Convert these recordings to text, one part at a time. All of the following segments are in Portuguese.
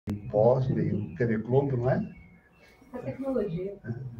Pós, meio TV Globo, não é? A tecnologia.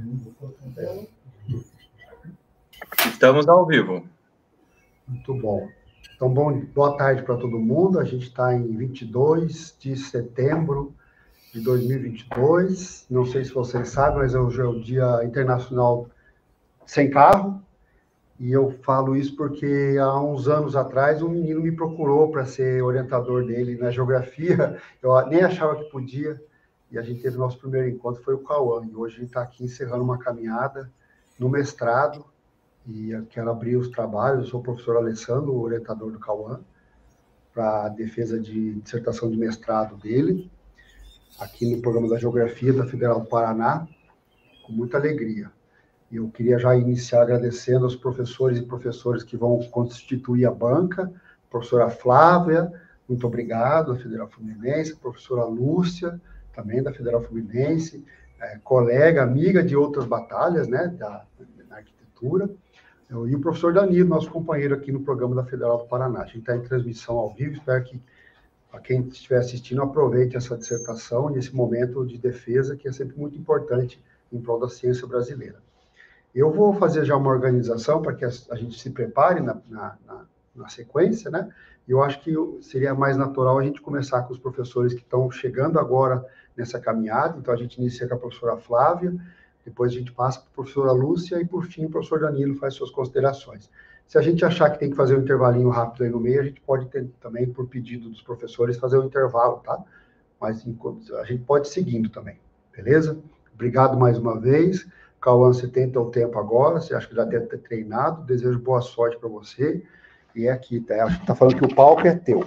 Estamos ao vivo. Muito bom. Então, boa tarde para todo mundo. A gente está em 22 de setembro de 2022. Não sei se vocês sabem, mas hoje é o Dia Internacional Sem Carro. E eu falo isso porque há uns anos atrás um menino me procurou para ser orientador dele na geografia. Eu nem achava que podia. E a gente teve nosso primeiro encontro, foi o Cauã. E hoje a gente está aqui encerrando uma caminhada no mestrado. E eu quero abrir os trabalhos. Eu sou o professor Alessandro, o orientador do Cauã, para a defesa de dissertação de mestrado dele, aqui no programa da Geografia da Federal do Paraná, com muita alegria. E eu queria já iniciar agradecendo aos professores e professoras que vão constituir a banca, a professora Flávia, muito obrigado, da Federal Fluminense, a professora Lúcia, também da Federal Fluminense, colega, amiga de outras batalhas, né, da arquitetura, e o professor Danilo, nosso companheiro aqui no programa da Federal do Paraná. A gente está em transmissão ao vivo, espero que a quem estiver assistindo aproveite essa dissertação nesse momento de defesa, que é sempre muito importante em prol da ciência brasileira. Eu vou fazer já uma organização para que a gente se prepare na sequência, né? Eu acho que seria mais natural a gente começar com os professores que estão chegando agora nessa caminhada. Então, a gente inicia com a professora Flávia, depois a gente passa para a professora Lúcia e, por fim, o professor Danilo faz suas considerações. Se a gente achar que tem que fazer um intervalinho rápido aí no meio, a gente pode também, por pedido dos professores, fazer um intervalo, tá? Mas a gente pode ir seguindo também, beleza? Obrigado mais uma vez. Cauã, você tem teu tempo agora, você acha que já deve ter treinado, desejo boa sorte para você, e é aqui, tá? Acho que tá falando que o palco é teu.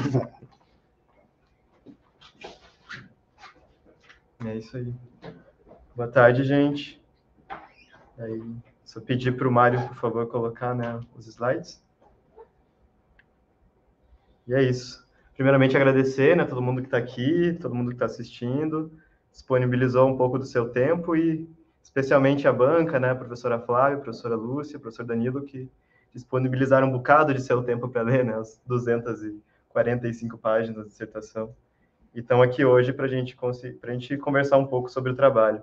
É isso aí. Boa tarde, gente. Aí, só pedir para o Mário, por favor, colocar, né, os slides. E é isso. Primeiramente, agradecer, né, todo mundo que está aqui, todo mundo que está assistindo, disponibilizou um pouco do seu tempo e especialmente a banca, né, a professora Flávia, a professora Lúcia, o professor Danilo, que disponibilizaram um bocado de seu tempo para ler, né, as 245 páginas da dissertação. E estão aqui hoje para a gente conversar um pouco sobre o trabalho.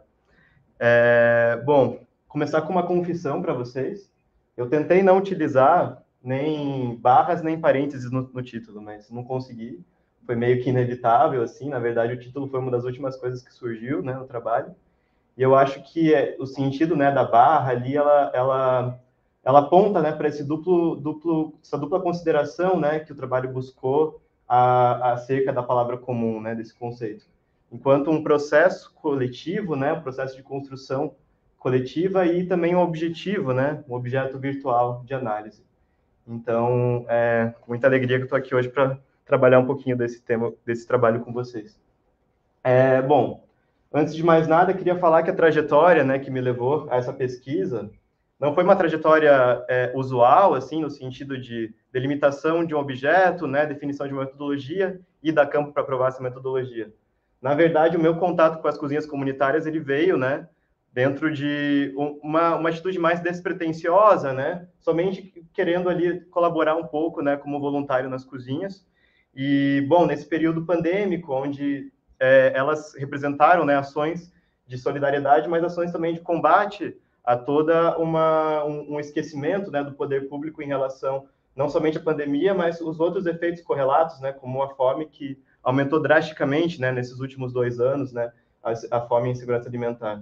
Bom, começar com uma confissão para vocês. Eu tentei não utilizar nem barras, nem parênteses no título, mas não consegui. Foi meio que inevitável, assim. Na verdade, o título foi uma das últimas coisas que surgiu, né, no trabalho. E eu acho que o sentido, né, da barra ali, ela aponta, né, para essa dupla consideração, né, que o trabalho buscou acerca da palavra comum, né, desse conceito. Enquanto um processo coletivo, né, um processo de construção coletiva e também um objetivo, né, um objeto virtual de análise. Então, com muita alegria que eu estou aqui hoje para trabalhar um pouquinho desse tema, desse trabalho com vocês. Bom, antes de mais nada, queria falar que a trajetória, né, que me levou a essa pesquisa não foi uma trajetória usual, assim, no sentido de delimitação de um objeto, né, definição de uma metodologia e dar campo para provar essa metodologia. Na verdade, o meu contato com as cozinhas comunitárias, ele veio, né, dentro de uma atitude mais despretensiosa, né, somente querendo ali colaborar um pouco, né, como voluntário nas cozinhas. E, bom, nesse período pandêmico, onde elas representaram, né, ações de solidariedade, mas ações também de combate a toda um esquecimento, né, do poder público em relação não somente à pandemia, mas os outros efeitos correlatos, né, como a fome que aumentou drasticamente, né, nesses últimos 2 anos, né, a fome e a insegurança alimentar.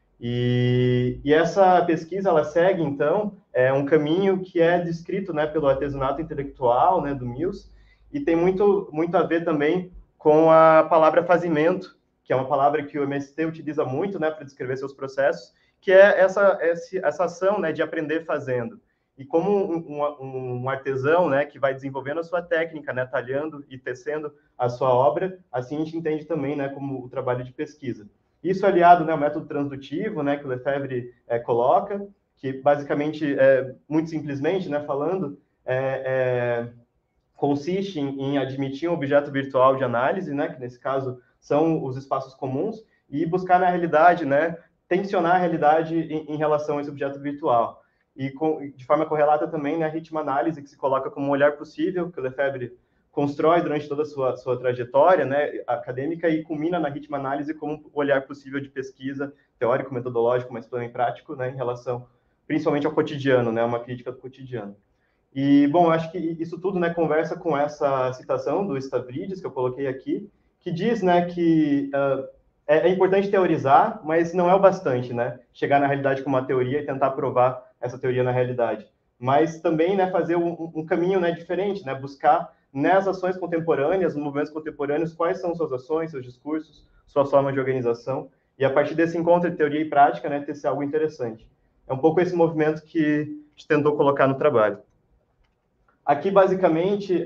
E essa pesquisa, ela segue, então, um caminho que é descrito, né, pelo artesanato intelectual, né, do Mills, e tem muito a ver também com a palavra fazimento, que é uma palavra que o MST utiliza muito, né, para descrever seus processos, que é essa ação, né, de aprender fazendo. E como um artesão, né, que vai desenvolvendo a sua técnica, né, talhando e tecendo a sua obra, assim a gente entende também, né, como o trabalho de pesquisa. Isso aliado, né, ao método transdutivo, né, que o Lefebvre coloca, que basicamente, muito simplesmente, né, falando, consiste em admitir um objeto virtual de análise, né, que nesse caso são os espaços comuns, e buscar na realidade, né, tensionar a realidade em relação a esse objeto virtual. E de forma correlata também, né, a ritmo-análise, que se coloca como um olhar possível, que o Lefebvre constrói durante toda a sua trajetória, né, acadêmica, e culmina na ritmo-análise como um olhar possível de pesquisa, teórico, metodológico, mas também prático, né, em relação principalmente ao cotidiano, né, uma crítica do cotidiano. E, bom, eu acho que isso tudo, né, conversa com essa citação do Stavridis, que eu coloquei aqui, que diz, né, que é importante teorizar, mas não é o bastante, né, chegar na realidade com uma teoria e tentar provar essa teoria na realidade. Mas também, né, fazer um caminho, né, diferente, né, buscar nas ações contemporâneas, nos movimentos contemporâneos, quais são suas ações, seus discursos, sua forma de organização, e a partir desse encontro de teoria e prática, né, ter algo interessante. É um pouco esse movimento que a gente tentou colocar no trabalho. Aqui, basicamente,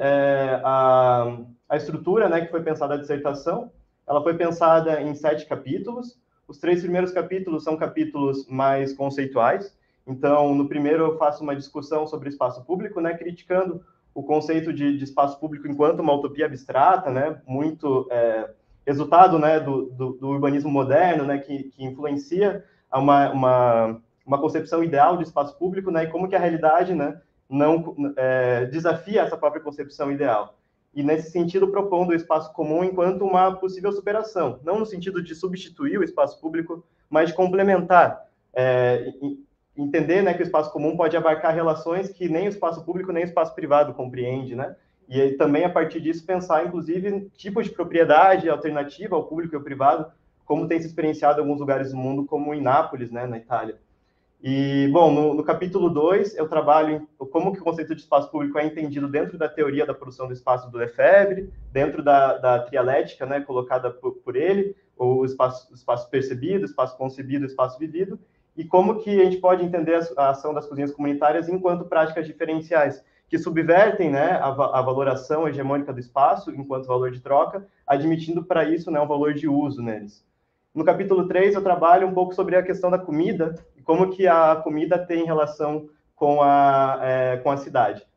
a estrutura, né, que foi pensada a dissertação, ela foi pensada em 7 capítulos. Os 3 primeiros capítulos são capítulos mais conceituais. Então, no primeiro eu faço uma discussão sobre espaço público, né, criticando o conceito de espaço público enquanto uma utopia abstrata, né, muito resultado, né, do urbanismo moderno, né, que influencia uma concepção ideal de espaço público, né, e como que a realidade, né, não desafia essa própria concepção ideal. E, nesse sentido, propondo o espaço comum enquanto uma possível superação, não no sentido de substituir o espaço público, mas de complementar, entender, né, que o espaço comum pode abarcar relações que nem o espaço público nem o espaço privado compreende, né? E também, a partir disso, pensar, inclusive, tipos de propriedade alternativa ao público e ao privado, como tem se experienciado em alguns lugares do mundo, como em Nápoles, né, na Itália. E, bom, no capítulo 2, eu trabalho em como que o conceito de espaço público é entendido dentro da teoria da produção do espaço do Lefebvre, dentro da trialética, né, colocada por ele, o espaço percebido, espaço concebido, espaço vivido, e como que a gente pode entender a ação das cozinhas comunitárias enquanto práticas diferenciais, que subvertem, né, a valoração hegemônica do espaço enquanto valor de troca, admitindo para isso, né, um valor de uso neles. No capítulo 3, eu trabalho um pouco sobre a questão da comida, e como que a comida tem relação com a cidade,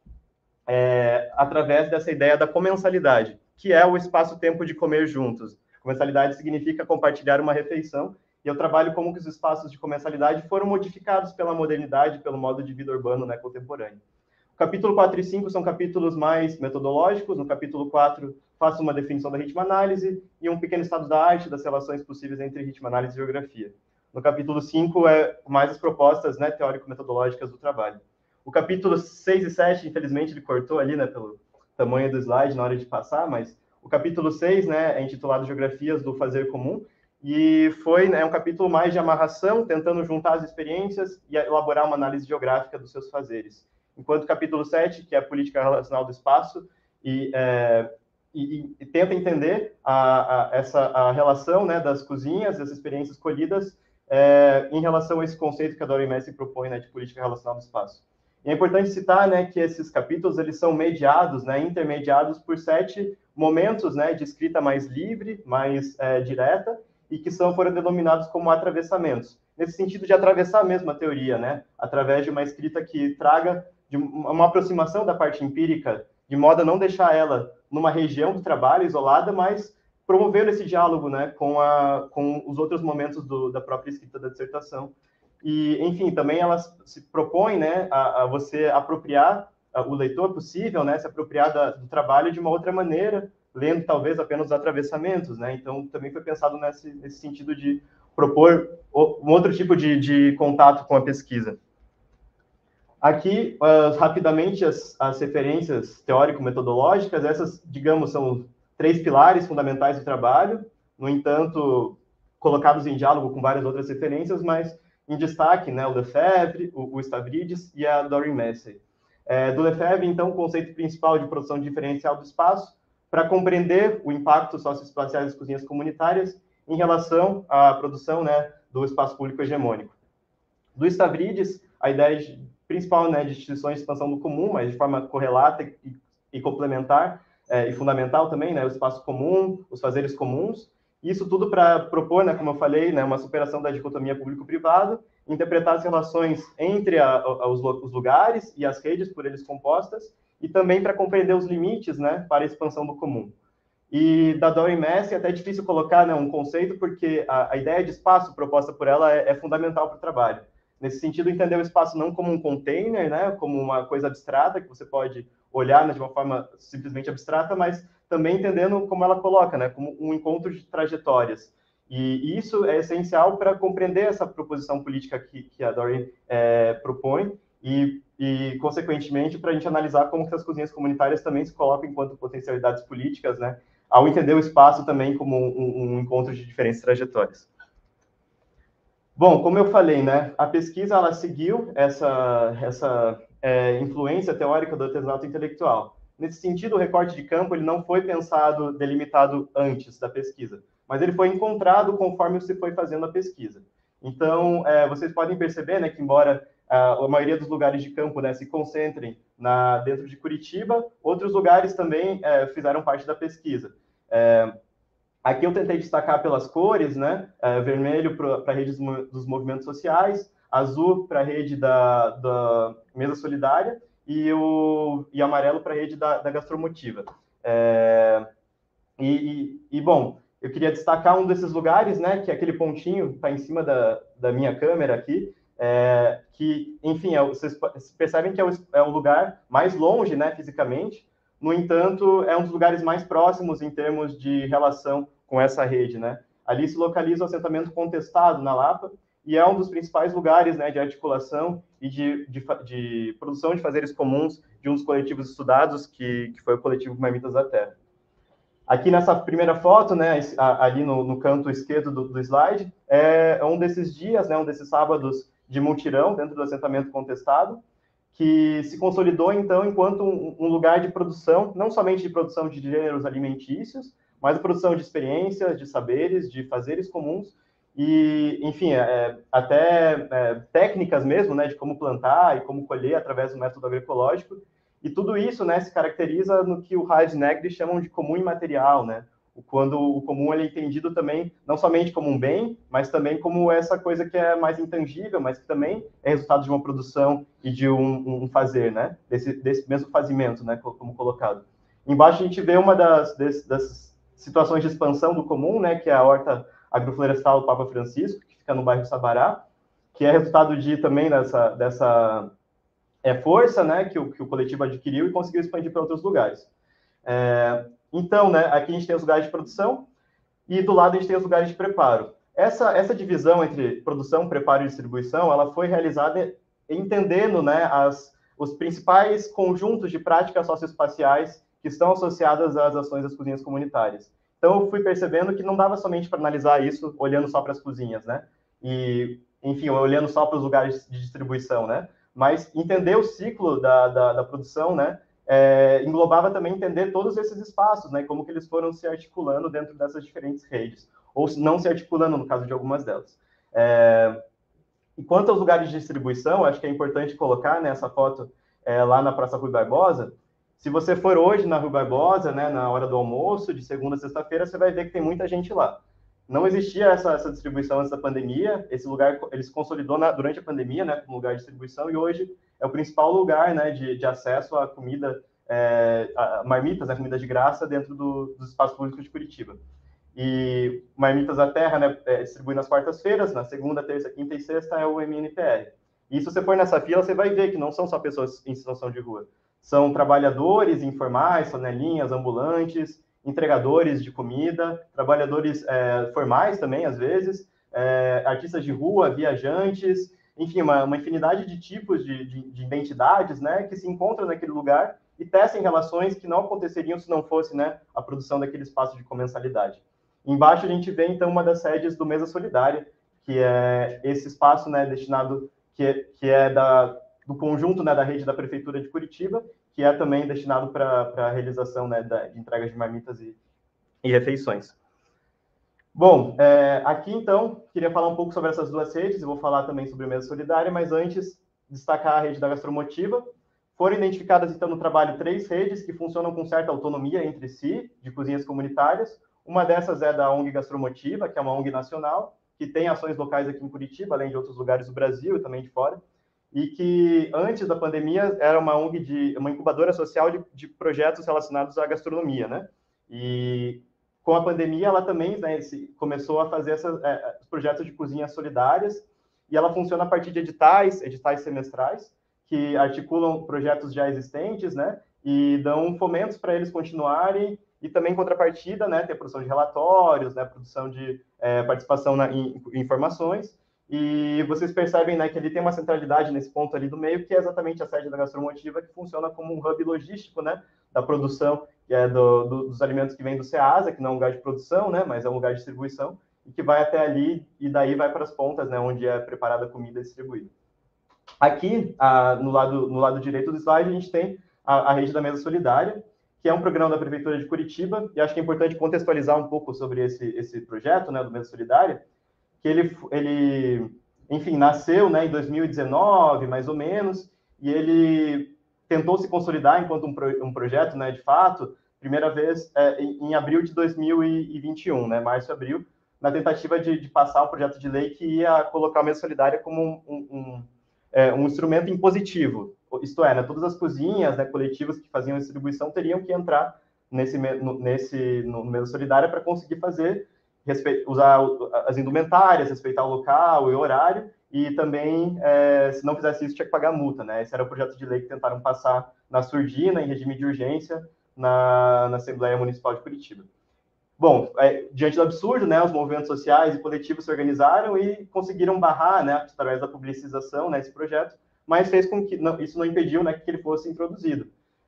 através dessa ideia da comensalidade, que é o espaço-tempo de comer juntos. Comensalidade significa compartilhar uma refeição, e eu trabalho como que os espaços de comensalidade foram modificados pela modernidade, pelo modo de vida urbano, né, contemporâneo. O capítulo 4 e 5 são capítulos mais metodológicos. No capítulo 4, faço uma definição da ritmo-análise e um pequeno estado da arte, das relações possíveis entre ritmo-análise e geografia. No capítulo 5, mais as propostas, né, teórico-metodológicas do trabalho. O capítulo 6 e 7, infelizmente, ele cortou ali, né, pelo tamanho do slide na hora de passar, mas o capítulo 6, né, é intitulado Geografias do Fazer Comum, e foi, né, um capítulo mais de amarração, tentando juntar as experiências e elaborar uma análise geográfica dos seus fazeres. Enquanto o capítulo 7, que é a política relacional do espaço, e tenta entender a relação, né, das cozinhas, das experiências colhidas, em relação a esse conceito que a Dora Messi propõe, né, de política relacional do espaço. E é importante citar, né, que esses capítulos eles são mediados, né, intermediados por 7 momentos, né, de escrita mais livre, mais direta, e que foram denominados como atravessamentos. Nesse sentido de atravessar mesmo a teoria, né, através de uma escrita que traga de uma aproximação da parte empírica, de modo a não deixar ela numa região do trabalho isolada, mas promovendo esse diálogo, né, com os outros momentos da própria escrita da dissertação. E, enfim, também ela se propõe, né, a você apropriar o leitor possível, né, se apropriar do trabalho de uma outra maneira, lendo talvez apenas os atravessamentos, né. Então, também foi pensado nesse sentido de propor um outro tipo de contato com a pesquisa. Aqui, rapidamente, as referências teórico-metodológicas, essas, digamos, são 3 pilares fundamentais do trabalho, no entanto, colocados em diálogo com várias outras referências, mas em destaque, né, o Lefebvre, o Stavridis e a Dora Messi. Do Lefebvre, então, o conceito principal de produção diferencial do espaço, para compreender o impacto socioespacial das cozinhas comunitárias em relação à produção, né, do espaço público hegemônico. Do Stavridis, a ideia principal, né, de instituições de expansão do comum, mas de forma correlata e complementar, e fundamental também, né, o espaço comum, os fazeres comuns, isso tudo para propor, né, como eu falei, né, uma superação da dicotomia público-privado, interpretar as relações entre os lugares e as redes por eles compostas, e também para compreender os limites, né, para a expansão do comum. E da Dora Messi é até difícil colocar, né, um conceito, porque a ideia de espaço proposta por ela é fundamental para o trabalho. Nesse sentido, entender o espaço não como um container, né, como uma coisa abstrata que você pode olhar, né, de uma forma simplesmente abstrata, mas também entendendo como ela coloca, né, como um encontro de trajetórias. E isso é essencial para compreender essa proposição política que a Dori propõe e, consequentemente, para a gente analisar como que as cozinhas comunitárias também se colocam enquanto potencialidades políticas, né, ao entender o espaço também como um encontro de diferentes trajetórias. Bom, como eu falei, né, a pesquisa ela seguiu essa influência teórica do artesanato intelectual. Nesse sentido, o recorte de campo ele não foi pensado, delimitado antes da pesquisa, mas ele foi encontrado conforme se foi fazendo a pesquisa. Então, vocês podem perceber, né, que embora a maioria dos lugares de campo, né, se concentrem dentro de Curitiba, outros lugares também fizeram parte da pesquisa. Aqui eu tentei destacar pelas cores, né? Vermelho para a rede dos movimentos sociais, azul para a rede da Mesa Solidária e amarelo para a rede da Gastromotiva. Bom, eu queria destacar um desses lugares, né? Que é aquele pontinho que está em cima da minha câmera aqui, que, enfim, vocês percebem que é o lugar mais longe, né? Fisicamente. No entanto, é um dos lugares mais próximos em termos de relação com essa rede, né? Ali se localiza o assentamento Contestado, na Lapa, e é um dos principais lugares, né, de articulação e de produção de fazeres comuns de um dos coletivos estudados, que foi o coletivo Marmitas da Terra. Aqui nessa primeira foto, né, ali no canto esquerdo do slide, é um desses dias, né, um desses sábados de mutirão dentro do assentamento Contestado, que se consolidou, então, enquanto um lugar de produção, não somente de produção de gêneros alimentícios, mas de produção de experiências, de saberes, de fazeres comuns, e, enfim, até técnicas mesmo, né, de como plantar e como colher através do método agroecológico, e tudo isso, né, se caracteriza no que o Hayek e Negri chamam de comum imaterial, né, quando o comum ele é entendido também não somente como um bem, mas também como essa coisa que é mais intangível, mas que também é resultado de uma produção e de um fazer, né? Desse mesmo fazimento, né? Como colocado. Embaixo a gente vê uma das situações de expansão do comum, né? Que é a horta agroflorestal do Papa Francisco, que fica no bairro Sabará, que é resultado também dessa força, né? Que o coletivo adquiriu e conseguiu expandir para outros lugares. Então, né, aqui a gente tem os lugares de produção e do lado a gente tem os lugares de preparo. Essa divisão entre produção, preparo e distribuição, ela foi realizada entendendo, né, os principais conjuntos de práticas socioespaciais que estão associadas às ações das cozinhas comunitárias. Então, eu fui percebendo que não dava somente para analisar isso olhando só para as cozinhas, né? E, enfim, olhando só para os lugares de distribuição, né? Mas entender o ciclo da produção, né? Englobava também entender todos esses espaços, né, como que eles foram se articulando dentro dessas diferentes redes, ou não se articulando, no caso de algumas delas. E quanto aos lugares de distribuição, acho que é importante colocar nessa foto lá na Praça Rui Barbosa. Se você for hoje na Rui Barbosa, né, na hora do almoço, de segunda a sexta-feira, você vai ver que tem muita gente lá. Não existia essa distribuição antes da pandemia, esse lugar ele se consolidou durante a pandemia, né, como lugar de distribuição, e hoje é o principal lugar, né, de acesso à comida, a marmitas, né, comida de graça dentro dos espaços públicos de Curitiba. E Marmitas da Terra, né, distribui nas quartas-feiras, na segunda, terça, quinta e sexta é o MNPR. E se você for nessa fila, você vai ver que não são só pessoas em situação de rua, são trabalhadores informais, flanelinhas, ambulantes, entregadores de comida, trabalhadores formais também, às vezes, artistas de rua, viajantes, enfim, uma infinidade de tipos de identidades, né, que se encontram naquele lugar e tecem relações que não aconteceriam se não fosse, né, a produção daquele espaço de comensalidade. Embaixo a gente vê, então, uma das sedes do Mesa Solidária, que é esse espaço, né, destinado, que é do conjunto, né, da rede da Prefeitura de Curitiba, que é também destinado para a realização, né, de entregas de marmitas e refeições. Bom, aqui, então, queria falar um pouco sobre essas duas redes, eu vou falar também sobre a Mesa Solidária, mas antes, destacar a rede da Gastromotiva. Foram identificadas, então, no trabalho 3 redes que funcionam com certa autonomia entre si, de cozinhas comunitárias. Uma dessas é da ONG Gastromotiva, que é uma ONG nacional, que tem ações locais aqui em Curitiba, além de outros lugares do Brasil e também de fora, e que, antes da pandemia, era uma ONG, uma incubadora social de projetos relacionados à gastronomia, né? E com a pandemia, ela também, né, começou a fazer os projetos de cozinhas solidárias, e ela funciona a partir de editais semestrais, que articulam projetos já existentes, né, e dão fomentos para eles continuarem, e também, em contrapartida, né, tem a produção de relatórios, né, produção de participação em informações, e vocês percebem, né, que ele tem uma centralidade nesse ponto ali do meio, que é exatamente a sede da Gastromotiva, que funciona como um hub logístico, né, da produção, que é dos alimentos que vêm do Ceasa, que não é um lugar de produção, né, mas é um lugar de distribuição, e que vai até ali, e daí vai para as pontas, né, onde é preparada a comida e distribuída. Aqui, no lado direito do slide, a gente tem a rede da Mesa Solidária, que é um programa da Prefeitura de Curitiba, e acho que é importante contextualizar um pouco sobre esse projeto, né, do Mesa Solidária, que ele enfim, nasceu, né, em 2019, mais ou menos, e ele tentou se consolidar enquanto um projeto, né, de fato, primeira vez em abril de 2021, né, março e abril, na tentativa de passar um projeto de lei que ia colocar a Mesa Solidária como um instrumento impositivo, isto é, né, todas as cozinhas, né, coletivas que faziam a distribuição teriam que entrar no Mesa Solidária para conseguir fazer, usar as indumentárias, respeitar o local e o horário, e também, se não fizesse isso, tinha que pagar multa, né? Esse era o projeto de lei que tentaram passar na surdina, em regime de urgência, na Assembleia Municipal de Curitiba. Bom, diante do absurdo, né, os movimentos sociais e coletivos se organizaram e conseguiram barrar, né, através da publicização, né, esse projeto, mas fez com que isso não impediu, né, que ele fosse introduzido.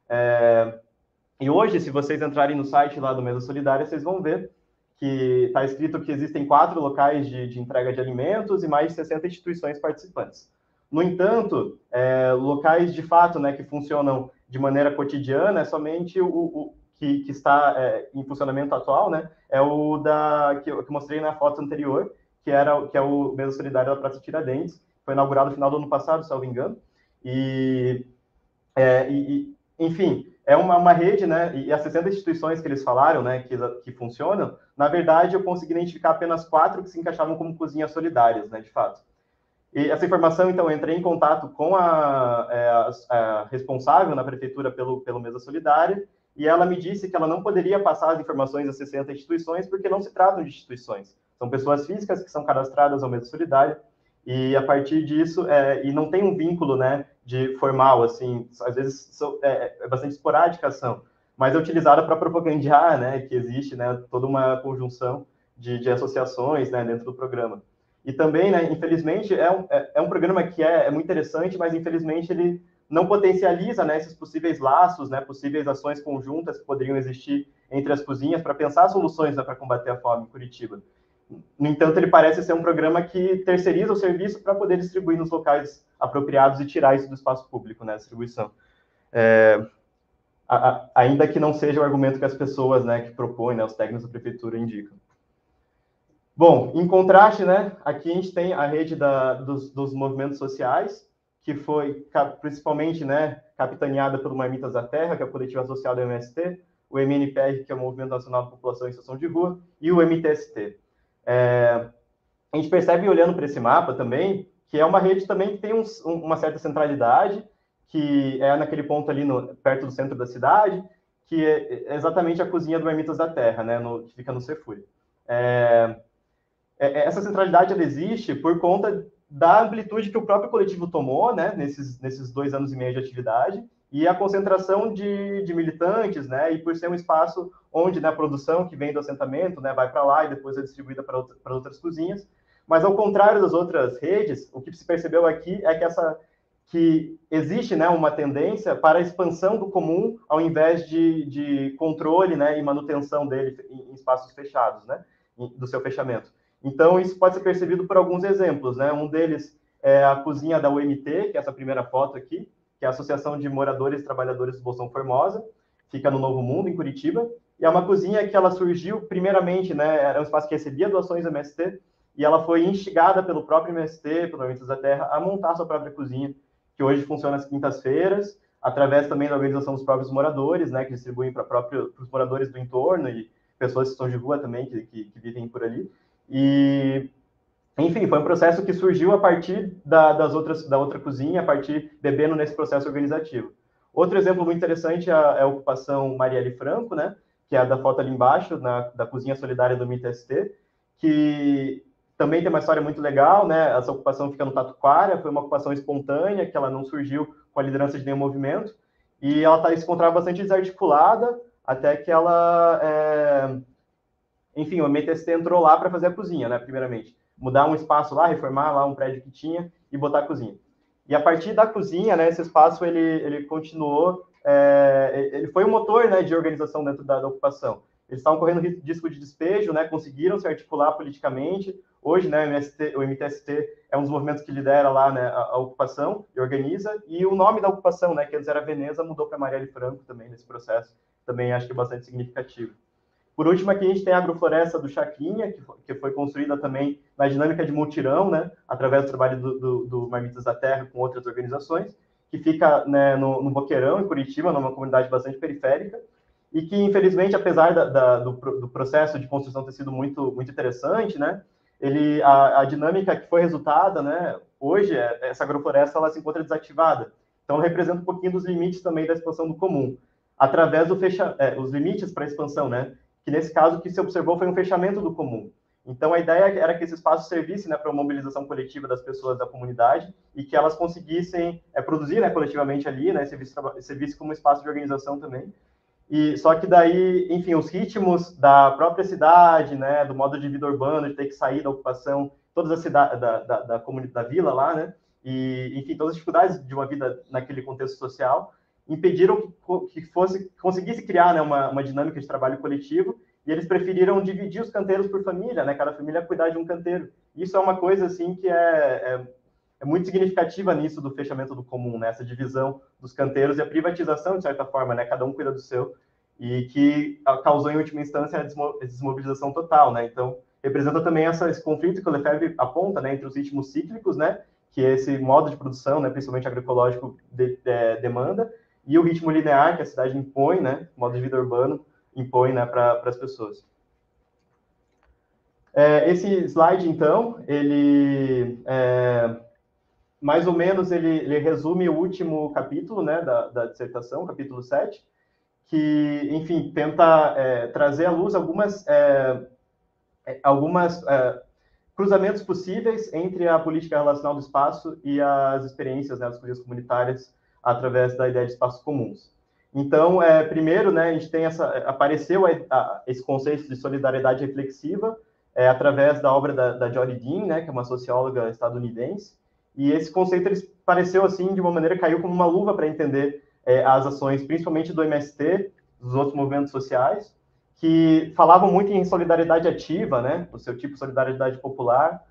E hoje, se vocês entrarem no site lá do Mesa Solidária, vocês vão ver que está escrito que existem 4 locais de entrega de alimentos e mais de 60 instituições participantes. No entanto, locais de fato, né, que funcionam de maneira cotidiana, é somente o que está em funcionamento atual, né, é o que eu mostrei na foto anterior, que é o Mesa Solidária da Praça Tiradentes, foi inaugurado no final do ano passado, se não me engano, enfim, é uma rede, né, e as 60 instituições que eles falaram, né, que funcionam, na verdade, eu consegui identificar apenas 4 que se encaixavam como cozinhas solidárias, né, de fato. E essa informação, então, eu entrei em contato com a responsável na prefeitura pelo Mesa Solidária, e ela me disse que ela não poderia passar as informações às 60 instituições, porque não se tratam de instituições. São pessoas físicas que são cadastradas ao Mesa Solidária, e a partir disso, e não tem um vínculo, né, de formal, assim, às vezes é bastante esporádica a ação, mas é utilizada para propagandear, né, que existe, né, toda uma conjunção de associações, né, dentro do programa. E também, né, infelizmente, é um programa que é muito interessante, mas infelizmente ele não potencializa, né, esses possíveis laços, né, possíveis ações conjuntas que poderiam existir entre as cozinhas para pensar soluções, né, para combater a fome em Curitiba. No entanto, ele parece ser um programa que terceiriza o serviço para poder distribuir nos locais apropriados e tirar isso do espaço público, né, a distribuição. Ainda que não seja o argumento que as pessoas, né, que propõem, né, os técnicos da prefeitura indicam. Bom, em contraste, né, aqui a gente tem a rede dos movimentos sociais, que foi principalmente, né, capitaneada pelo Marmitas da Terra, que é a coletiva social do MST, o MNPR, que é o Movimento Nacional da População em Situação de Rua, e o MTST. A gente percebe, olhando para esse mapa também, que é uma rede também que tem uma certa centralidade, que é naquele ponto ali perto do centro da cidade, que é exatamente a cozinha do Marmitas da Terra, né, que fica no Cefuri. Essa centralidade ela existe por conta da amplitude que o próprio coletivo tomou, né, nesses 2 anos e meio de atividade, e a concentração de militantes, né, e por ser um espaço onde, né, a produção que vem do assentamento, né, vai para lá e depois é distribuída para outras cozinhas. Mas, ao contrário das outras redes, o que se percebeu aqui é que existe, né, uma tendência para a expansão do comum ao invés de controle, né, e manutenção dele em espaços fechados, né, do seu fechamento. Então, isso pode ser percebido por alguns exemplos, né? Um deles é a cozinha da UMT, que é essa primeira foto aqui, que é a Associação de Moradores e Trabalhadores do Bolsão Formosa, fica no Novo Mundo, em Curitiba, e é uma cozinha que ela surgiu, primeiramente, né, era um espaço que recebia doações do MST, e ela foi instigada pelo próprio MST, pelo Marmitas da Terra, a montar sua própria cozinha, que hoje funciona às quintas-feiras, através também da organização dos próprios moradores, né, que distribuem para os moradores do entorno e pessoas que estão de rua também, que vivem por ali. E, enfim, foi um processo que surgiu a partir da outra cozinha, a partir bebendo nesse processo organizativo. Outro exemplo muito interessante é a ocupação Marielle Franco, né, que é a da foto ali embaixo, da cozinha solidária do MTST, que também tem uma história muito legal, né? Essa ocupação fica no Tatuquara, foi uma ocupação espontânea, que ela não surgiu com a liderança de nenhum movimento, e ela se encontrava bastante desarticulada, até que ela, enfim, o MTST entrou lá para fazer a cozinha, né, primeiramente. Mudar um espaço lá, reformar lá um prédio que tinha e botar a cozinha. E a partir da cozinha, né, esse espaço ele continuou, ele foi um motor, né, de organização dentro da ocupação. Eles estavam correndo risco de despejo, né, conseguiram se articular politicamente. Hoje, né, o MTST é um dos movimentos que lidera lá, né, a ocupação e organiza. E o nome da ocupação, né, que antes era Veneza, mudou para Marielle Franco também nesse processo. Também acho que é bastante significativo. Por último, aqui a gente tem a agrofloresta do Chacrinha, que foi construída também na dinâmica de mutirão, né, através do trabalho do Marmitas da Terra com outras organizações, que fica, né, no Boqueirão, em Curitiba, numa comunidade bastante periférica, e que, infelizmente, apesar do processo de construção ter sido muito, muito interessante, né, a dinâmica que foi resultada, né, hoje, essa agrofloresta ela se encontra desativada. Então, ela representa um pouquinho dos limites também da expansão do comum, através os limites para a expansão, né, que nesse caso o que se observou foi um fechamento do comum. Então, a ideia era que esse espaço servisse, né, para uma mobilização coletiva das pessoas da comunidade e que elas conseguissem produzir, né, coletivamente ali, né, servisse como espaço de organização também. E só que daí, enfim, os ritmos da própria cidade, né, do modo de vida urbano, de ter que sair da ocupação, todas as cidades da comunidade, da vila lá, né, e enfim, todas as dificuldades de uma vida naquele contexto social, impediram que conseguisse criar, né, uma dinâmica de trabalho coletivo, e eles preferiram dividir os canteiros por família, né, cada família cuidar de um canteiro. Isso é uma coisa assim que é muito significativa nisso do fechamento do comum, né? Essa divisão dos canteiros e a privatização, de certa forma, né? Cada um cuida do seu, e que causou, em última instância, a desmobilização total, né? Então, representa também esse conflito que o Lefebvre aponta, né, entre os ritmos cíclicos, né, que esse modo de produção, né, principalmente agroecológico, demanda, e o ritmo linear que a cidade impõe, né, o modo de vida urbano impõe, né, para as pessoas. Esse slide, então, ele mais ou menos ele resume o último capítulo, né, da dissertação, capítulo 7, que, enfim, tenta trazer à luz algumas cruzamentos possíveis entre a política relacional do espaço e as experiências, né, das políticas comunitárias através da ideia de espaços comuns. Então, primeiro, né, a gente tem apareceu esse conceito de solidariedade reflexiva através da obra da Jory Dean, né, que é uma socióloga estadunidense, e esse conceito ele pareceu, assim, de uma maneira, caiu como uma luva para entender as ações, principalmente do MST, dos outros movimentos sociais, que falavam muito em solidariedade ativa, né, o seu tipo de solidariedade popular,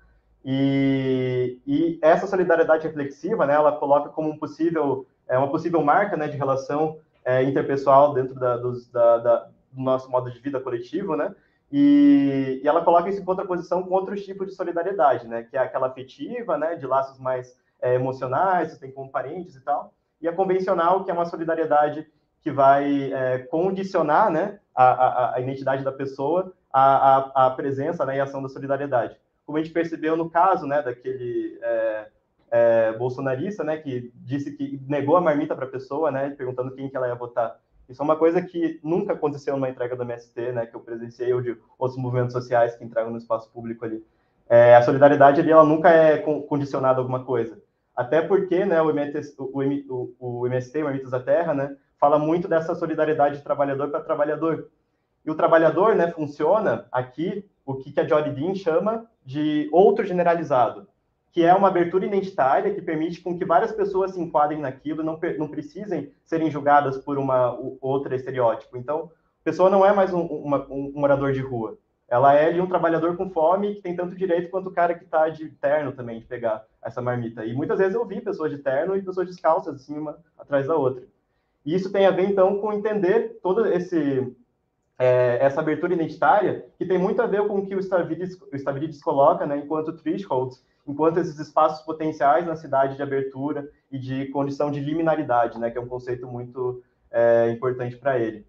e essa solidariedade reflexiva, né, ela coloca como uma possível marca, né, de relação interpessoal dentro do nosso modo de vida coletivo, né, e ela coloca isso em contraposição com outros tipos de solidariedade, né, que é aquela afetiva, né, de laços mais emocionais, você tem como parentes e tal, e a convencional, que é uma solidariedade que vai condicionar, né, a identidade da pessoa à presença, né, e ação da solidariedade. Como a gente percebeu no caso, né, daquele bolsonarista, né, que disse que negou a marmita para a pessoa, né, perguntando quem que ela ia votar. Isso é uma coisa que nunca aconteceu numa entrega do MST, né, que eu presenciei, ou de outros movimentos sociais que entregam no espaço público ali. A solidariedade ali, ela nunca é condicionada a alguma coisa. Até porque, né, o MST, o Marmitas da Terra, né, fala muito dessa solidariedade de trabalhador para trabalhador. E o trabalhador, né, funciona aqui, o que a Jory Dean chama de outro generalizado, que é uma abertura identitária que permite com que várias pessoas se enquadrem naquilo e não precisem serem julgadas por uma outra estereótipo. Então, a pessoa não é mais um morador de rua. Ela é um trabalhador com fome que tem tanto direito quanto o cara que está de terno também, de pegar essa marmita. E muitas vezes eu vi pessoas de terno e pessoas descalças, assim, uma atrás da outra. E isso tem a ver, então, com entender todo essa abertura identitária, que tem muito a ver com o que o Stavridis coloca, né, enquanto thresholds, enquanto esses espaços potenciais na cidade de abertura e de condição de liminaridade, né, que é um conceito muito importante para ele.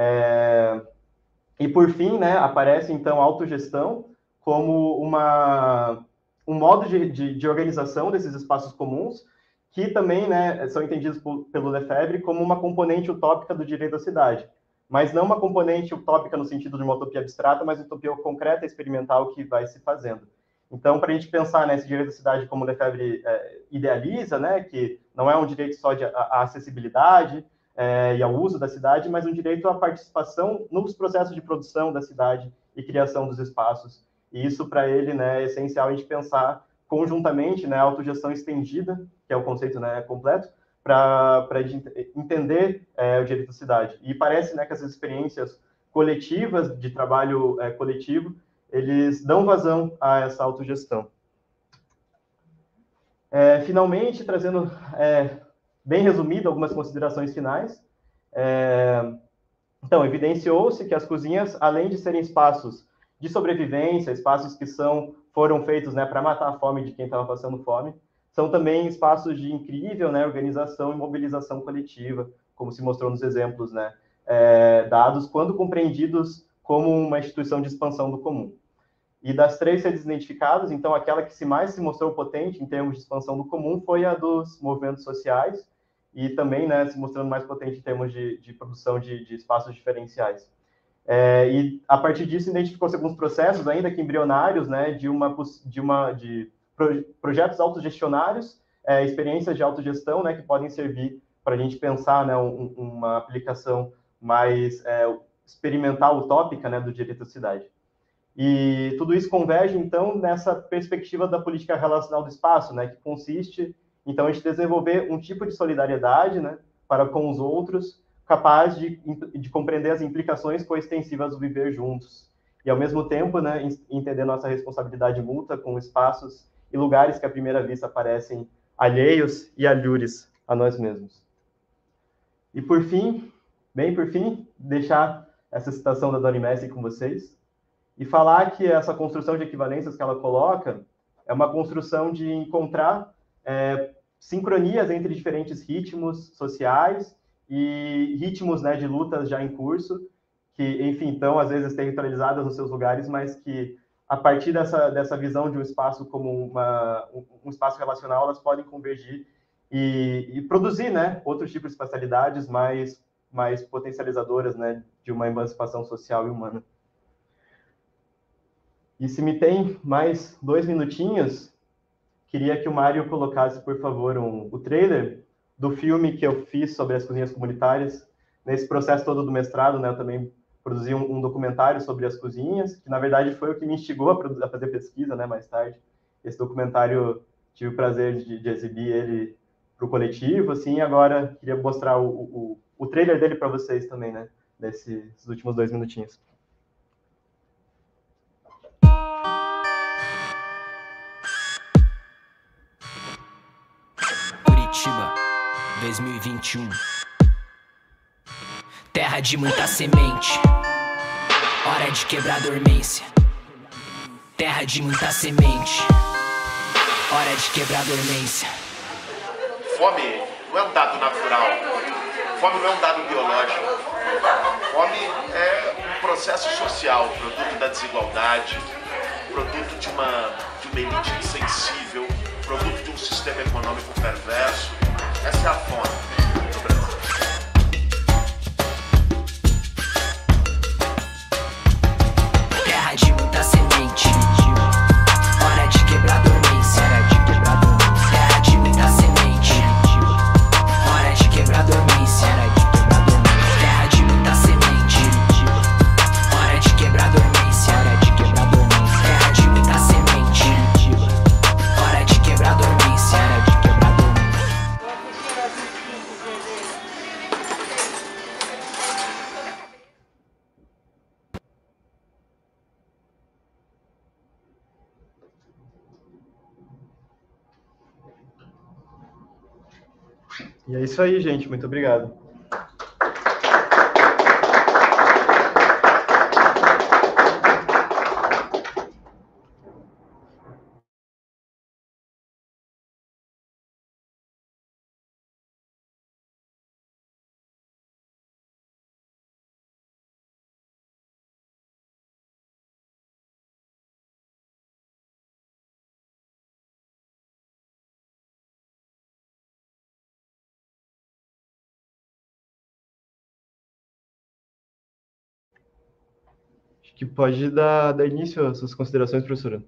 E, por fim, né, aparece, então, a autogestão como um modo de organização desses espaços comuns, que também, né, são entendidos pelo Lefebvre como uma componente utópica do direito à cidade, mas não uma componente utópica no sentido de uma utopia abstrata, mas utopia concreta e experimental que vai se fazendo. Então, para a gente pensar nesse direito à cidade como o Lefebvre idealiza, né, que não é um direito só à acessibilidade, e ao uso da cidade, mas um direito à participação nos processos de produção da cidade e criação dos espaços. E isso, para ele, né, é essencial a gente pensar conjuntamente, né, a autogestão estendida, que é o conceito, né, completo, para entender o direito à cidade. E parece, né, que essas experiências coletivas, de trabalho coletivo, eles dão vazão a essa autogestão. Finalmente, trazendo bem resumido algumas considerações finais. Então, evidenciou-se que as cozinhas, além de serem espaços de sobrevivência, espaços que foram feitos, né, para matar a fome de quem estava passando fome, são também espaços de incrível, né, organização e mobilização coletiva, como se mostrou nos exemplos, né, dados, quando compreendidos como uma instituição de expansão do comum. E das 3 redes identificadas, então, aquela que mais se mostrou potente em termos de expansão do comum foi a dos movimentos sociais, e também, né, se mostrando mais potente em termos de produção de espaços diferenciais. E, a partir disso, identificou-se alguns processos, ainda que embrionários, né, de projetos autogestionários, experiências de autogestão, né, que podem servir para a gente pensar, né, uma aplicação mais experimental, utópica, né, do direito à cidade. E tudo isso converge, então, nessa perspectiva da política relacional do espaço, né, que consiste, então, a gente desenvolver um tipo de solidariedade, né, para com os outros, capaz de compreender as implicações coextensivas do viver juntos. E, ao mesmo tempo, né, entender nossa responsabilidade mútua com espaços e lugares que, à primeira vista, parecem alheios e alhures a nós mesmos. E, por fim, bem por fim, deixar essa citação da Dori Messi com vocês, e falar que essa construção de equivalências que ela coloca é uma construção de encontrar sincronias entre diferentes ritmos sociais e ritmos, né, de lutas já em curso, que, enfim, estão, às vezes, territorializadas nos seus lugares, mas que, a partir dessa visão de um espaço como um espaço relacional, elas podem convergir e produzir, né, outros tipos de espacialidades mais potencializadoras, né, de uma emancipação social e humana. E se me tem mais 2 minutinhos, queria que o Mário colocasse, por favor, o trailer do filme que eu fiz sobre as cozinhas comunitárias. Nesse processo todo do mestrado, né, eu também produzi um documentário sobre as cozinhas, que, na verdade, foi o que me instigou a fazer pesquisa, né, mais tarde. Esse documentário, tive o prazer de exibir ele para o coletivo, assim, e agora queria mostrar o trailer dele para vocês também, né, nesses últimos 2 minutinhos. Curitiba, 2021. Terra de muita semente, hora de quebrar a dormência. Terra de muita semente, hora de quebrar a dormência. Fome não é um dado natural, fome não é um dado biológico. Fome é um processo social, produto da desigualdade, produto de uma elite insensível, produto de um sistema econômico perverso. Essa é a fome do Brasil. Terra de muita semente, hora de quebrar a dormência. Terra de muita semente, hora de quebrar a dormência. Terra de muita semente, hora de quebrar a dormência. Terra de muita semente, hora de quebrar a dormência. E é isso aí, gente. Muito obrigado. Acho que pode dar início às suas considerações, professora.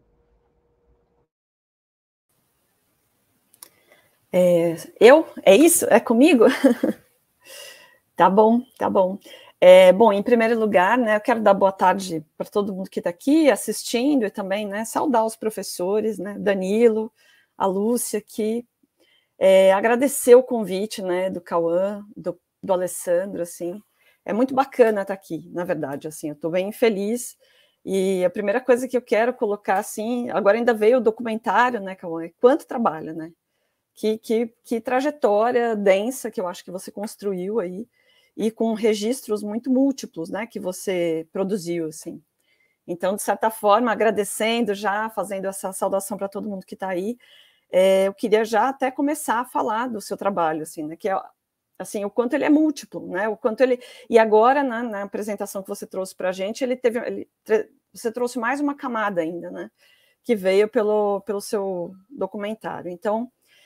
Eu? É isso? É comigo? Tá bom, tá bom. Bom, em primeiro lugar, né, eu quero dar boa tarde para todo mundo que está aqui assistindo e também, né, saudar os professores, né, Danilo, a Lúcia aqui, agradecer o convite, né, do Cauã, do Alessandro, assim, é muito bacana estar aqui, na verdade, assim, eu estou bem feliz, e a primeira coisa que eu quero colocar, assim, agora ainda veio o documentário, né, Cauã, quanto trabalho, né, que trajetória densa que eu acho que você construiu aí, e com registros muito múltiplos, né, que você produziu, assim. Então, de certa forma, agradecendo já, fazendo essa saudação para todo mundo que está aí, eu queria já até começar a falar do seu trabalho, assim, né, que é, assim, o quanto ele é múltiplo, né, o quanto ele... E agora, na apresentação que você trouxe para a gente, você trouxe mais uma camada ainda, né, que veio pelo seu documentário. Então,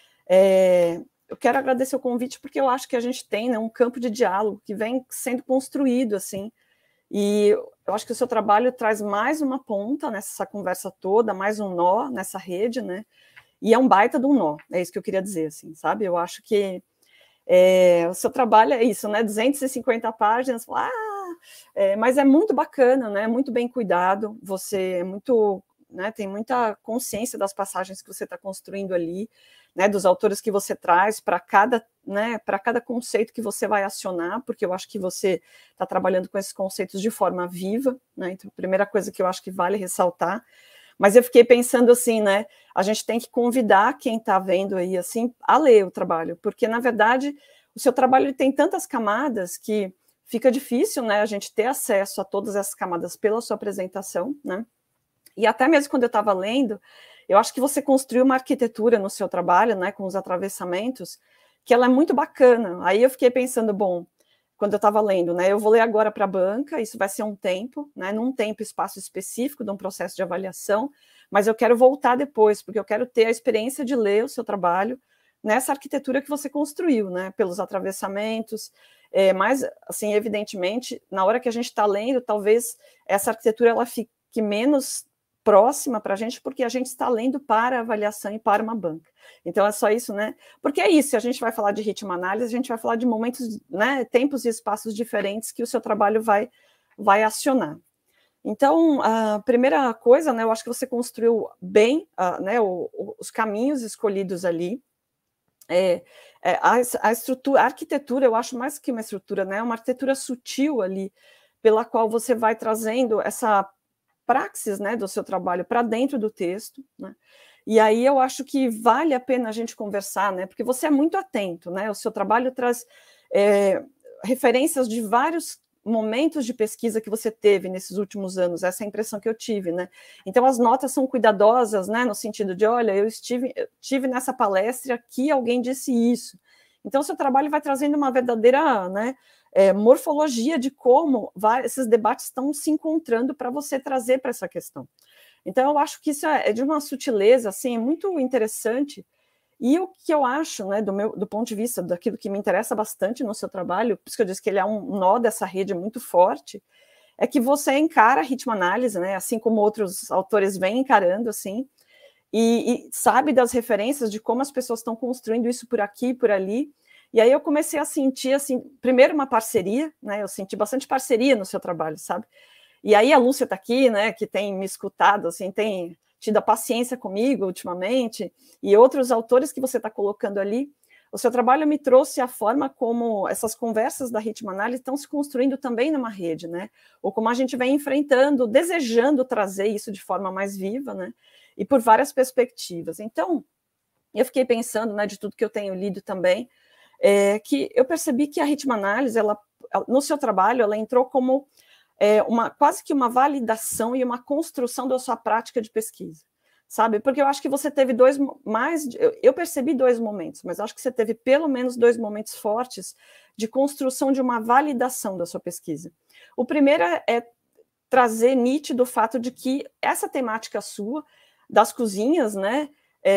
eu quero agradecer o convite porque eu acho que a gente tem, né, um campo de diálogo que vem sendo construído, assim, e eu acho que o seu trabalho traz mais uma ponta nessa conversa toda, mais um nó nessa rede, né, e é um baita de um nó, é isso que eu queria dizer, assim, sabe? Eu acho que o seu trabalho é isso, né, 250 páginas, mas é muito bacana, né, muito bem cuidado, você é muito... Né, tem muita consciência das passagens que você está construindo ali, né, dos autores que você traz para cada, né, para cada conceito que você vai acionar, porque eu acho que você está trabalhando com esses conceitos de forma viva, né, então a primeira coisa que eu acho que vale ressaltar, mas eu fiquei pensando assim, né, a gente tem que convidar quem está vendo aí, assim, a ler o trabalho, porque na verdade o seu trabalho tem tantas camadas que fica difícil, né, a gente ter acesso a todas essas camadas pela sua apresentação, né. E até mesmo quando eu estava lendo, eu acho que você construiu uma arquitetura no seu trabalho, né, com os atravessamentos, que ela é muito bacana. Aí eu fiquei pensando, bom, quando eu estava lendo, né, eu vou ler agora para a banca, isso vai ser um tempo, né, num tempo, espaço específico de um processo de avaliação, mas eu quero voltar depois, porque eu quero ter a experiência de ler o seu trabalho nessa arquitetura que você construiu, né, pelos atravessamentos, mas, assim, evidentemente, na hora que a gente está lendo, talvez essa arquitetura ela fique menos próxima para a gente, porque a gente está lendo para avaliação e para uma banca. Então, é só isso, né? Porque é isso, se a gente vai falar de ritmo análise, a gente vai falar de momentos, né, tempos e espaços diferentes que o seu trabalho vai acionar. Então, a primeira coisa, né, eu acho que você construiu bem, né, os caminhos escolhidos ali. A estrutura, a arquitetura, eu acho mais que uma estrutura, né, uma arquitetura sutil ali, pela qual você vai trazendo essa praxis, né, do seu trabalho para dentro do texto, né? E aí eu acho que vale a pena a gente conversar, né, porque você é muito atento, né, o seu trabalho traz referências de vários momentos de pesquisa que você teve nesses últimos anos, essa é a impressão que eu tive, né, então as notas são cuidadosas, né, no sentido de, olha, eu tive nessa palestra que alguém disse isso, então o seu trabalho vai trazendo uma verdadeira, né, morfologia de como esses debates estão se encontrando para você trazer para essa questão. Então, eu acho que isso é de uma sutileza, assim, muito interessante, e o que eu acho, né, do ponto de vista daquilo que me interessa bastante no seu trabalho, por isso que eu disse que ele é um nó dessa rede muito forte, é que você encara a ritmo-análise, né, assim como outros autores vêm encarando, assim, e sabe das referências de como as pessoas estão construindo isso por aqui e por ali. E aí eu comecei a sentir, assim, primeiro uma parceria, né, eu senti bastante parceria no seu trabalho, sabe? E aí a Lúcia está aqui, né, que tem me escutado, assim, tem tido a paciência comigo ultimamente, e outros autores que você está colocando ali, o seu trabalho me trouxe a forma como essas conversas da ritmo-análise estão se construindo também numa rede, né? Ou como a gente vem enfrentando, desejando trazer isso de forma mais viva, né? E por várias perspectivas. Então, eu fiquei pensando, né, de tudo que eu tenho lido também, que eu percebi que a ritmo-análise, no seu trabalho, ela entrou como quase que uma validação e uma construção da sua prática de pesquisa, sabe? Porque eu acho que você teve eu percebi 2 momentos, mas acho que você teve pelo menos 2 momentos fortes de construção de uma validação da sua pesquisa. O primeiro é trazer nítido o fato de que essa temática sua, das cozinhas, né,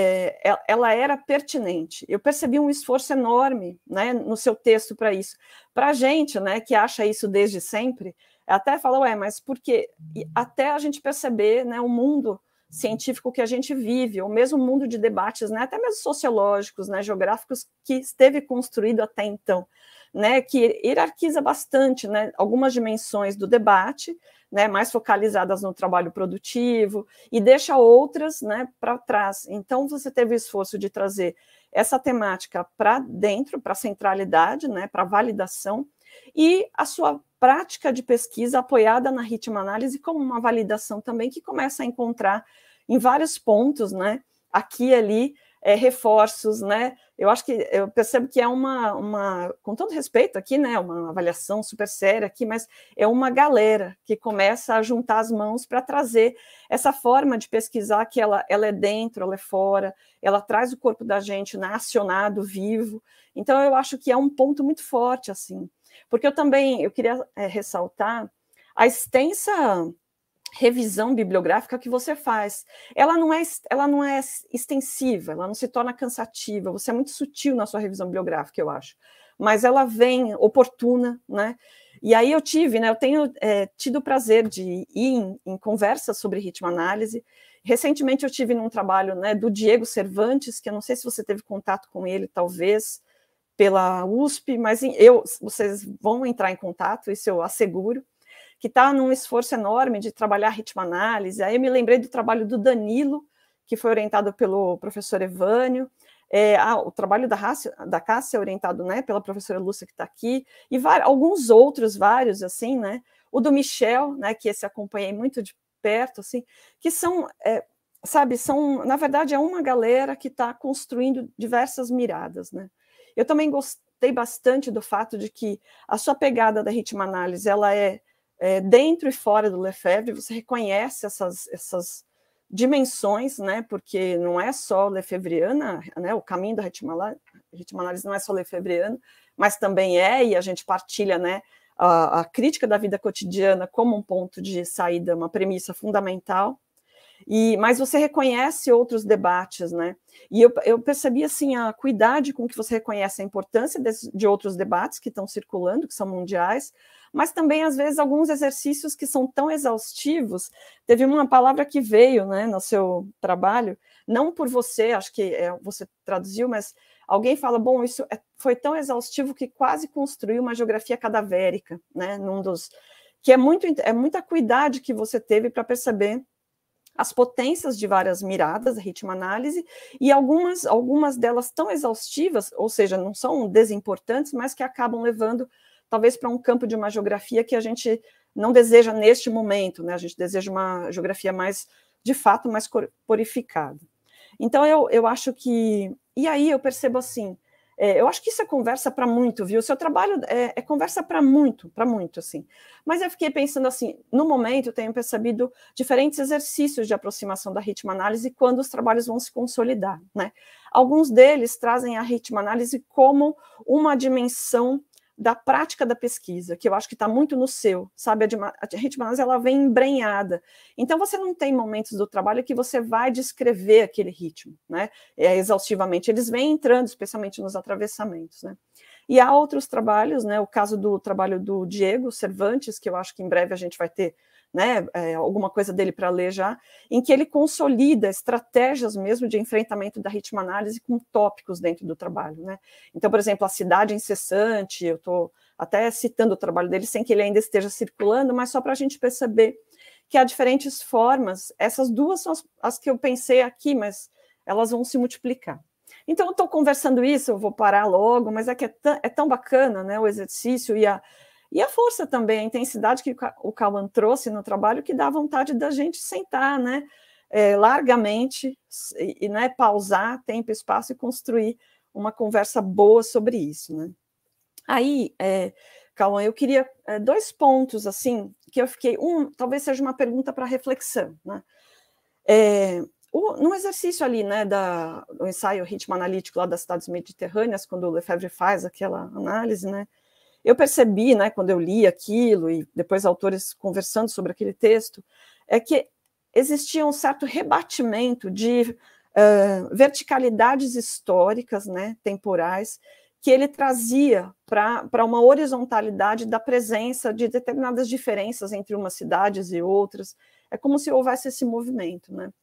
ela era pertinente. Eu percebi um esforço enorme, né, no seu texto para isso. Para a gente, né, que acha isso desde sempre, até fala, mas por quê? E até a gente perceber, né, o mundo científico que a gente vive, ou mesmo o mundo de debates, né, até mesmo sociológicos, né, geográficos, que esteve construído até então. né, que hierarquiza bastante, né, algumas dimensões do debate, né, mais focalizadas no trabalho produtivo, e deixa outras, né, para trás. Então, você teve o esforço de trazer essa temática para dentro, para a centralidade, né, para a validação, e a sua prática de pesquisa apoiada na ritmo-análise como uma validação também, que começa a encontrar em vários pontos, né, aqui e ali, reforços, né? Eu acho que eu percebo que é com todo respeito aqui, né? Uma avaliação super séria aqui, mas é uma galera que começa a juntar as mãos para trazer essa forma de pesquisar que ela é dentro, ela é fora, ela traz o corpo da gente, né, acionado, vivo. Então eu acho que é um ponto muito forte, assim, porque eu queria ressaltar a extensa revisão bibliográfica que você faz. Ela não é extensiva, ela não se torna cansativa, você é muito sutil na sua revisão bibliográfica, eu acho, mas ela vem oportuna, né? E aí eu tenho tido o prazer de ir em conversas sobre ritmo-análise. Recentemente eu tive num trabalho, né, do Diego Cervantes, que eu não sei se você teve contato com ele, talvez, pela USP, mas vocês vão entrar em contato, isso eu asseguro, que está num esforço enorme de trabalhar ritmo-análise. Aí eu me lembrei do trabalho do Danilo, que foi orientado pelo professor Evânio, o trabalho da Cássia, orientado, né, pela professora Lúcia, que está aqui, e alguns outros, vários, assim, né, o do Michel, né, que esse acompanhei muito de perto, assim, que são, na verdade, é uma galera que está construindo diversas miradas, né. Eu também gostei bastante do fato de que a sua pegada da ritmo-análise, ela dentro e fora do Lefebvre, você reconhece essas dimensões, né, porque não é só lefebvriana, né, o caminho da ritmo-análise não é só lefebvriano, mas também e a gente partilha, né, a crítica da vida cotidiana como um ponto de saída, uma premissa fundamental, mas você reconhece outros debates, né? E eu percebi assim a cuidado com que você reconhece a importância de outros debates que estão circulando, que são mundiais, mas também, às vezes, alguns exercícios que são tão exaustivos. Teve uma palavra que veio, né, no seu trabalho, não por você, acho que você traduziu, mas alguém fala, bom, isso foi tão exaustivo que quase construiu uma geografia cadavérica, né, que é muita cuidado que você teve para perceber as potências de várias miradas, a ritmo-análise, e algumas delas tão exaustivas, ou seja, não são desimportantes, mas que acabam levando, talvez, para um campo de uma geografia que a gente não deseja neste momento, né? A gente deseja uma geografia mais, de fato, mais corporificada. Então, eu acho que... E aí eu percebo assim, eu acho que isso é conversa para muito, viu? O seu trabalho é conversa para muito, assim. Mas eu fiquei pensando assim, no momento eu tenho percebido diferentes exercícios de aproximação da ritmo-análise quando os trabalhos vão se consolidar, né? Alguns deles trazem a ritmo-análise como uma dimensão da prática da pesquisa, que eu acho que está muito no seu, sabe? A ritmo-análise, ela vem embrenhada. Então, você não tem momentos do trabalho que você vai descrever aquele ritmo, né? Exaustivamente. Eles vêm entrando, especialmente nos atravessamentos, né? E há outros trabalhos, né? O caso do trabalho do Diego Cervantes, que eu acho que em breve a gente vai ter, né, alguma coisa dele para ler já, em que ele consolida estratégias mesmo de enfrentamento da ritmo-análise com tópicos dentro do trabalho, né? Então, por exemplo, a cidade incessante, eu estou até citando o trabalho dele sem que ele ainda esteja circulando, mas só para a gente perceber que há diferentes formas. Essas duas são as que eu pensei aqui, mas elas vão se multiplicar. Então, eu estou conversando isso, eu vou parar logo, mas que é tão bacana, né, o exercício e a força também, a intensidade que o Cauã trouxe no trabalho, que dá vontade da gente sentar, né, largamente, e né, pausar tempo e espaço e construir uma conversa boa sobre isso, né. Aí, Cauã, eu queria 2 pontos, assim, que eu fiquei... talvez seja uma pergunta para reflexão, né. No exercício ali, né, do ensaio ritmo analítico lá das cidades mediterrâneas, quando o Lefebvre faz aquela análise, né, eu percebi, né, quando eu li aquilo, e depois autores conversando sobre aquele texto, que existia um certo rebatimento de verticalidades históricas, né, temporais, que ele trazia para uma horizontalidade da presença de determinadas diferenças entre umas cidades e outras. É como se houvesse esse movimento, né?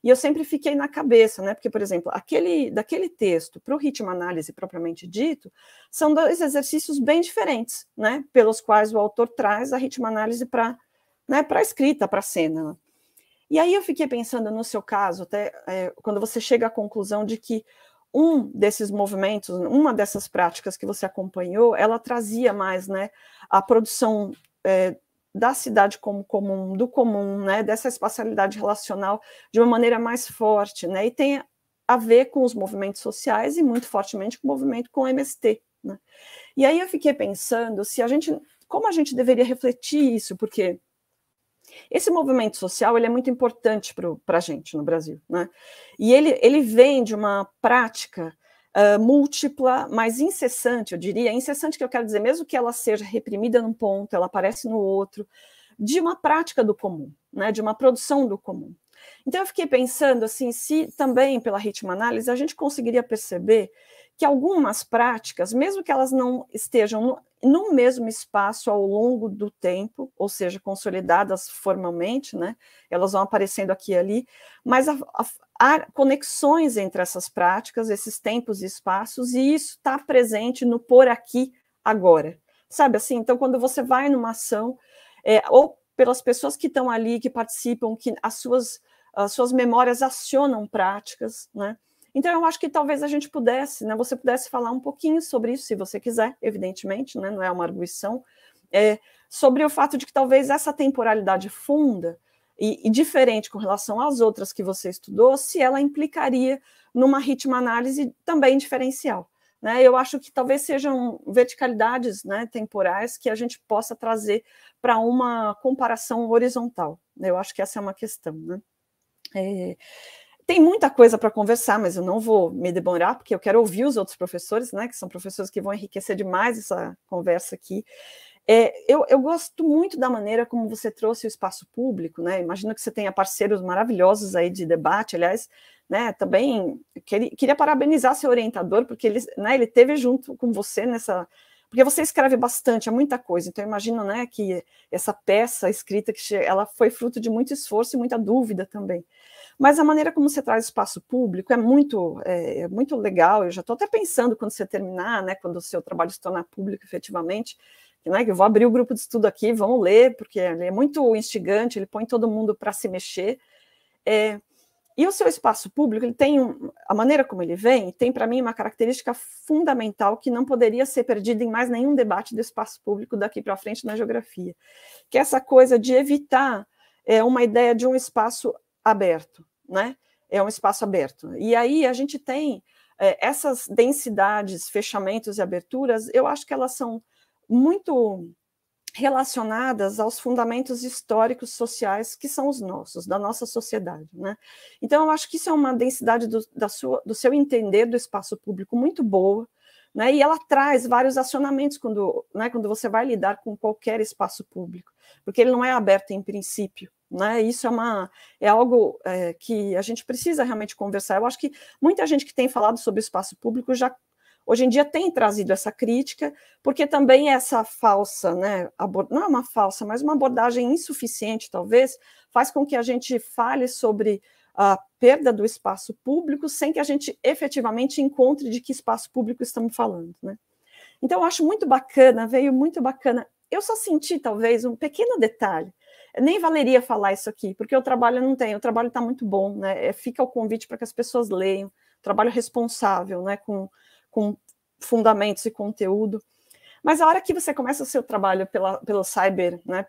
E eu sempre fiquei na cabeça, né? Porque, por exemplo, daquele texto para o ritmo análise propriamente dito, são 2 exercícios bem diferentes, né? Pelos quais o autor traz a ritmo análise para, né, para a escrita, para a cena. E aí eu fiquei pensando no seu caso, até quando você chega à conclusão de que um desses movimentos, uma dessas práticas que você acompanhou, ela trazia mais, né, a produção da cidade como comum, do comum, né, dessa espacialidade relacional de uma maneira mais forte, né, e tem a ver com os movimentos sociais e muito fortemente com o movimento com o MST, né. E aí eu fiquei pensando como a gente deveria refletir isso, porque esse movimento social ele é muito importante para a gente no Brasil, né? E ele vem de uma prática múltipla, mas incessante, eu diria, incessante que eu quero dizer, mesmo que ela seja reprimida num ponto, ela aparece no outro, de uma prática do comum, né? De uma produção do comum. Então eu fiquei pensando assim, se também pela ritmo-análise a gente conseguiria perceber que algumas práticas, mesmo que elas não estejam no mesmo espaço ao longo do tempo, ou seja, consolidadas formalmente, né? Elas vão aparecendo aqui e ali, mas há conexões entre essas práticas, esses tempos e espaços, e isso está presente no por aqui, agora. Sabe assim? Então, quando você vai numa ação, ou pelas pessoas que estão ali, que participam, que as suas memórias acionam práticas, né? Então, eu acho que talvez a gente pudesse, né, você pudesse falar um pouquinho sobre isso, se você quiser, evidentemente, né, não é uma arguição, sobre o fato de que talvez essa temporalidade funda e diferente com relação às outras que você estudou, se ela implicaria numa ritmo-análise também diferencial. Né? Eu acho que talvez sejam verticalidades, né, temporais que a gente possa trazer para uma comparação horizontal. Eu acho que essa é uma questão, né? Tem muita coisa para conversar, mas eu não vou me demorar, porque eu quero ouvir os outros professores, né, que são professores que vão enriquecer demais essa conversa aqui. Eu gosto muito da maneira como você trouxe o espaço público, né? Imagino que você tenha parceiros maravilhosos aí de debate, aliás, né, também queria parabenizar seu orientador, porque ele esteve junto com você nessa... Porque você escreve bastante, é muita coisa, então eu imagino, né, que essa peça escrita, ela foi fruto de muito esforço e muita dúvida também. Mas a maneira como você traz espaço público é muito legal. Eu já estou até pensando quando você terminar, né, quando o seu trabalho se tornar público efetivamente, né, que eu vou abrir o grupo de estudo aqui, vamos ler, porque ele é muito instigante, ele põe todo mundo para se mexer. E o seu espaço público, ele tem a maneira como ele vem, tem para mim uma característica fundamental que não poderia ser perdida em mais nenhum debate do espaço público daqui para frente na geografia, que é essa coisa de evitar uma ideia de um espaço aberto, né? É um espaço aberto. E aí a gente tem essas densidades, fechamentos e aberturas, eu acho que elas são muito relacionadas aos fundamentos históricos sociais que são os nossos, da nossa sociedade, né? Então eu acho que isso é uma densidade do seu entender do espaço público muito boa, né? E ela traz vários acionamentos quando você vai lidar com qualquer espaço público, porque ele não é aberto em princípio, né? Isso é algo que a gente precisa realmente conversar. Eu acho que muita gente que tem falado sobre o espaço público já hoje em dia tem trazido essa crítica, porque também essa falsa, né, não é uma falsa, mas uma abordagem insuficiente, talvez, faz com que a gente fale sobre a perda do espaço público sem que a gente efetivamente encontre de que espaço público estamos falando, né? Então, eu acho muito bacana, veio muito bacana. Eu só senti, talvez, um pequeno detalhe. Nem valeria falar isso aqui, porque o trabalho não tem, o trabalho está muito bom, né? Fica o convite para que as pessoas leiam, trabalho responsável, né, com fundamentos e conteúdo. Mas a hora que você começa o seu trabalho pelo cyber, né,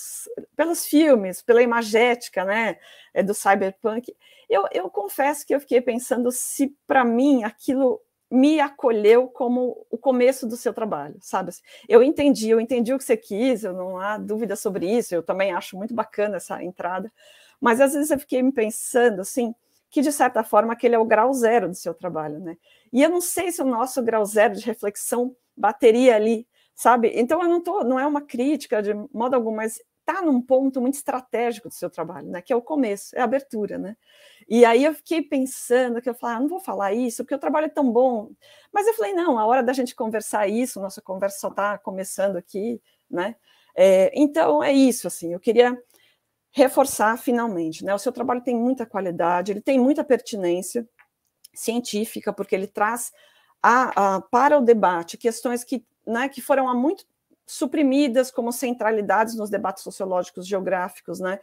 pelos filmes, pela imagética, né, do cyberpunk, eu confesso que eu fiquei pensando se, para mim, aquilo me acolheu como o começo do seu trabalho, sabe? Eu entendi o que você quis, eu não há dúvida sobre isso, eu também acho muito bacana essa entrada, mas às vezes eu fiquei me pensando, assim, que, de certa forma, aquele é o grau zero do seu trabalho, né? E eu não sei se o nosso grau zero de reflexão bateria ali, sabe? Então, não é uma crítica de modo algum, mas está num ponto muito estratégico do seu trabalho, né? Que é o começo, é a abertura, né? E aí eu fiquei pensando, que eu falei, não vou falar isso, porque o trabalho é tão bom. Mas eu falei, não, a hora da gente conversar isso, nossa conversa só está começando aqui, né? Então, é isso, assim, eu queria reforçar finalmente, né? O seu trabalho tem muita qualidade, ele tem muita pertinência científica, porque ele traz para o debate questões que, né, que foram há muito suprimidas como centralidades nos debates sociológicos geográficos, né,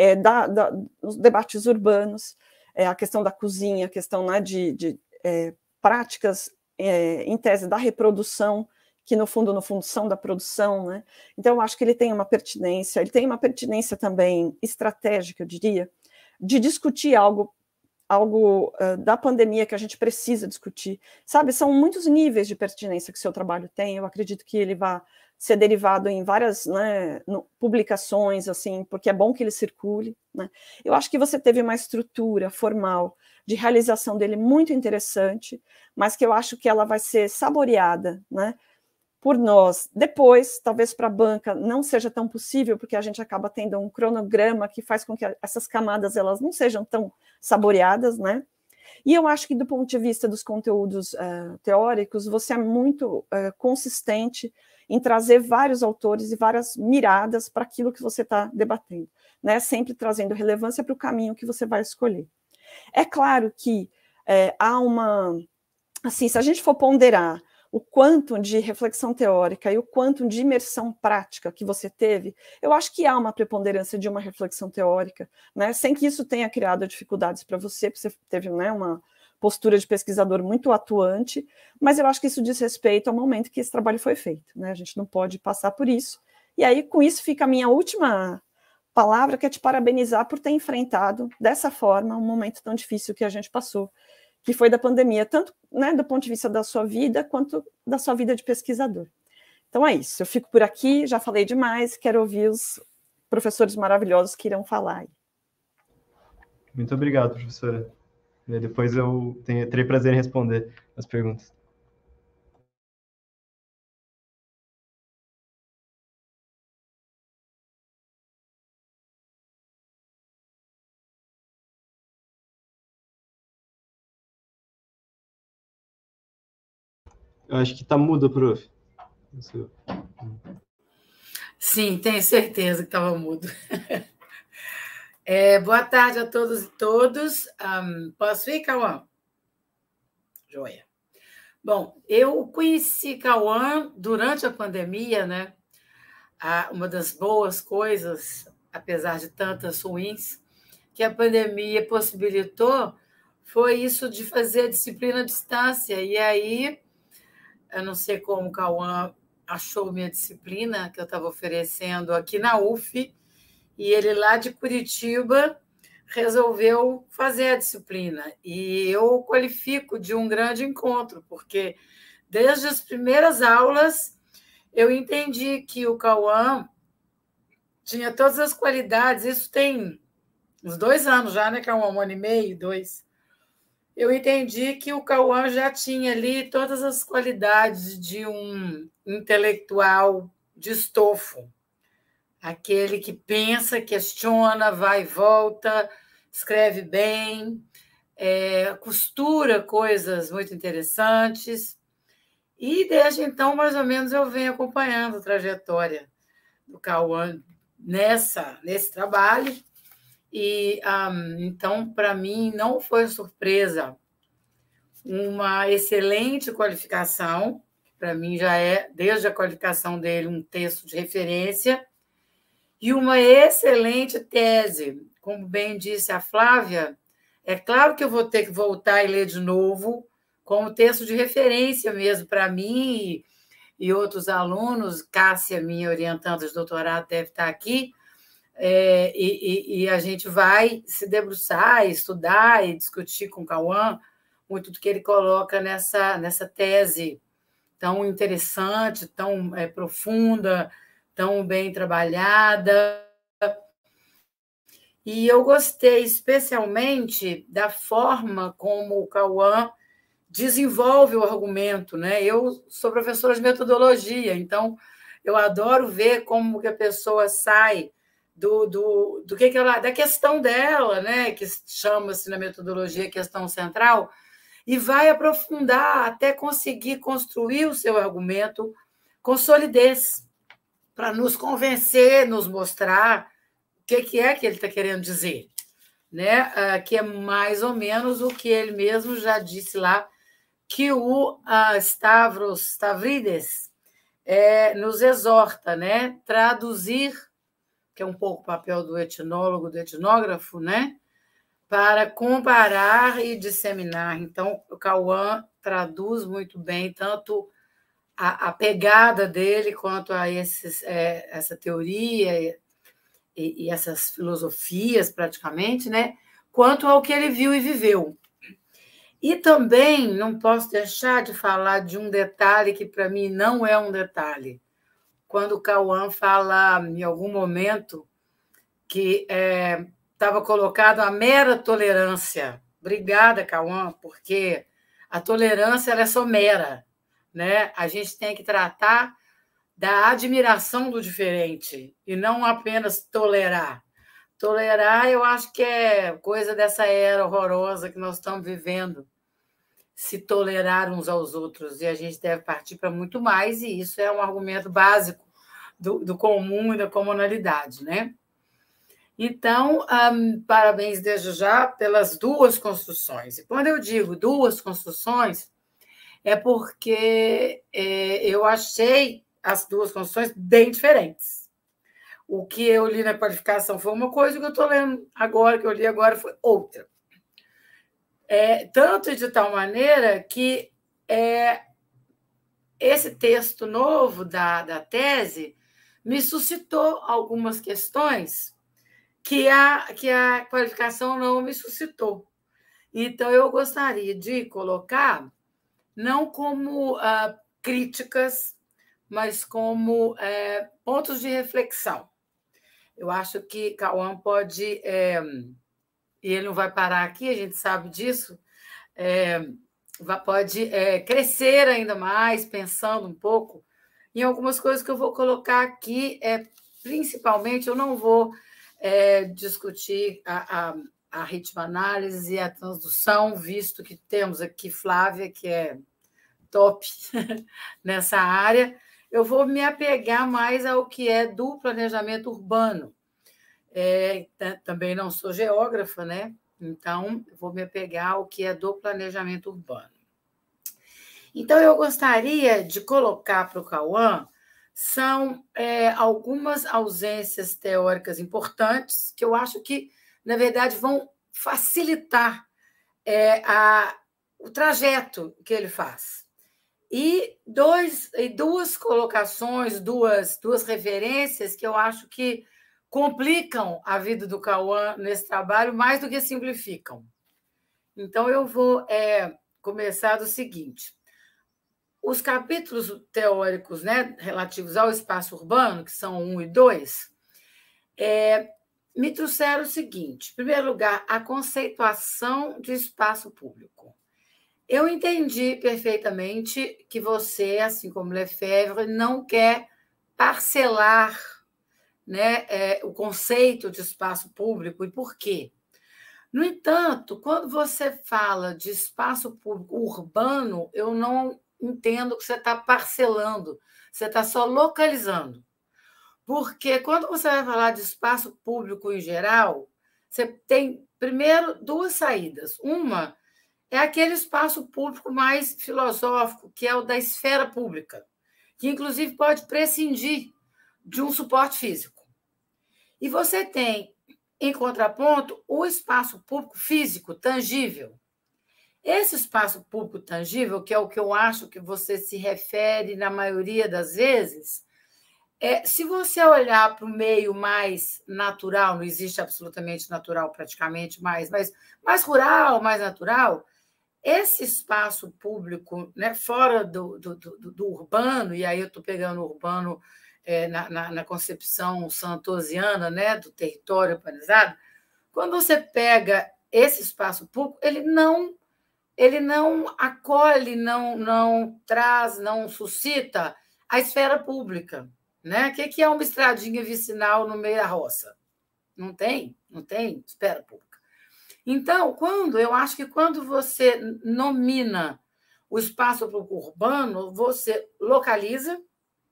nos debates urbanos, a questão da cozinha, a questão, né, de práticas em tese da reprodução, que no fundo são da produção, né? Então eu acho que ele tem uma pertinência também estratégica, eu diria, de discutir algo da pandemia que a gente precisa discutir, sabe? São muitos níveis de pertinência que o seu trabalho tem. Eu acredito que ele vai ser derivado em várias, né, publicações, assim, porque é bom que ele circule, né? Eu acho que você teve uma estrutura formal de realização dele muito interessante, mas que eu acho que ela vai ser saboreada, né, por nós. Depois, talvez para a banca não seja tão possível, porque a gente acaba tendo um cronograma que faz com que essas camadas elas não sejam tão saboreadas, né? E eu acho que do ponto de vista dos conteúdos teóricos, você é muito consistente em trazer vários autores e várias miradas para aquilo que você está debatendo, né? Sempre trazendo relevância para o caminho que você vai escolher. É claro que há uma... Assim, se a gente for ponderar o quanto de reflexão teórica e o quanto de imersão prática que você teve, eu acho que há uma preponderância de uma reflexão teórica, né, sem que isso tenha criado dificuldades para você, porque você teve, né, uma postura de pesquisador muito atuante, mas eu acho que isso diz respeito ao momento que esse trabalho foi feito, né, a gente não pode passar por isso. E aí, com isso, fica a minha última palavra, que é te parabenizar por ter enfrentado dessa forma um momento tão difícil que a gente passou, que foi da pandemia, tanto, né, do ponto de vista da sua vida, quanto da sua vida de pesquisador. Então é isso, eu fico por aqui, já falei demais, quero ouvir os professores maravilhosos que irão falar. Muito obrigado, professora. Depois eu terei prazer em responder as perguntas. Eu acho que está mudo, prof. Sim, tenho certeza que estava mudo. Boa tarde a todos e todas. Posso ir, Cauã? Joia. Bom, eu conheci Cauã durante a pandemia, né? Uma das boas coisas, apesar de tantas ruins, que a pandemia possibilitou foi isso de fazer a disciplina à distância. E aí, eu não sei como o Cauã achou minha disciplina que eu estava oferecendo aqui na UF, e ele lá de Curitiba resolveu fazer a disciplina. E eu qualifico de um grande encontro, porque desde as primeiras aulas eu entendi que o Cauã tinha todas as qualidades, isso tem uns 2 anos já, né, Cauã? 1 ano e meio, 2. Eu entendi que o Cauã já tinha ali todas as qualidades de um intelectual de estofo, aquele que pensa, questiona, vai e volta, escreve bem, costura coisas muito interessantes. E desde então, mais ou menos, eu venho acompanhando a trajetória do Cauã nesse trabalho. E, então, para mim, não foi surpresa uma excelente qualificação, para mim já é, desde a qualificação dele, um texto de referência, e uma excelente tese. Como bem disse a Flávia, é claro que eu vou ter que voltar e ler de novo, como texto de referência mesmo para mim e outros alunos. Cássia, minha orientanda de doutorado, deve estar aqui, e a gente vai se debruçar, estudar e discutir com o Cauã muito do que ele coloca nessa tese tão interessante, tão profunda, tão bem trabalhada. E eu gostei especialmente da forma como o Cauã desenvolve o argumento, né? Eu sou professora de metodologia, então eu adoro ver como que a pessoa sai do que ela, da questão dela, né? Que chama-se na metodologia questão central, e vai aprofundar até conseguir construir o seu argumento com solidez, para nos convencer, nos mostrar que é que ele está querendo dizer, né? Que é mais ou menos o que ele mesmo já disse lá, que o Stavrides nos exorta, né? Traduzir, que é um pouco o papel do etnólogo, do etnógrafo, né? Para comparar e disseminar. Então, o Cauã traduz muito bem tanto a pegada dele quanto a essa teoria e essas filosofias, praticamente, né? Quanto ao que ele viu e viveu. E também não posso deixar de falar de um detalhe que, para mim, não é um detalhe. Quando o Cauã fala, em algum momento, que estava colocado a mera tolerância. Obrigada, Cauã, porque a tolerância ela é só mera, né? A gente tem que tratar da admiração do diferente e não apenas tolerar. Tolerar, eu acho que é coisa dessa era horrorosa que nós estamos vivendo, se tolerar uns aos outros, e a gente deve partir para muito mais, e isso é um argumento básico do comum e da comunalidade, né? Então, parabéns desde já pelas duas construções. E quando eu digo duas construções, é porque eu achei as duas construções bem diferentes. O que eu li na qualificação foi uma coisa, o que eu estou lendo agora, que eu li agora, foi outra. Tanto e de tal maneira que esse texto novo da tese me suscitou algumas questões que a qualificação não me suscitou. Então, eu gostaria de colocar, não como críticas, mas como pontos de reflexão. Eu acho que Cauã pode, e ele não vai parar aqui, a gente sabe disso, pode crescer ainda mais, pensando um pouco em algumas coisas que eu vou colocar aqui. Principalmente, eu não vou discutir a ritmo-análise e a transdução, visto que temos aqui Flávia, que é top nessa área. Eu vou me apegar mais ao que é do planejamento urbano. Também não sou geógrafa, né? Então, eu vou me apegar ao que é do planejamento urbano. Então, eu gostaria de colocar para o Cauã são algumas ausências teóricas importantes que eu acho que, na verdade, vão facilitar o trajeto que ele faz. E duas colocações, duas referências que eu acho que complicam a vida do Cauã nesse trabalho mais do que simplificam. Então, eu vou começar do seguinte. Os capítulos teóricos, né, relativos ao espaço urbano, que são 1 e 2, me trouxeram o seguinte. Em primeiro lugar, a conceituação de espaço público. Eu entendi perfeitamente que você, assim como Lefebvre, não quer parcelar, né, o conceito de espaço público. E por quê? No entanto, quando você fala de espaço público urbano, eu não entendo que você está parcelando, você está só localizando. Porque quando você vai falar de espaço público em geral, você tem, primeiro, duas saídas. Uma é aquele espaço público mais filosófico, que é o da esfera pública, que, inclusive, pode prescindir de um suporte físico. E você tem, em contraponto, o espaço público físico, tangível. Esse espaço público tangível, que é o que eu acho que você se refere na maioria das vezes, se você olhar para o meio mais natural, não existe absolutamente natural praticamente mais, mas mais rural, mais natural, esse espaço público, né, fora do urbano, e aí eu estou pegando o urbano na concepção santosiana, né, do território urbanizado, quando você pega esse espaço público, ele não acolhe, não traz, não suscita a esfera pública. Né? O que é uma estradinha vicinal no meio da roça? Não tem esfera pública. Então, eu acho que quando você nomina o espaço público urbano, você localiza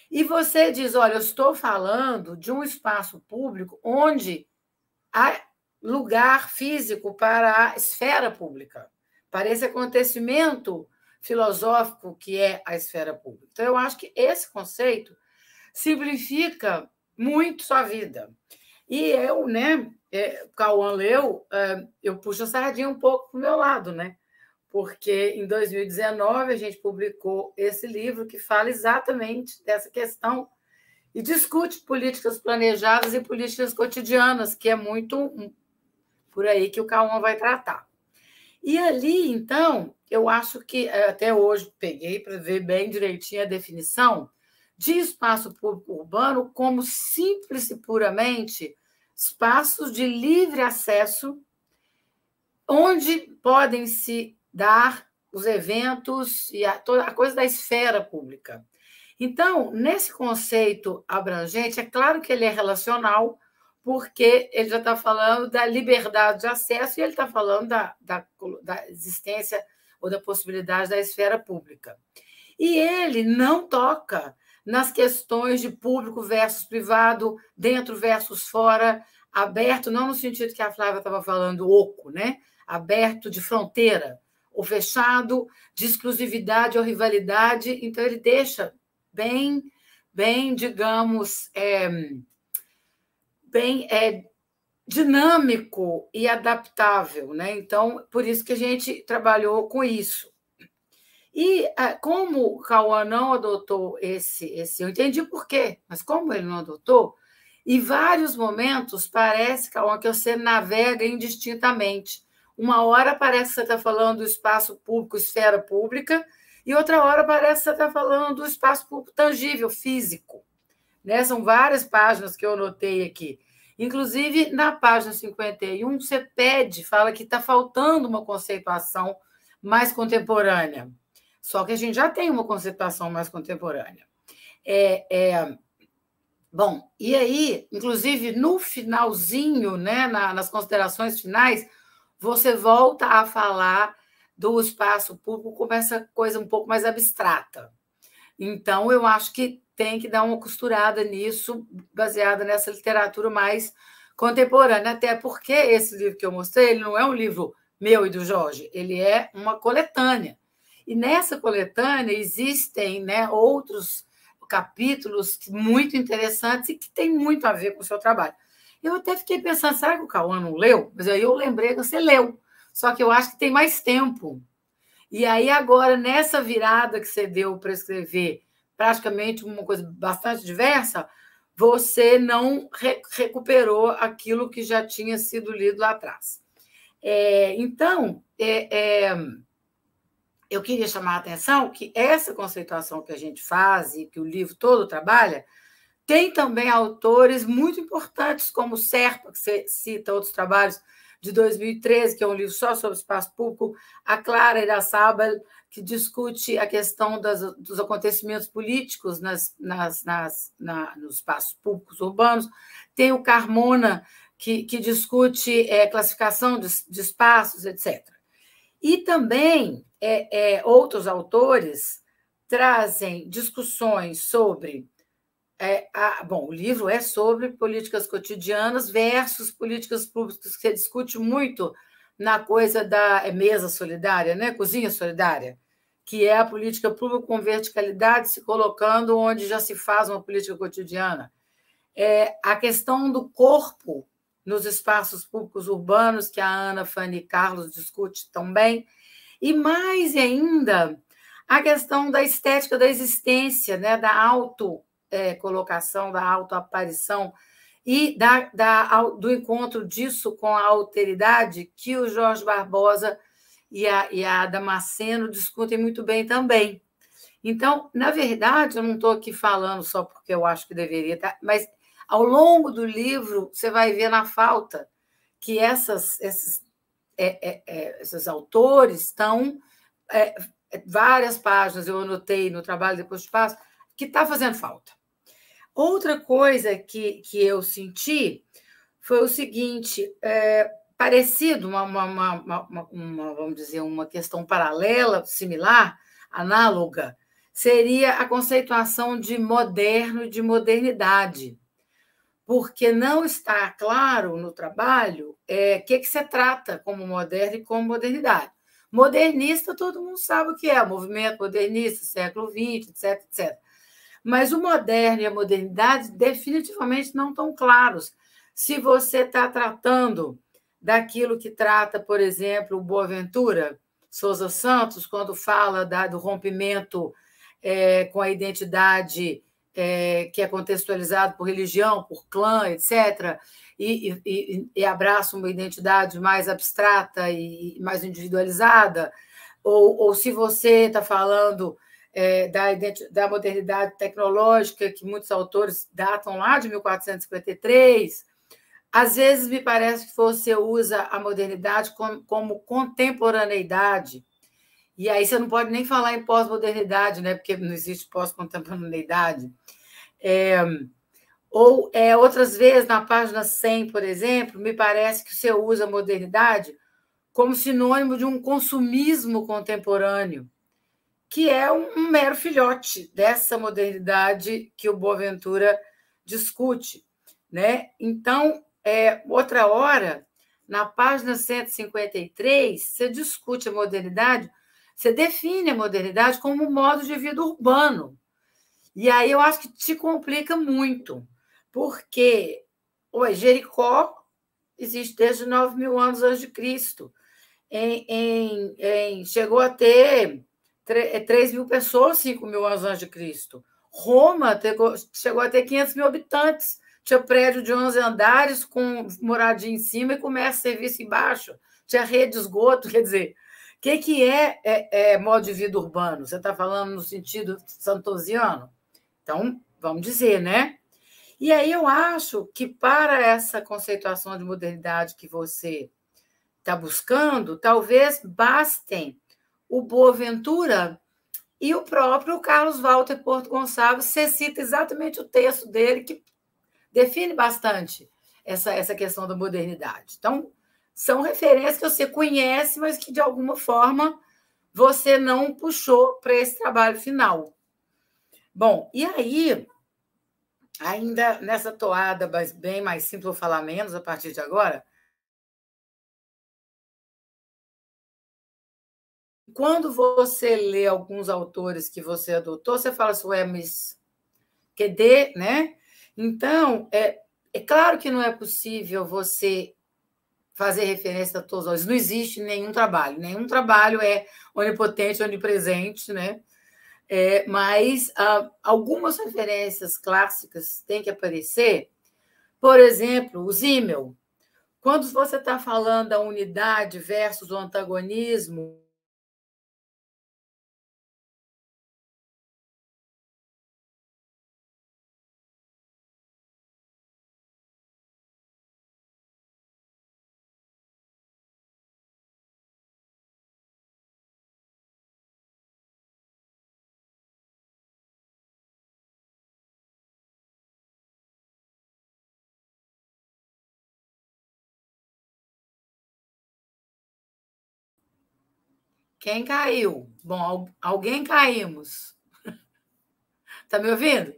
E você diz, olha, eu estou falando de um espaço público onde há lugar físico para a esfera pública, para esse acontecimento filosófico que é a esfera pública. Então, eu acho que esse conceito simplifica muito sua vida. E eu, né, Cauã leu, eu puxo a sardinha um pouco para o meu lado, né? Porque em 2019 a gente publicou esse livro que fala exatamente dessa questão e discute políticas planejadas e políticas cotidianas, que é muito por aí que o Cauã vai tratar. E ali, então, eu acho que até hoje peguei para ver bem direitinho a definição de espaço público urbano como simples e puramente espaços de livre acesso onde podem se dar os eventos e toda a coisa da esfera pública. Então, nesse conceito abrangente, é claro que ele é relacional, porque ele já está falando da liberdade de acesso e ele está falando da existência ou da possibilidade da esfera pública. E ele não toca nas questões de público versus privado, dentro versus fora, aberto, não no sentido que a Flávia estava falando, oco, né? Aberto de fronteira, ou fechado, de exclusividade ou rivalidade. Então, ele deixa bem digamos, bem dinâmico e adaptável, né? Então, por isso que a gente trabalhou com isso. E como o Cauã não adotou esse, eu entendi por quê, mas como ele não adotou, em vários momentos parece, Cauã, que você navega indistintamente. Uma hora parece que você está falando do espaço público, esfera pública, e outra hora parece que você está falando do espaço público tangível, físico. Né? São várias páginas que eu anotei aqui. Inclusive, na página 51, você fala que está faltando uma conceituação mais contemporânea. Só que a gente já tem uma conceituação mais contemporânea. Bom, e aí, inclusive, no finalzinho, né, nas considerações finais, você volta a falar do espaço público como essa coisa um pouco mais abstrata. Então, eu acho que tem que dar uma costurada nisso, baseada nessa literatura mais contemporânea, até porque esse livro que eu mostrei, ele não é um livro meu e do Jorge, ele é uma coletânea. E nessa coletânea existem, né, outros capítulos muito interessantes e que têm muito a ver com o seu trabalho. Eu até fiquei pensando, será que o Cauã não leu? Mas aí eu lembrei que você leu, só que eu acho que tem mais tempo. E aí agora, nessa virada que você deu para escrever praticamente uma coisa bastante diversa, você não recuperou aquilo que já tinha sido lido lá atrás. Então, eu queria chamar a atenção que essa conceituação que a gente faz e que o livro todo trabalha, tem também autores muito importantes, como Serpa, que você cita outros trabalhos, de 2013, que é um livro só sobre espaço público, a Clara Iraçábal, que discute a questão dos acontecimentos políticos nos espaços públicos urbanos, tem o Carmona, que discute classificação de espaços, etc. E também outros autores trazem discussões sobre... bom, o livro é sobre políticas cotidianas versus políticas públicas, que você discute muito na coisa da mesa solidária, né? Cozinha solidária, que é a política pública com verticalidade se colocando onde já se faz uma política cotidiana. A questão do corpo nos espaços públicos urbanos, que a Ana, Fanny e Carlos discute também, e mais ainda a questão da estética da existência, né? Da autocolocação, da autoaparição e do encontro disso com a alteridade, que o Jorge Barbosa e a Damasceno discutem muito bem também. Então, na verdade, eu não estou aqui falando só porque eu acho que deveria estar, mas ao longo do livro você vai ver na falta que esses autores estão... várias páginas eu anotei no trabalho Depois do Espaço, que está fazendo falta. Outra coisa que eu senti foi o seguinte, parecido, vamos dizer, uma questão paralela, similar, análoga, seria a conceituação de moderno e de modernidade, porque não está claro no trabalho o que se trata como moderno e como modernidade. Modernista, todo mundo sabe o que é, o movimento modernista, século XX, etc, etc. Mas o moderno e a modernidade definitivamente não estão claros. Se você está tratando daquilo que trata, por exemplo, o Boaventura Souza Santos, quando fala do rompimento com a identidade que é contextualizado por religião, por clã, etc., e abraça uma identidade mais abstrata e mais individualizada, ou se você está falando da modernidade tecnológica, que muitos autores datam lá de 1453, às vezes me parece que você usa a modernidade como contemporaneidade, e aí você não pode nem falar em pós-modernidade, né? Porque não existe pós-contemporaneidade. Outras vezes, na página 100, por exemplo, me parece que você usa a modernidade como sinônimo de um consumismo contemporâneo, que é um mero filhote dessa modernidade que o Boaventura discute, né? Então, outra hora, na página 153, você discute a modernidade, você define a modernidade como um modo de vida urbano. E aí eu acho que te complica muito, porque Jericó existe desde 9.000 anos antes de Cristo. Chegou a ter 3.000 pessoas, 5.000 anos antes de Cristo. Roma chegou a ter 500.000 habitantes. Tinha prédio de 11 andares com moradia em cima e comércio e serviço embaixo. Tinha rede de esgoto, quer dizer... O que é modo de vida urbano? Você está falando no sentido santosiano? Então, vamos dizer, né? E aí eu acho que para essa conceituação de modernidade que você está buscando, talvez bastem o Boaventura e o próprio Carlos Walter Porto Gonçalves. Você cita exatamente o texto dele, que define bastante essa questão da modernidade. Então, são referências que você conhece, mas que, de alguma forma, você não puxou para esse trabalho final. Bom, e aí, ainda nessa toada bem mais simples, vou falar menos a partir de agora, quando você lê alguns autores que você adotou, você fala assim, mas QD, né? Então, é claro que não é possível você fazer referência a todos os. Não existe nenhum trabalho é onipotente, onipresente, né? Mas algumas referências clássicas têm que aparecer. Por exemplo, o Simmel. Quando você está falando da unidade versus o antagonismo, quem caiu? Bom, alguém caímos. Está me ouvindo?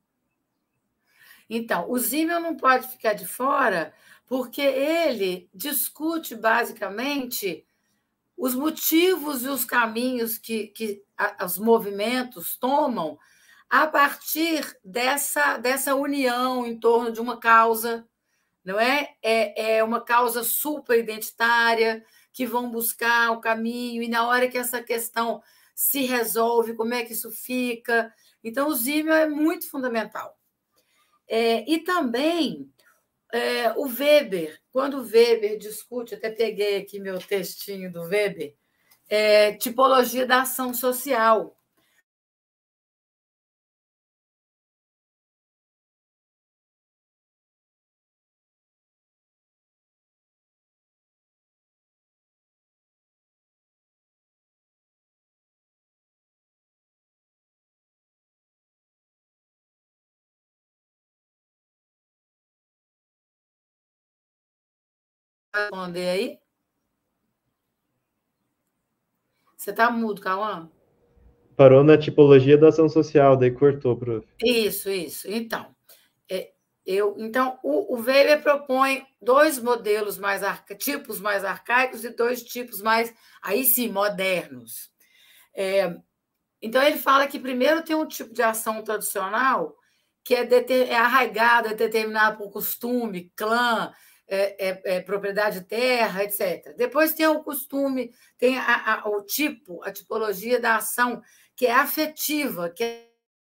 Então, o Simmel não pode ficar de fora, porque ele discute, basicamente, os motivos e os caminhos que os movimentos tomam a partir dessa união em torno de uma causa, não é? É uma causa super-identitária, que vão buscar o caminho, e na hora que essa questão se resolve, como é que isso fica? Então, o Simmel é muito fundamental. E também o Weber, quando o Weber discute, até peguei aqui meu textinho do Weber, tipologia da ação social. Responder aí? Você está mudo, Cauã? parou na tipologia da ação social, daí cortou, prof. Isso. Então, o Weber propõe dois modelos tipos mais arcaicos e dois tipos mais, aí sim, modernos. Então, ele fala que primeiro tem um tipo de ação tradicional que é arraigado, é determinado por costume, clã, propriedade de terra, etc. Depois tem o costume, tem o tipo, a tipologia da ação, que é afetiva, que é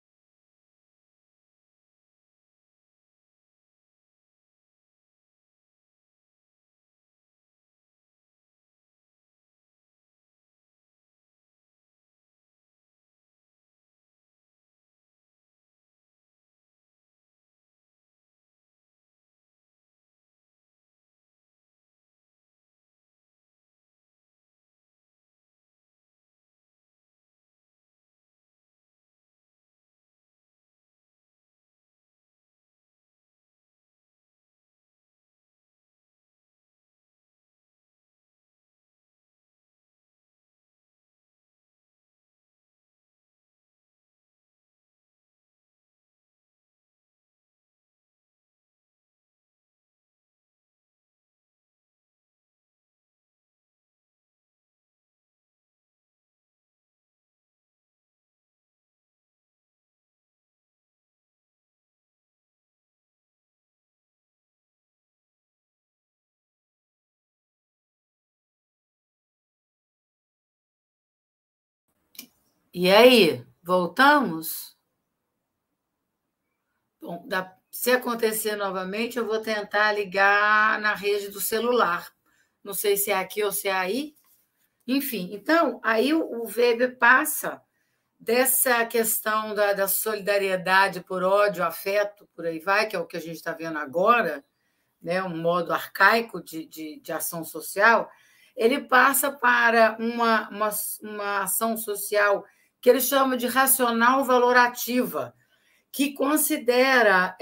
E aí, voltamos? Bom, se acontecer novamente, eu vou tentar ligar na rede do celular. Não sei se é aqui ou se é aí. Enfim, então, aí o Weber passa dessa questão da solidariedade por ódio, afeto, por aí vai, que é o que a gente está vendo agora, né, um modo arcaico de ação social, ele passa para uma ação social que ele chama de racional valorativa, que considera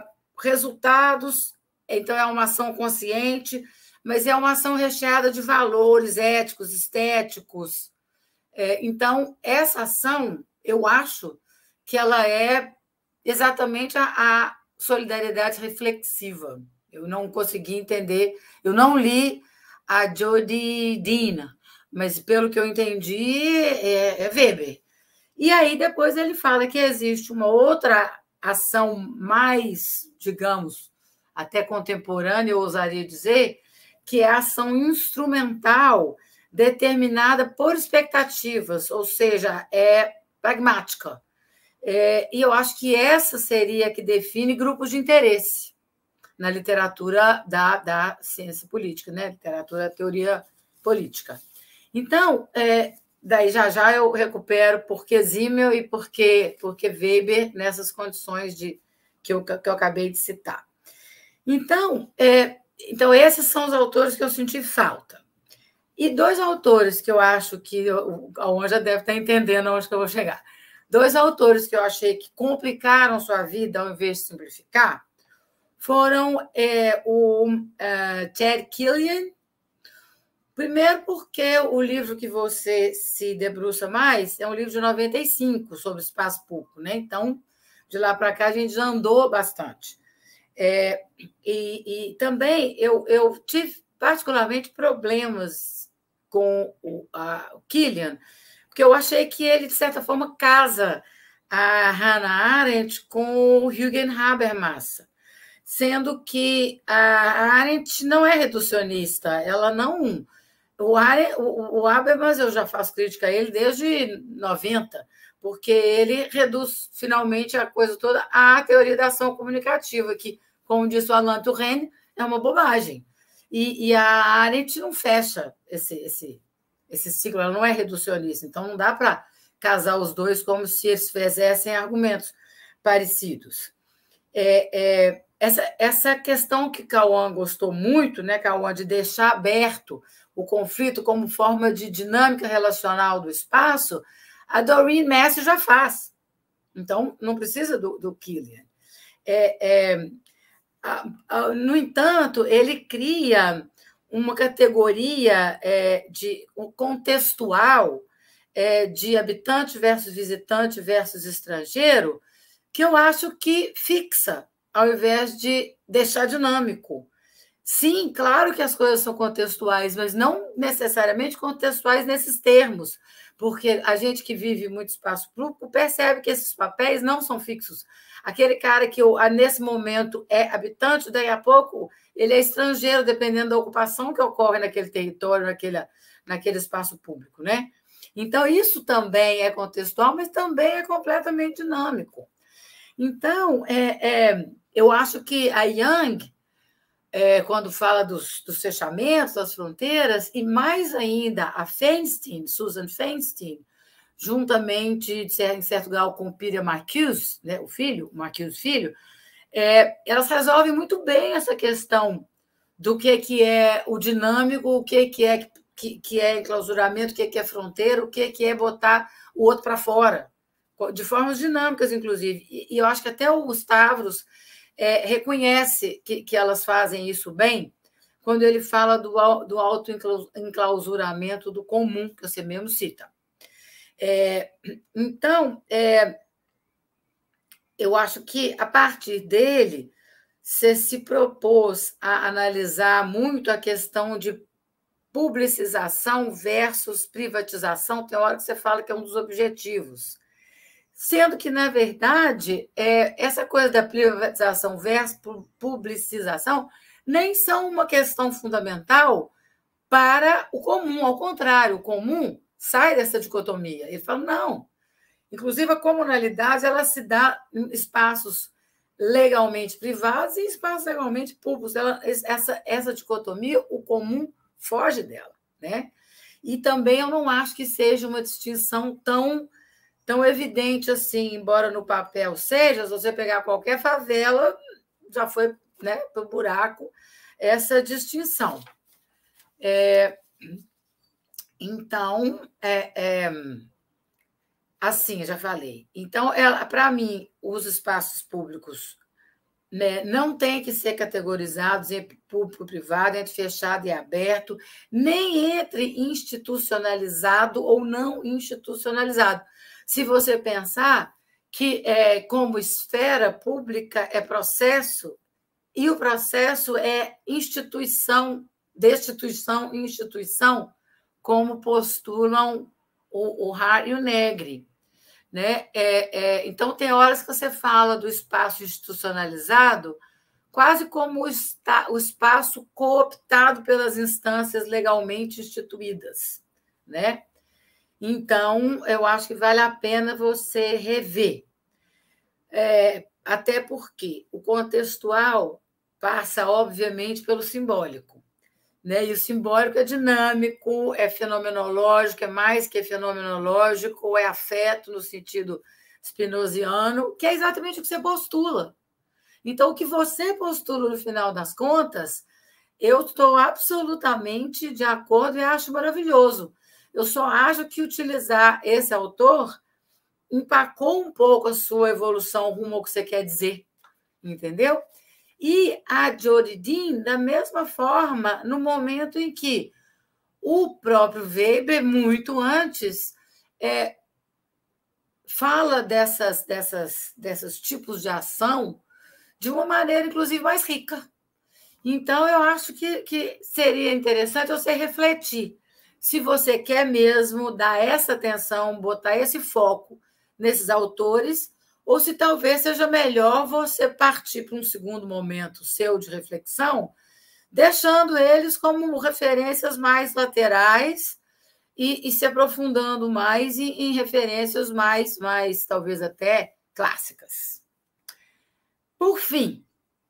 resultados, então é uma ação consciente, mas é uma ação recheada de valores éticos, estéticos. Então, essa ação, eu acho que ela é exatamente a solidariedade reflexiva. Eu não consegui entender, eu não li a Jodie Dean, mas, pelo que eu entendi, é Weber. E aí, depois, ele fala que existe uma outra ação mais, digamos, até contemporânea, eu ousaria dizer, que é a ação instrumental determinada por expectativas, ou seja, é pragmática. E eu acho que essa seria a que define grupos de interesse na literatura da ciência política, né? Literatura, teoria política. Então, daí já eu recupero porque Zimmel e porque Weber nessas condições que eu acabei de citar. Então, esses são os autores que eu senti falta. E dois autores que eu acho que o Cauã já deve estar entendendo onde que eu vou chegar. Dois autores que eu achei que complicaram sua vida ao invés de simplificar foram o Ted Killian. Primeiro porque o livro que você se debruça mais é um livro de 95, sobre espaço público, né? Então, de lá para cá, a gente já andou bastante. E também eu tive particularmente problemas com o Killian, porque eu achei que ele, de certa forma, casa a Hannah Arendt com o Jürgen Habermas, sendo que a Arendt não é reducionista, ela não... O Habermas, eu já faço crítica a ele desde 90, porque ele reduz, finalmente, a coisa toda à teoria da ação comunicativa, que, como disse o Alain Touraine, é uma bobagem. E a Arendt não fecha esse ciclo, ela não é reducionista, então não dá para casar os dois como se eles fizessem argumentos parecidos. Essa questão que Cauã gostou muito, né, Cauã, de deixar aberto o conflito como forma de dinâmica relacional do espaço, a Doreen Messi já faz. Então, não precisa do Killian. No entanto, ele cria uma categoria de contextual de habitante versus visitante versus estrangeiro, que eu acho que fixa, ao invés de deixar dinâmico. Sim, claro que as coisas são contextuais, mas não necessariamente contextuais nesses termos, porque a gente que vive muito espaço público percebe que esses papéis não são fixos. Aquele cara que nesse momento é habitante, daí a pouco ele é estrangeiro, dependendo da ocupação que ocorre naquele território, naquele espaço público, né? Então, isso também é contextual, mas também é completamente dinâmico. Então, eu acho que a Young, quando fala dos fechamentos, das fronteiras, e mais ainda a Feinstein, Susan Feinstein, juntamente, em certo grau, com o Peter Marcuse, né, o Marcuse filho, elas resolvem muito bem essa questão do que é o dinâmico, o que é enclausuramento, o que é fronteira, o que é botar o outro para fora, de formas dinâmicas, inclusive. E eu acho que até o Stavros reconhece que elas fazem isso bem, quando ele fala do auto-enclausuramento do comum, que você mesmo cita. Então, eu acho que, a partir dele, você se propôs a analisar muito a questão de publicização versus privatização. Tem hora que você fala que é um dos objetivos. Sendo que, na verdade, essa coisa da privatização versus publicização nem são uma questão fundamental para o comum. Ao contrário, o comum sai dessa dicotomia. Ele fala, não. Inclusive, a comunalidade ela se dá em espaços legalmente privados e espaços legalmente públicos. Essa dicotomia, o comum foge dela, né? E também eu não acho que seja uma distinção tão evidente assim, embora no papel seja, se você pegar qualquer favela, já foi, né, para o buraco essa distinção. Então, assim, já falei. Então, para mim, os espaços públicos, né, não têm que ser categorizados entre público e privado, entre fechado e aberto, nem entre institucionalizado ou não institucionalizado. Se você pensar que, como esfera pública, é processo, e o processo é instituição, destituição e instituição, como postulam o Hart e o Negri. Né? Então, tem horas que você fala do espaço institucionalizado quase como o espaço cooptado pelas instâncias legalmente instituídas. Né? Então, eu acho que vale a pena você rever. Até porque o contextual passa, obviamente, pelo simbólico. Né? E o simbólico é dinâmico, é fenomenológico, é mais que fenomenológico, é afeto no sentido spinoziano, que é exatamente o que você postula. Então, o que você postula, no final das contas, eu estou absolutamente de acordo e acho maravilhoso. Eu só acho que utilizar esse autor empacou um pouco a sua evolução rumo ao que você quer dizer, entendeu? E a Jodi Dean, da mesma forma, no momento em que o próprio Weber, muito antes, fala desses tipos de ação de uma maneira, inclusive, mais rica. Então, eu acho que seria interessante você refletir se você quer mesmo dar essa atenção, botar esse foco nesses autores, ou se talvez seja melhor você partir para um segundo momento seu de reflexão, deixando eles como referências mais laterais e se aprofundando mais em referências mais talvez até clássicas. Por fim,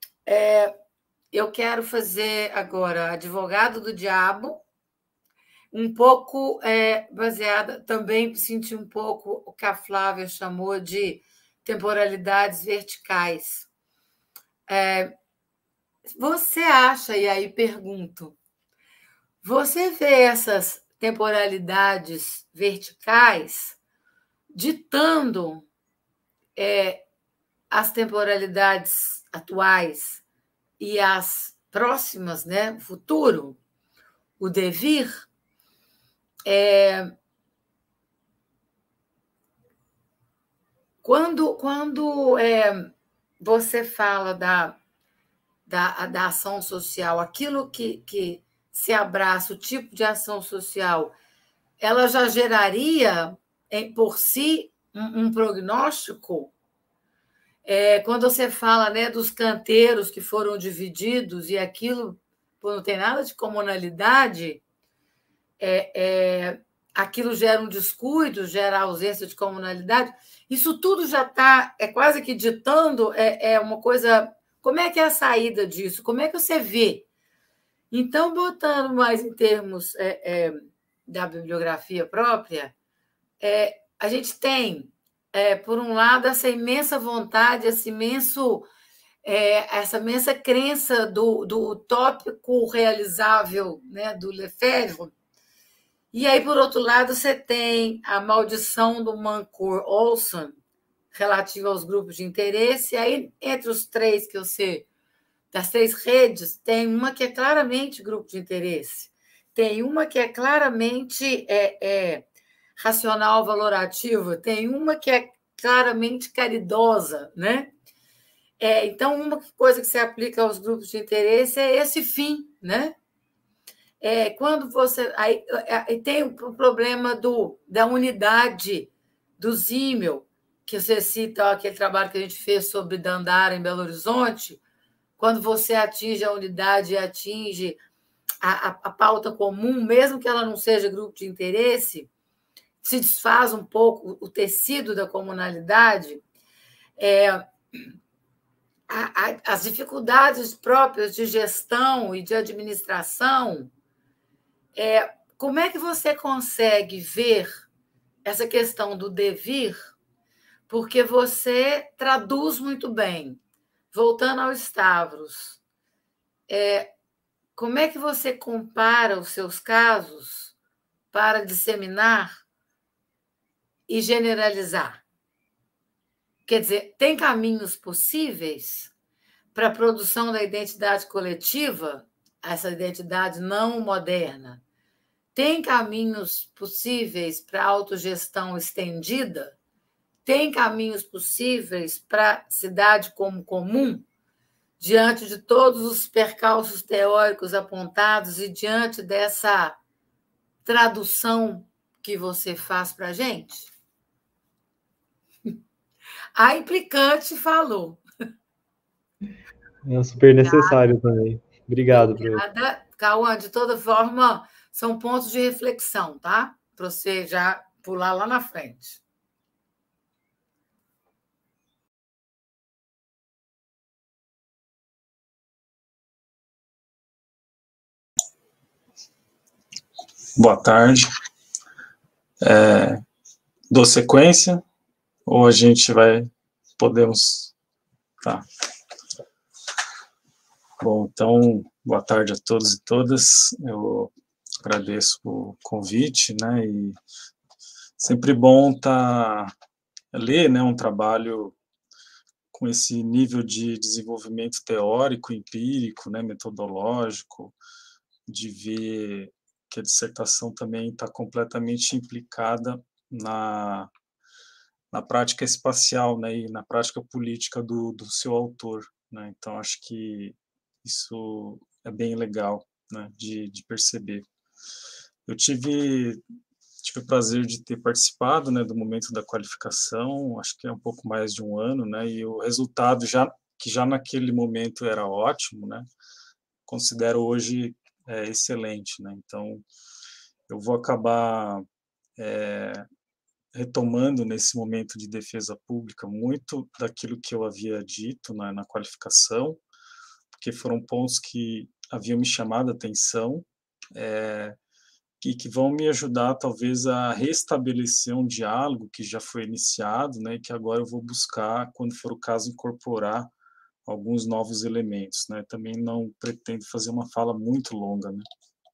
eu quero fazer agora Advogado do Diabo, um pouco baseada, também senti um pouco o que a Flávia chamou de temporalidades verticais. Você acha, e aí pergunto, você vê essas temporalidades verticais ditando as temporalidades atuais e as próximas, né, o futuro, o devir? Quando você fala da ação social, aquilo que se abraça, o tipo de ação social, ela já geraria, por si, um prognóstico? Quando você fala, né, dos canteiros que foram divididos e aquilo não tem nada de comunalidade, aquilo gera um descuido, gera ausência de comunalidade. Isso tudo já está quase que ditando uma coisa. Como é que é a saída disso? Como é que você vê? Então, botando mais em termos da bibliografia própria, a gente tem, por um lado, essa imensa vontade, essa imensa crença do utópico realizável, né, do Lefebvre. E aí, por outro lado, você tem a maldição do Mancur Olson, relativa aos grupos de interesse. E aí, entre os três que eu sei, das três redes, tem uma que é claramente grupo de interesse, tem uma que é claramente racional valorativa, tem uma que é claramente caridosa, né? Então, uma coisa que se aplica aos grupos de interesse é esse fim, né? Quando você... Aí tem o problema da unidade do Zimmel, que você cita aquele trabalho que a gente fez sobre Dandara em Belo Horizonte. Quando você atinge a unidade e atinge a pauta comum, mesmo que ela não seja grupo de interesse, se desfaz um pouco o tecido da comunalidade. As dificuldades próprias de gestão e de administração. Como é que você consegue ver essa questão do devir? Porque você traduz muito bem. Voltando ao Stavros, como é que você compara os seus casos para disseminar e generalizar? Quer dizer, tem caminhos possíveis para a produção da identidade coletiva, essa identidade não moderna? Tem caminhos possíveis para a autogestão estendida? Tem caminhos possíveis para a cidade como comum, diante de todos os percalços teóricos apontados e diante dessa tradução que você faz para a gente? A implicante falou. É super necessário também. Obrigado, Obrigada, Cauã. De toda forma, são pontos de reflexão, tá? Para você já pular lá na frente. Boa tarde. Dou sequência ou a gente podemos... Tá. Bom, então, boa tarde a todos e todas. Eu agradeço o convite, né, e sempre bom ler, né, um trabalho com esse nível de desenvolvimento teórico, empírico, né, metodológico, de ver que a dissertação também está completamente implicada na prática espacial, né, e na prática política do seu autor, né. Então, acho que isso é bem legal, né, de perceber. Eu tive o prazer de ter participado, né, do momento da qualificação, acho que é um pouco mais de um ano, né, e o resultado, que já naquele momento era ótimo, né, considero hoje excelente, né. Então, eu vou acabar retomando nesse momento de defesa pública muito daquilo que eu havia dito na qualificação, porque foram pontos que haviam me chamado a atenção, e que vão me ajudar, talvez, a restabelecer um diálogo que já foi iniciado, né, e que agora eu vou buscar, quando for o caso, incorporar alguns novos elementos, né. Também não pretendo fazer uma fala muito longa, né.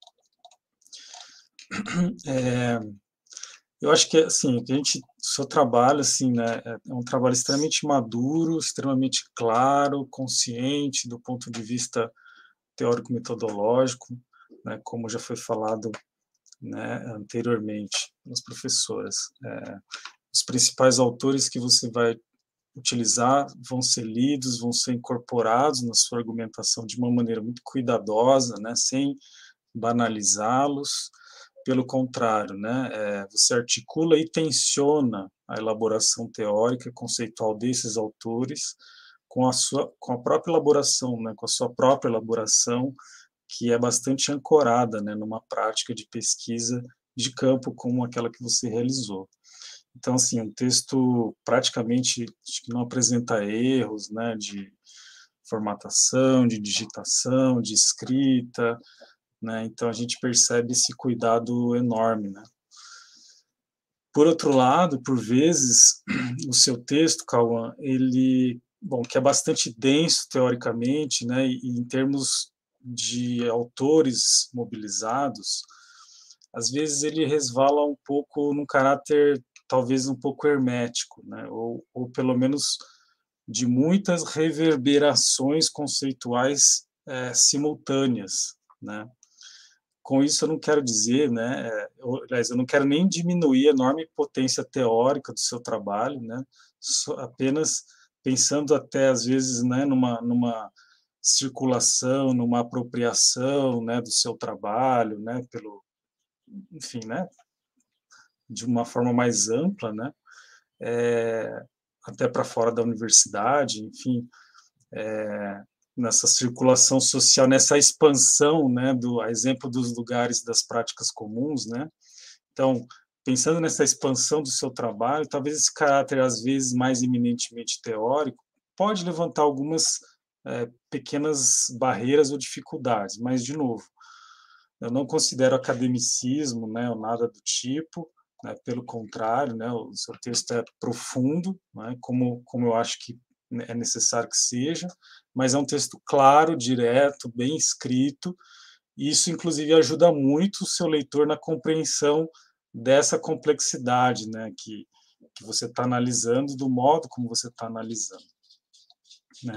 Eu acho que, assim, o seu trabalho, assim, né, é um trabalho extremamente maduro, extremamente claro, consciente do ponto de vista teórico-metodológico, né, como já foi falado, né, anteriormente pelas professoras. os principais autores que você vai utilizar vão ser lidos, vão ser incorporados na sua argumentação de uma maneira muito cuidadosa, né, sem banalizá-los. Pelo contrário, né, você articula e tensiona a elaboração teórica e conceitual desses autores com a própria elaboração, né, com a sua própria elaboração, que é bastante ancorada, né, numa prática de pesquisa de campo como aquela que você realizou. Então, assim, um texto praticamente não apresenta erros, né, de formatação, de digitação, de escrita, né, então a gente percebe esse cuidado enorme, né. Por outro lado, por vezes, o seu texto, Cauã, ele, bom, que é bastante denso teoricamente, né, e em termos de autores mobilizados, às vezes ele resvala um pouco num caráter talvez um pouco hermético, né? Ou pelo menos de muitas reverberações conceituais simultâneas, né? Com isso eu não quero dizer, né? Aliás, eu não quero nem diminuir a enorme potência teórica do seu trabalho, né? Apenas pensando até às vezes, né, numa circulação, numa apropriação, né, do seu trabalho, né, enfim, né, de uma forma mais ampla, né, até para fora da universidade, enfim, nessa circulação social, nessa expansão, né, a exemplo dos lugares das práticas comuns, né. Então, pensando nessa expansão do seu trabalho, talvez esse caráter às vezes mais eminentemente teórico pode levantar algumas pequenas barreiras ou dificuldades, mas de novo, eu não considero academicismo, né, ou nada do tipo, né, pelo contrário, né, o seu texto é profundo, né, como eu acho que é necessário que seja, mas é um texto claro, direto, bem escrito, e isso, inclusive, ajuda muito o seu leitor na compreensão dessa complexidade, né, que você está analisando, do modo como você está analisando, né.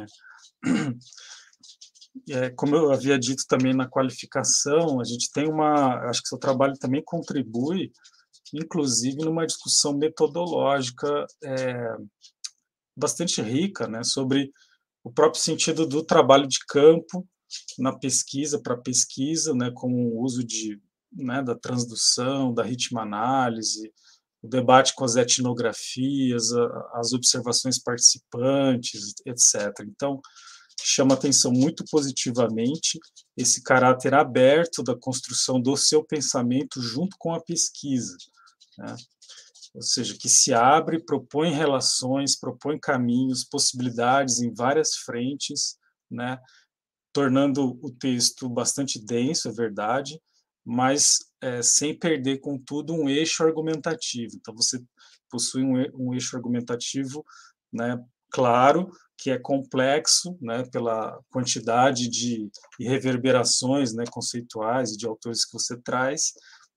Como eu havia dito também na qualificação, a gente tem acho que seu trabalho também contribui, inclusive numa discussão metodológica bastante rica, né, sobre o próprio sentido do trabalho de campo na pesquisa, para pesquisa, né, como o uso né, da transdução, da ritmoanálise, o debate com as etnografias, as observações participantes, etc. Então, chama atenção muito positivamente esse caráter aberto da construção do seu pensamento junto com a pesquisa, né? Ou seja, que se abre, propõe relações, propõe caminhos, possibilidades em várias frentes, né? Tornando o texto bastante denso, é verdade, mas sem perder, contudo, um eixo argumentativo. Então, você possui um eixo argumentativo, né, claro, que é complexo, né, pela quantidade de reverberações, né, conceituais e de autores que você traz,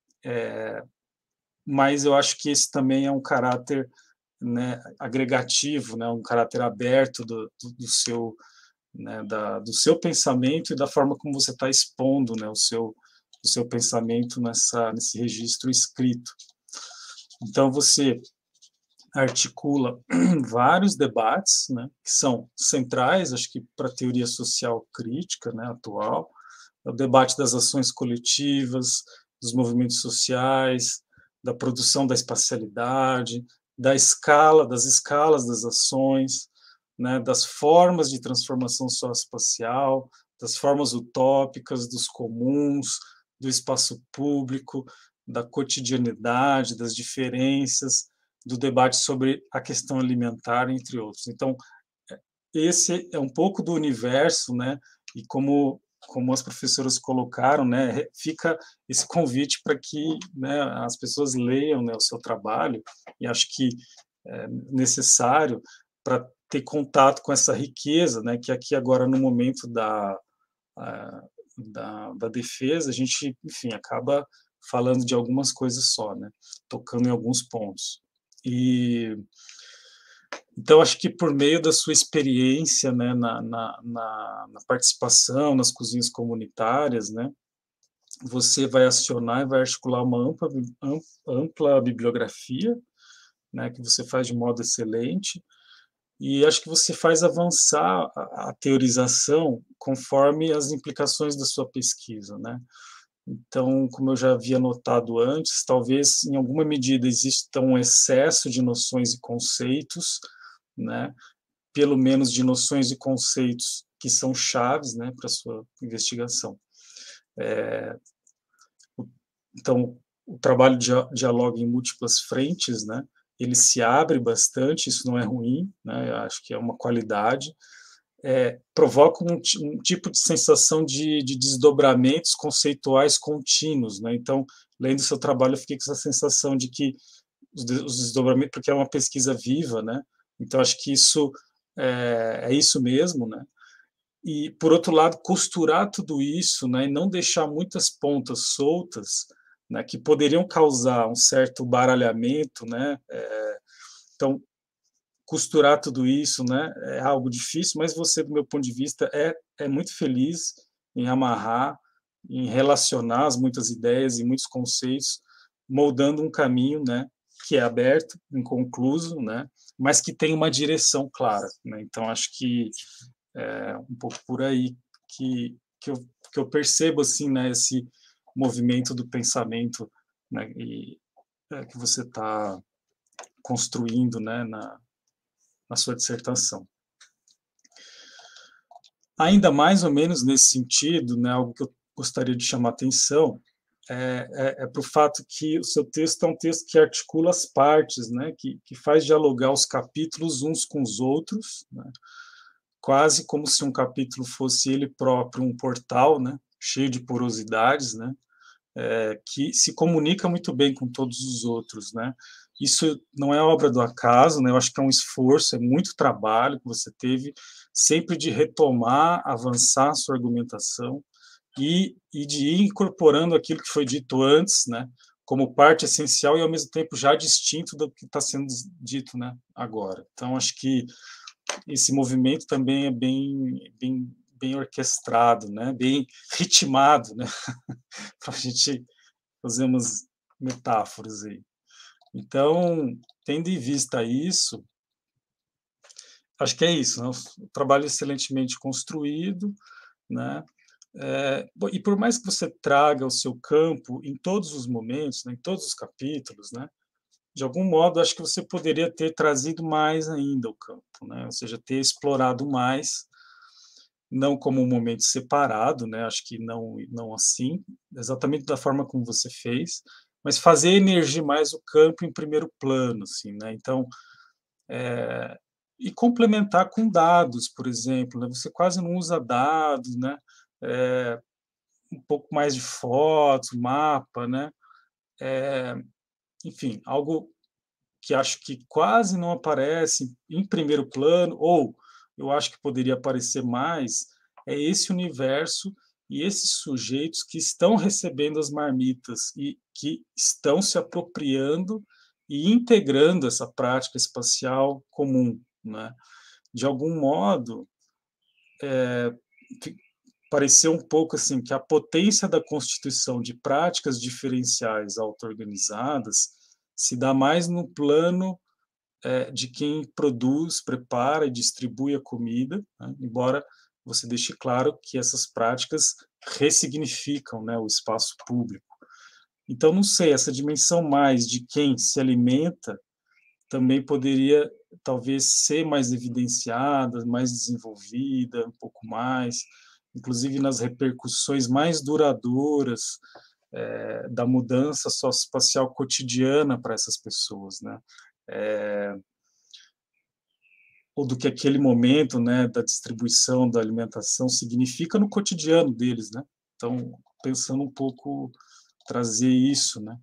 mas eu acho que esse também é um caráter, né, agregativo, né, um caráter aberto do seu, né, do seu pensamento e da forma como você está expondo, né, o seu pensamento nesse registro escrito. Então, você articula vários debates, né, que são centrais, acho que para a teoria social crítica, né, atual, o debate das ações coletivas, dos movimentos sociais, da produção da espacialidade, das escalas das ações, né, das formas de transformação socioespacial, das formas utópicas, dos comuns, do espaço público, da cotidianidade, das diferenças, do debate sobre a questão alimentar, entre outros. Então, esse é um pouco do universo, né, e como as professoras colocaram, né, fica esse convite para que, né, as pessoas leiam, né, o seu trabalho, e acho que é necessário para ter contato com essa riqueza, né, que aqui agora no momento da defesa a gente, enfim, acaba falando de algumas coisas só, né, tocando em alguns pontos. E então acho que por meio da sua experiência, né, na participação nas cozinhas comunitárias, né, você vai acionar e vai articular uma ampla bibliografia, né, que você faz de modo excelente, e acho que você faz avançar a teorização conforme as implicações da sua pesquisa, né? Então, como eu já havia notado antes, talvez em alguma medida exista um excesso de noções e conceitos, né? Pelo menos de noções e conceitos que são chaves, né, para a sua investigação. Então, o trabalho dialoga em múltiplas frentes, né? Ele se abre bastante, isso não é ruim, né? Eu acho que é uma qualidade. Provoca um tipo de sensação de desdobramentos conceituais contínuos, né? Então, lendo o seu trabalho, eu fiquei com essa sensação de que os desdobramentos, porque é uma pesquisa viva, né? Então, acho que isso é isso mesmo, né? E, por outro lado, costurar tudo isso, né, e não deixar muitas pontas soltas, né, que poderiam causar um certo baralhamento, né? Então, costurar tudo isso, né, é algo difícil, mas você, do meu ponto de vista, é muito feliz em amarrar, em relacionar as muitas ideias e muitos conceitos, moldando um caminho, né, que é aberto, inconcluso, né, mas que tem uma direção clara, né? Então, acho que é um pouco por aí que eu percebo, assim, né, esse movimento do pensamento, né, que você está construindo, né, na sua dissertação. Ainda mais ou menos nesse sentido, né, algo que eu gostaria de chamar a atenção para o fato que o seu texto é um texto que articula as partes, né, que faz dialogar os capítulos uns com os outros, né, quase como se um capítulo fosse ele próprio um portal, né, cheio de porosidades, né, que se comunica muito bem com todos os outros, né. Isso não é obra do acaso, né, eu acho que é um esforço, é muito trabalho que você teve, sempre de retomar, avançar a sua argumentação e de ir incorporando aquilo que foi dito antes, né, como parte essencial e, ao mesmo tempo, já distinto do que está sendo dito, né, agora. Então, acho que esse movimento também é bem orquestrado, né, bem ritmado, né, para a gente fazer umas metáforas aí. Então, tendo em vista isso, acho que é isso, né, um trabalho excelentemente construído, né, e por mais que você traga o seu campo em todos os momentos, né, em todos os capítulos, né, de algum modo, acho que você poderia ter trazido mais ainda o campo, né, ou seja, ter explorado mais, não como um momento separado, né, acho que não assim, exatamente da forma como você fez, mas fazer emergir mais o campo em primeiro plano, assim, né, então, e complementar com dados, por exemplo, né, você quase não usa dados, né, um pouco mais de fotos, mapa, né, enfim, algo que acho que quase não aparece em primeiro plano, ou eu acho que poderia aparecer mais, é esse universo e esses sujeitos que estão recebendo as marmitas e que estão se apropriando e integrando essa prática espacial comum, né? De algum modo, pareceu um pouco assim que a potência da constituição de práticas diferenciais auto-organizadas se dá mais no plano de quem produz, prepara e distribui a comida, né? Embora você deixe claro que essas práticas ressignificam, né, o espaço público. Então, não sei, essa dimensão mais de quem se alimenta também poderia, talvez, ser mais evidenciada, mais desenvolvida, um pouco mais, inclusive nas repercussões mais duradouras da mudança socioespacial cotidiana para essas pessoas, né? Ou do que aquele momento, né, da distribuição da alimentação significa no cotidiano deles, né? Então, pensando um pouco trazer isso, né?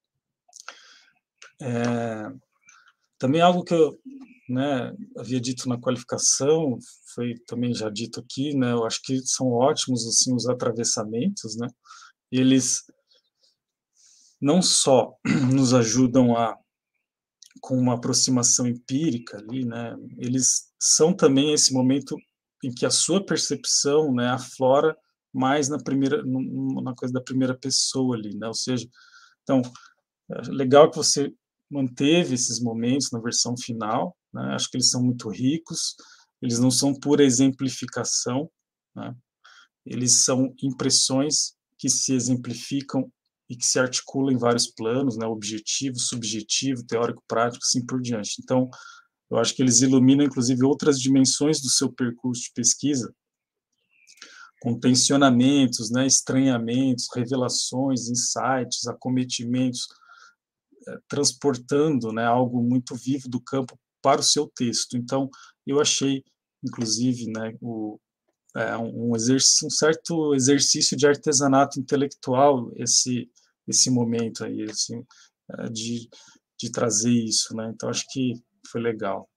Também algo que eu, né, havia dito na qualificação, foi também já dito aqui, né? Eu acho que são ótimos assim os atravessamentos, né? Eles não só nos ajudam com uma aproximação empírica ali, né? Eles são também esse momento em que a sua percepção, né, aflora mais na coisa da primeira pessoa ali, né? Ou seja, então, é legal que você manteve esses momentos na versão final, né? Acho que eles são muito ricos, eles não são pura exemplificação, né? Eles são impressões que se exemplificam e que se articulam em vários planos, né? Objetivo, subjetivo, teórico, prático, assim por diante. Então, eu acho que eles iluminam, inclusive, outras dimensões do seu percurso de pesquisa, com tensionamentos, né? Estranhamentos, revelações, insights, acometimentos, transportando, né, algo muito vivo do campo para o seu texto. Então, eu achei, inclusive, né, um certo exercício de artesanato intelectual esse momento aí, assim, de trazer isso, né? Então, acho que foi legal.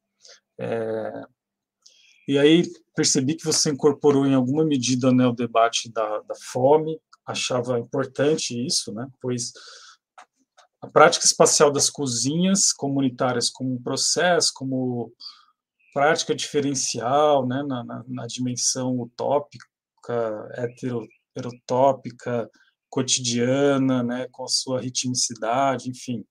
E aí, percebi que você incorporou em alguma medida, né, o debate da fome, achava importante isso, né, pois a prática espacial das cozinhas comunitárias como um processo, como prática diferencial, né, na dimensão utópica, heterotópica, cotidiana, né, com a sua ritmicidade, enfim.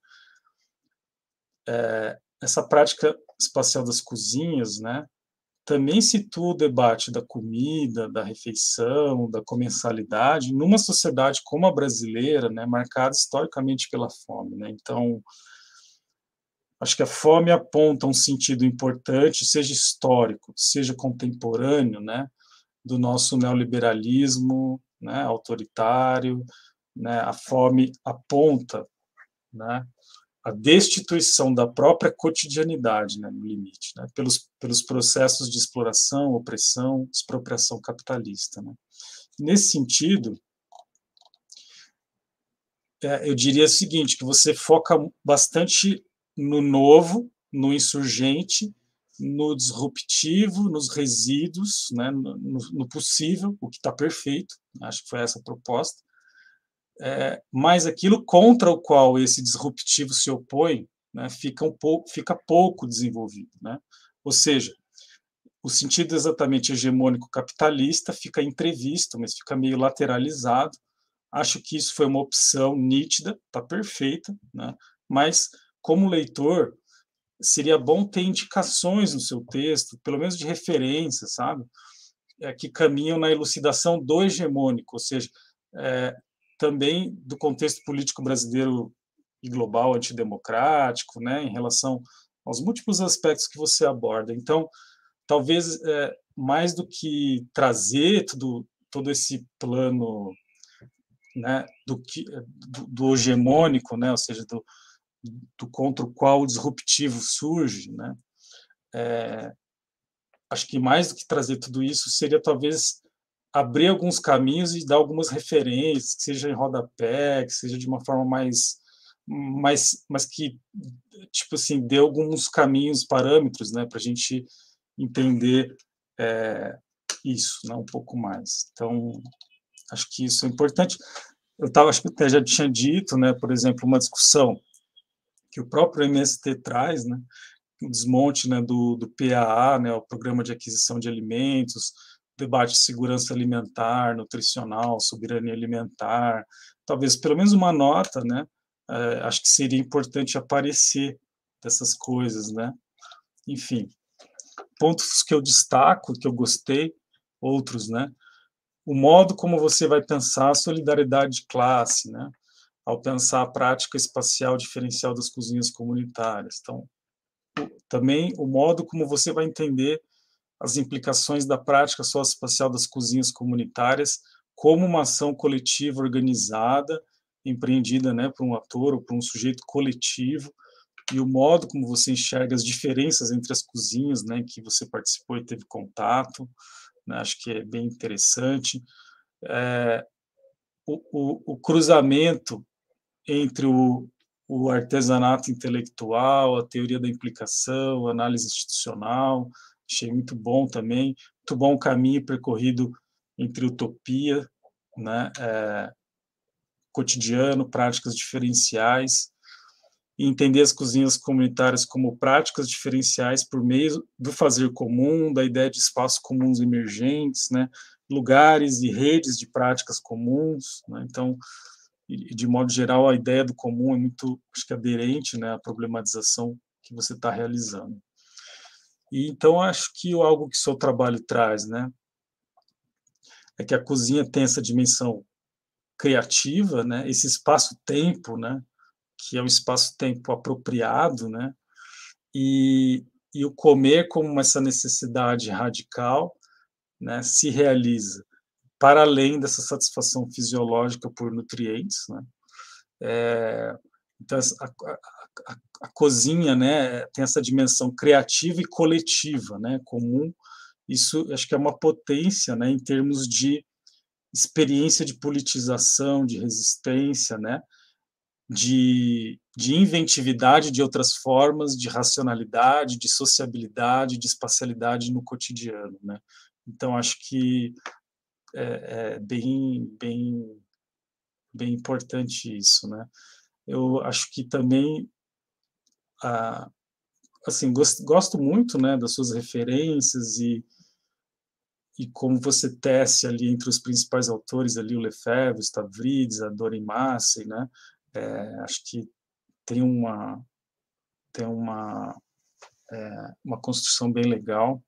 Essa prática espacial das cozinhas, né, também situa o debate da comida, da refeição, da comensalidade, numa sociedade como a brasileira, né, marcada historicamente pela fome, né? Então, acho que a fome aponta um sentido importante, seja histórico, seja contemporâneo, né, do nosso neoliberalismo, né, autoritário, né? A fome aponta, né, a destituição da própria cotidianidade, né, no limite, né, pelos processos de exploração, opressão, expropriação capitalista, né. Nesse sentido, eu diria o seguinte, que você foca bastante no novo, no insurgente, no disruptivo, nos resíduos, né, no possível, o que está perfeito, acho que foi essa a proposta, mas aquilo contra o qual esse disruptivo se opõe, né, fica pouco desenvolvido, né? Ou seja, o sentido exatamente hegemônico capitalista fica entrevisto, mas fica meio lateralizado. Acho que isso foi uma opção nítida, está perfeita, né? Mas, como leitor, seria bom ter indicações no seu texto, pelo menos de referência, sabe? Que caminham na elucidação do hegemônico, ou seja, também do contexto político brasileiro e global antidemocrático, né, em relação aos múltiplos aspectos que você aborda. Então, talvez, mais do que trazer todo esse plano, né, do hegemônico, né, ou seja, do contra o qual o disruptivo surge, né, acho que mais do que trazer tudo isso seria talvez abrir alguns caminhos e dar algumas referências, que seja em rodapé, que seja de uma forma mas que, tipo assim, dê alguns caminhos, parâmetros, né, para a gente entender isso, né, um pouco mais. Então, acho que isso é importante. Acho que até já tinha dito, né, por exemplo, uma discussão que o próprio MST traz, né, o desmonte, né, do PAA, né, o Programa de Aquisição de Alimentos, debate de segurança alimentar, nutricional, soberania alimentar, talvez pelo menos uma nota, né? Acho que seria importante aparecer dessas coisas, né? Enfim, pontos que eu destaco, que eu gostei, outros, né? O modo como você vai pensar a solidariedade de classe, né? Ao pensar a prática espacial diferencial das cozinhas comunitárias. Então, também o modo como você vai entender as implicações da prática socioespacial das cozinhas comunitárias como uma ação coletiva organizada, empreendida, né, por um ator ou por um sujeito coletivo, e o modo como você enxerga as diferenças entre as cozinhas, né, que você participou e teve contato, né, acho que é bem interessante. O cruzamento entre o artesanato intelectual, a teoria da implicação, a análise institucional, achei muito bom também, muito bom o caminho percorrido entre utopia, né, cotidiano, práticas diferenciais, e entender as cozinhas comunitárias como práticas diferenciais por meio do fazer comum, da ideia de espaços comuns emergentes, né, lugares e redes de práticas comuns, né, então, e, de modo geral, a ideia do comum é muito, acho que, aderente, né, à problematização que você está realizando. E então acho que algo que o seu trabalho traz, né, é que a cozinha tem essa dimensão criativa, né, esse espaço-tempo, né, que é um espaço-tempo apropriado, né, e o comer como essa necessidade radical, né, se realiza para além dessa satisfação fisiológica por nutrientes, né. Então a cozinha, né, tem essa dimensão criativa e coletiva, né, comum. Isso acho que é uma potência, né, em termos de experiência de politização, de resistência, né, de inventividade de outras formas, de racionalidade, de sociabilidade, de espacialidade no cotidiano, né. Então acho que é bem importante isso, né. Eu acho que também, assim, gosto muito, né, das suas referências e como você tece ali entre os principais autores ali o Lefebvre, o Stavridis, a Dorin Massey, né. Acho que tem uma construção bem legal.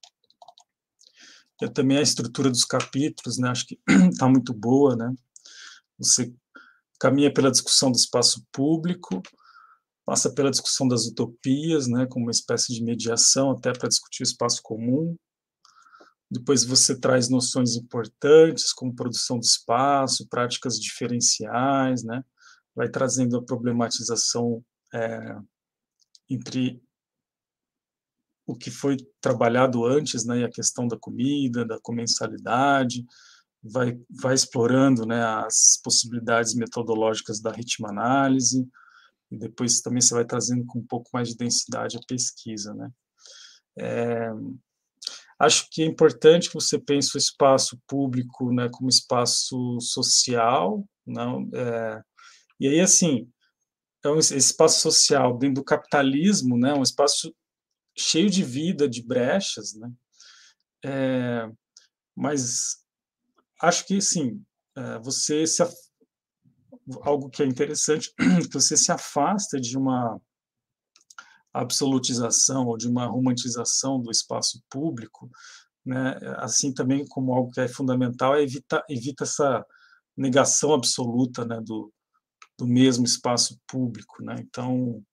Eu também a estrutura dos capítulos, né, acho que está muito boa, né. Você caminha pela discussão do espaço público, passa pela discussão das utopias, né, como uma espécie de mediação até para discutir o espaço comum. Depois você traz noções importantes, como produção do espaço, práticas diferenciais, né, vai trazendo a problematização entre o que foi trabalhado antes, né, e a questão da comida, da comensalidade, vai explorando, né, as possibilidades metodológicas da ritmoanálise, e depois também você vai trazendo com um pouco mais de densidade a pesquisa, né. Acho que é importante que você pense o espaço público, né, como espaço social, não, e aí, assim, então, esse espaço social dentro do capitalismo, né, um espaço cheio de vida, de brechas, né, mas acho que, sim, você algo que é interessante, que você se afasta de uma absolutização ou de uma romantização do espaço público, né, assim também como algo que é fundamental, evita essa negação absoluta, né, do mesmo espaço público, né. Então,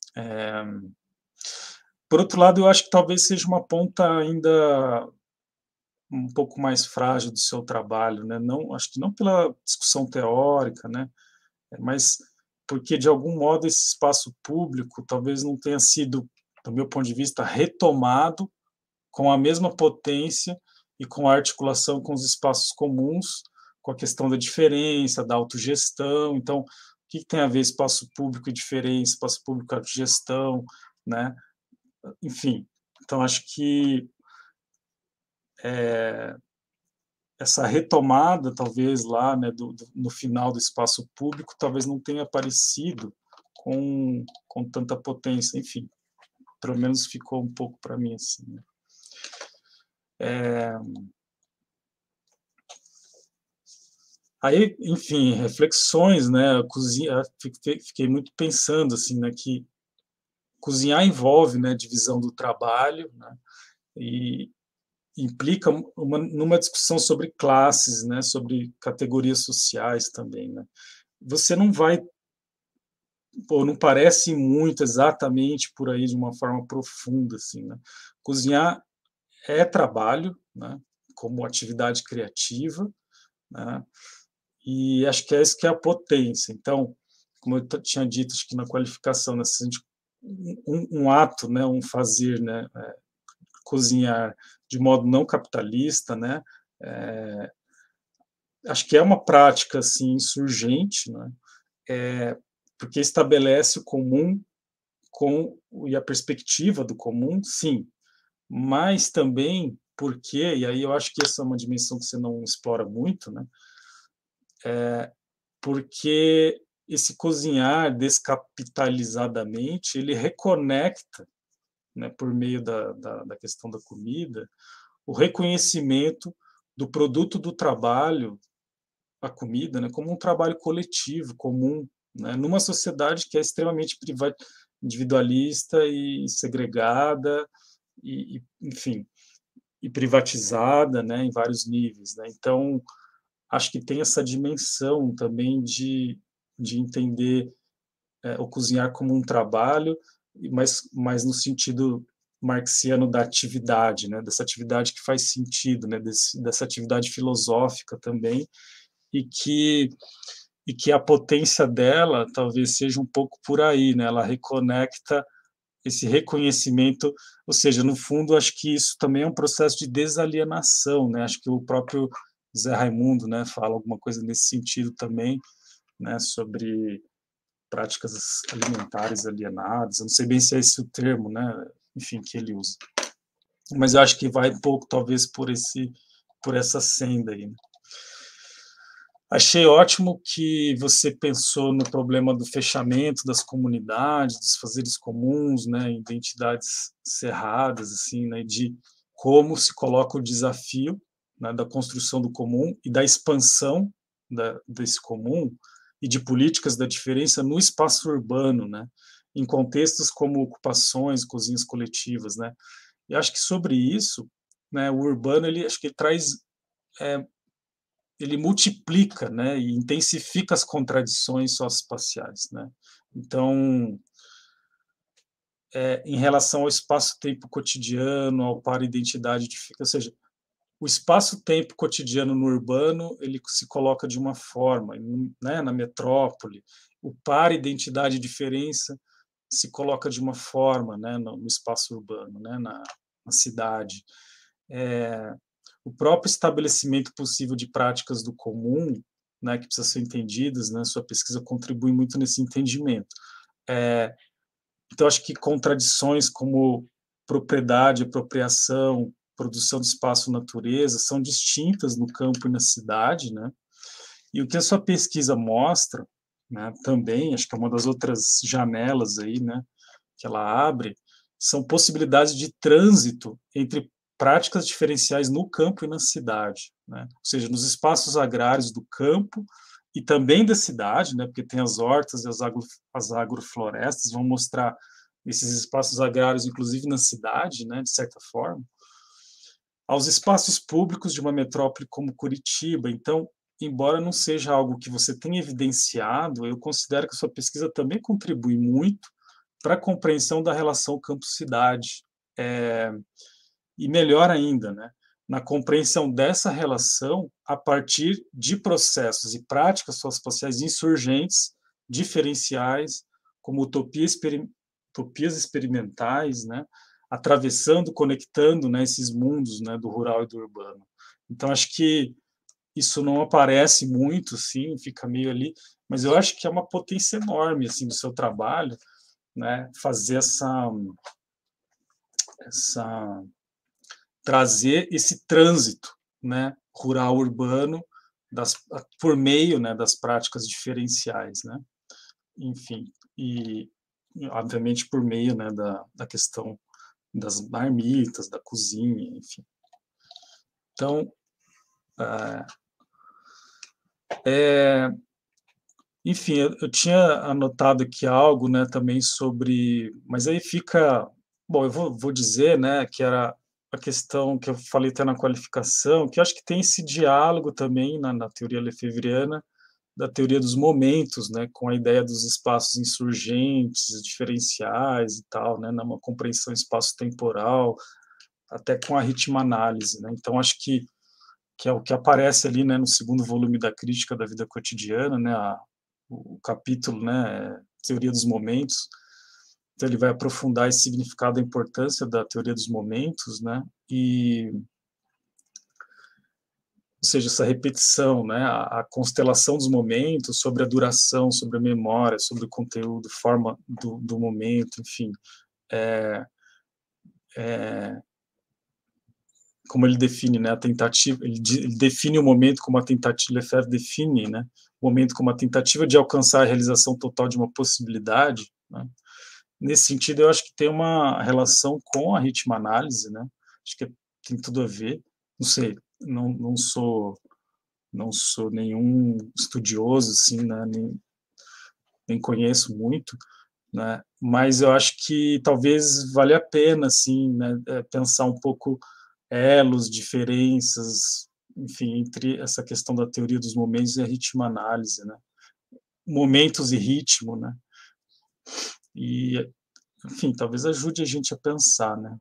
por outro lado, eu acho que talvez seja uma ponta ainda um pouco mais frágil do seu trabalho, né, não, acho que não pela discussão teórica, né, mas porque, de algum modo, esse espaço público talvez não tenha sido, do meu ponto de vista, retomado com a mesma potência e com a articulação com os espaços comuns, com a questão da diferença, da autogestão. Então, o que tem a ver espaço público e diferença, espaço público e autogestão, né? Enfim, então acho que essa retomada, talvez, lá, né, no final do espaço público, talvez não tenha aparecido com tanta potência, enfim, pelo menos ficou um pouco para mim assim, né? Aí, enfim, reflexões, né? Fiquei muito pensando assim, né, que cozinhar envolve, né, divisão do trabalho, né, e implica numa discussão sobre classes, né, sobre categorias sociais também, né. Você não vai, ou não parece muito exatamente por aí de uma forma profunda, assim, né. Cozinhar é trabalho, né, como atividade criativa, né, e acho que é isso que é a potência. Então, como eu tinha dito, acho que na qualificação, né, um ato, né, um fazer, né, cozinhar de modo não capitalista, né, acho que é uma prática assim insurgente, né, porque estabelece o comum e a perspectiva do comum, sim, mas também porque, e aí eu acho que essa é uma dimensão que você não explora muito, né, porque esse cozinhar descapitalizadamente, ele reconecta, né, por meio da questão da comida, o reconhecimento do produto do trabalho a comida, né, como um trabalho coletivo, comum, né, numa sociedade que é extremamente individualista e segregada, enfim, e privatizada, né, em vários níveis, né? Então, acho que tem essa dimensão também de entender o cozinhar como um trabalho, mas no sentido marxiano da atividade, né, dessa atividade que faz sentido, né, dessa atividade filosófica também, e que a potência dela talvez seja um pouco por aí, né? Ela reconecta esse reconhecimento, ou seja, no fundo, acho que isso também é um processo de desalienação, né? Acho que o próprio Zé Raimundo, né, fala alguma coisa nesse sentido também, né, sobre práticas alimentares alienadas. Eu não sei bem se é esse o termo, né, enfim, que ele usa. Mas eu acho que vai um pouco, talvez, por essa senda aí, né? Achei ótimo que você pensou no problema do fechamento das comunidades, dos fazeres comuns, né, identidades cerradas, assim, né, de como se coloca o desafio, né, da construção do comum e da expansão desse comum e de políticas da diferença no espaço urbano, né, em contextos como ocupações, cozinhas coletivas, né. E acho que sobre isso, né, o urbano acho que ele traz ele multiplica, né, e intensifica as contradições socioespaciais, né? Então, em relação ao espaço-tempo cotidiano, ao para-identidade, ou seja, o espaço-tempo cotidiano no urbano ele se coloca de uma forma, né, na metrópole, o para-identidade e diferença se coloca de uma forma, né, no espaço urbano, né, na cidade. O próprio estabelecimento possível de práticas do comum, né, que precisam ser entendidas, né, sua pesquisa contribui muito nesse entendimento. Então, acho que contradições como propriedade, apropriação, produção de espaço-natureza são distintas no campo e na cidade, né? E o que a sua pesquisa mostra, né, também, acho que é uma das outras janelas aí, né, que ela abre, são possibilidades de trânsito entre práticas diferenciais no campo e na cidade, né? Ou seja, nos espaços agrários do campo e também da cidade, né? Porque tem as hortas e as agroflorestas, vão mostrar esses espaços agrários, inclusive na cidade, né? De certa forma, aos espaços públicos de uma metrópole como Curitiba. Então, embora não seja algo que você tenha evidenciado, eu considero que a sua pesquisa também contribui muito para a compreensão da relação campo-cidade. E melhor ainda, né, na compreensão dessa relação a partir de processos e práticas socioespaciais insurgentes, diferenciais, como utopias experimentais, né, atravessando, conectando, né, esses mundos, né, do rural e do urbano. Então, acho que isso não aparece muito, sim, fica meio ali, mas eu acho que é uma potência enorme assim, do seu trabalho, né, fazer trazer esse trânsito, né, rural-urbano por meio, né, das práticas diferenciais, né, enfim, e obviamente por meio, né, da questão das marmitas, da cozinha, enfim. Então, enfim, eu tinha anotado aqui algo, né, também sobre, mas aí fica, bom, eu vou dizer, né, que era a questão que eu falei até na qualificação, que eu acho que tem esse diálogo também na teoria lefebvriana, da teoria dos momentos, né, com a ideia dos espaços insurgentes, diferenciais e tal, né, numa compreensão espaço-temporal, até com a ritmo-análise, né. Então, acho que é o que aparece ali, né, no segundo volume da Crítica da Vida Cotidiana, né, o capítulo, né, Teoria dos Momentos. Então ele vai aprofundar esse significado, a importância da teoria dos momentos, né, ou seja, essa repetição, né, a constelação dos momentos, sobre a duração, sobre a memória, sobre o conteúdo, forma do momento, enfim, como ele define, né, a tentativa, ele define o momento como a tentativa, Lefebvre define, né, o momento como a tentativa de alcançar a realização total de uma possibilidade, né. Nesse sentido, eu acho que tem uma relação com a ritmo-análise, né, acho que tem tudo a ver, não sei, não sou não sou nenhum estudioso, assim, né, nem conheço muito, né, mas eu acho que talvez valha a pena, assim, né, pensar um pouco elos, diferenças, enfim, entre essa questão da teoria dos momentos e a ritmo-análise, né, momentos e ritmo, né, e, enfim, talvez ajude a gente a pensar, né.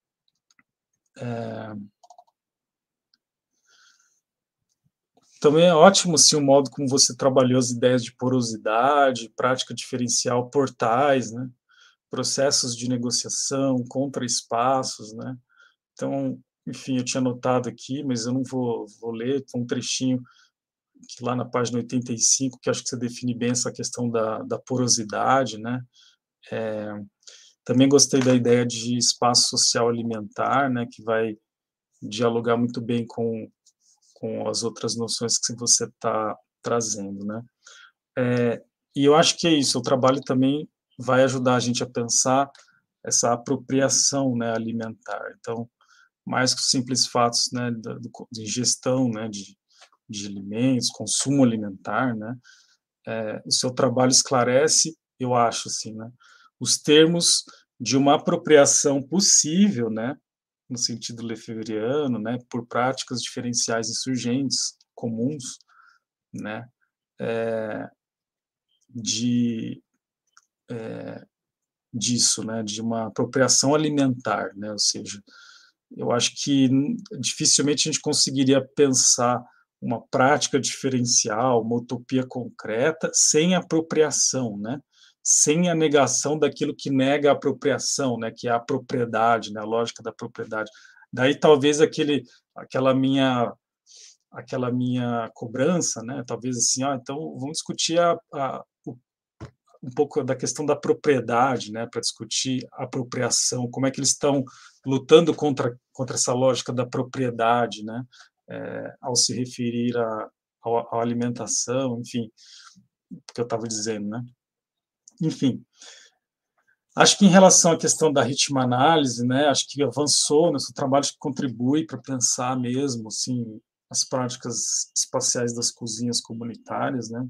Também é ótimo, sim, o modo como você trabalhou as ideias de porosidade, prática diferencial, portais, né, processos de negociação, contraespaços, né. Então, enfim, eu tinha anotado aqui, mas eu não vou ler, um trechinho que lá na página 85, que acho que você define bem essa questão da porosidade, né. Também gostei da ideia de espaço social alimentar, né, que vai dialogar muito bem com as outras noções que você está trazendo, né. E eu acho que é isso, o trabalho também vai ajudar a gente a pensar essa apropriação, né, alimentar. Então, mais que os simples fatos, né, de ingestão, né, de alimentos, consumo alimentar, né, o seu trabalho esclarece, eu acho, assim, né, os termos de uma apropriação possível, né, no sentido lefebvriano, né, por práticas diferenciais insurgentes, comuns, né, de disso, né, de uma apropriação alimentar, né, ou seja, eu acho que dificilmente a gente conseguiria pensar uma prática diferencial, uma utopia concreta, sem apropriação, né, sem a negação daquilo que nega a apropriação, né, que é a propriedade, né, a lógica da propriedade. Daí talvez aquela minha cobrança, né, talvez assim, então vamos discutir um pouco da questão da propriedade, né, para discutir a apropriação, como é que eles estão lutando contra essa lógica da propriedade, né, ao se referir à alimentação, enfim, que eu estava dizendo, né. Enfim, acho que em relação à questão da ritmo-análise, né, acho que avançou nesse trabalho, que contribui para pensar mesmo, assim, as práticas espaciais das cozinhas comunitárias, né.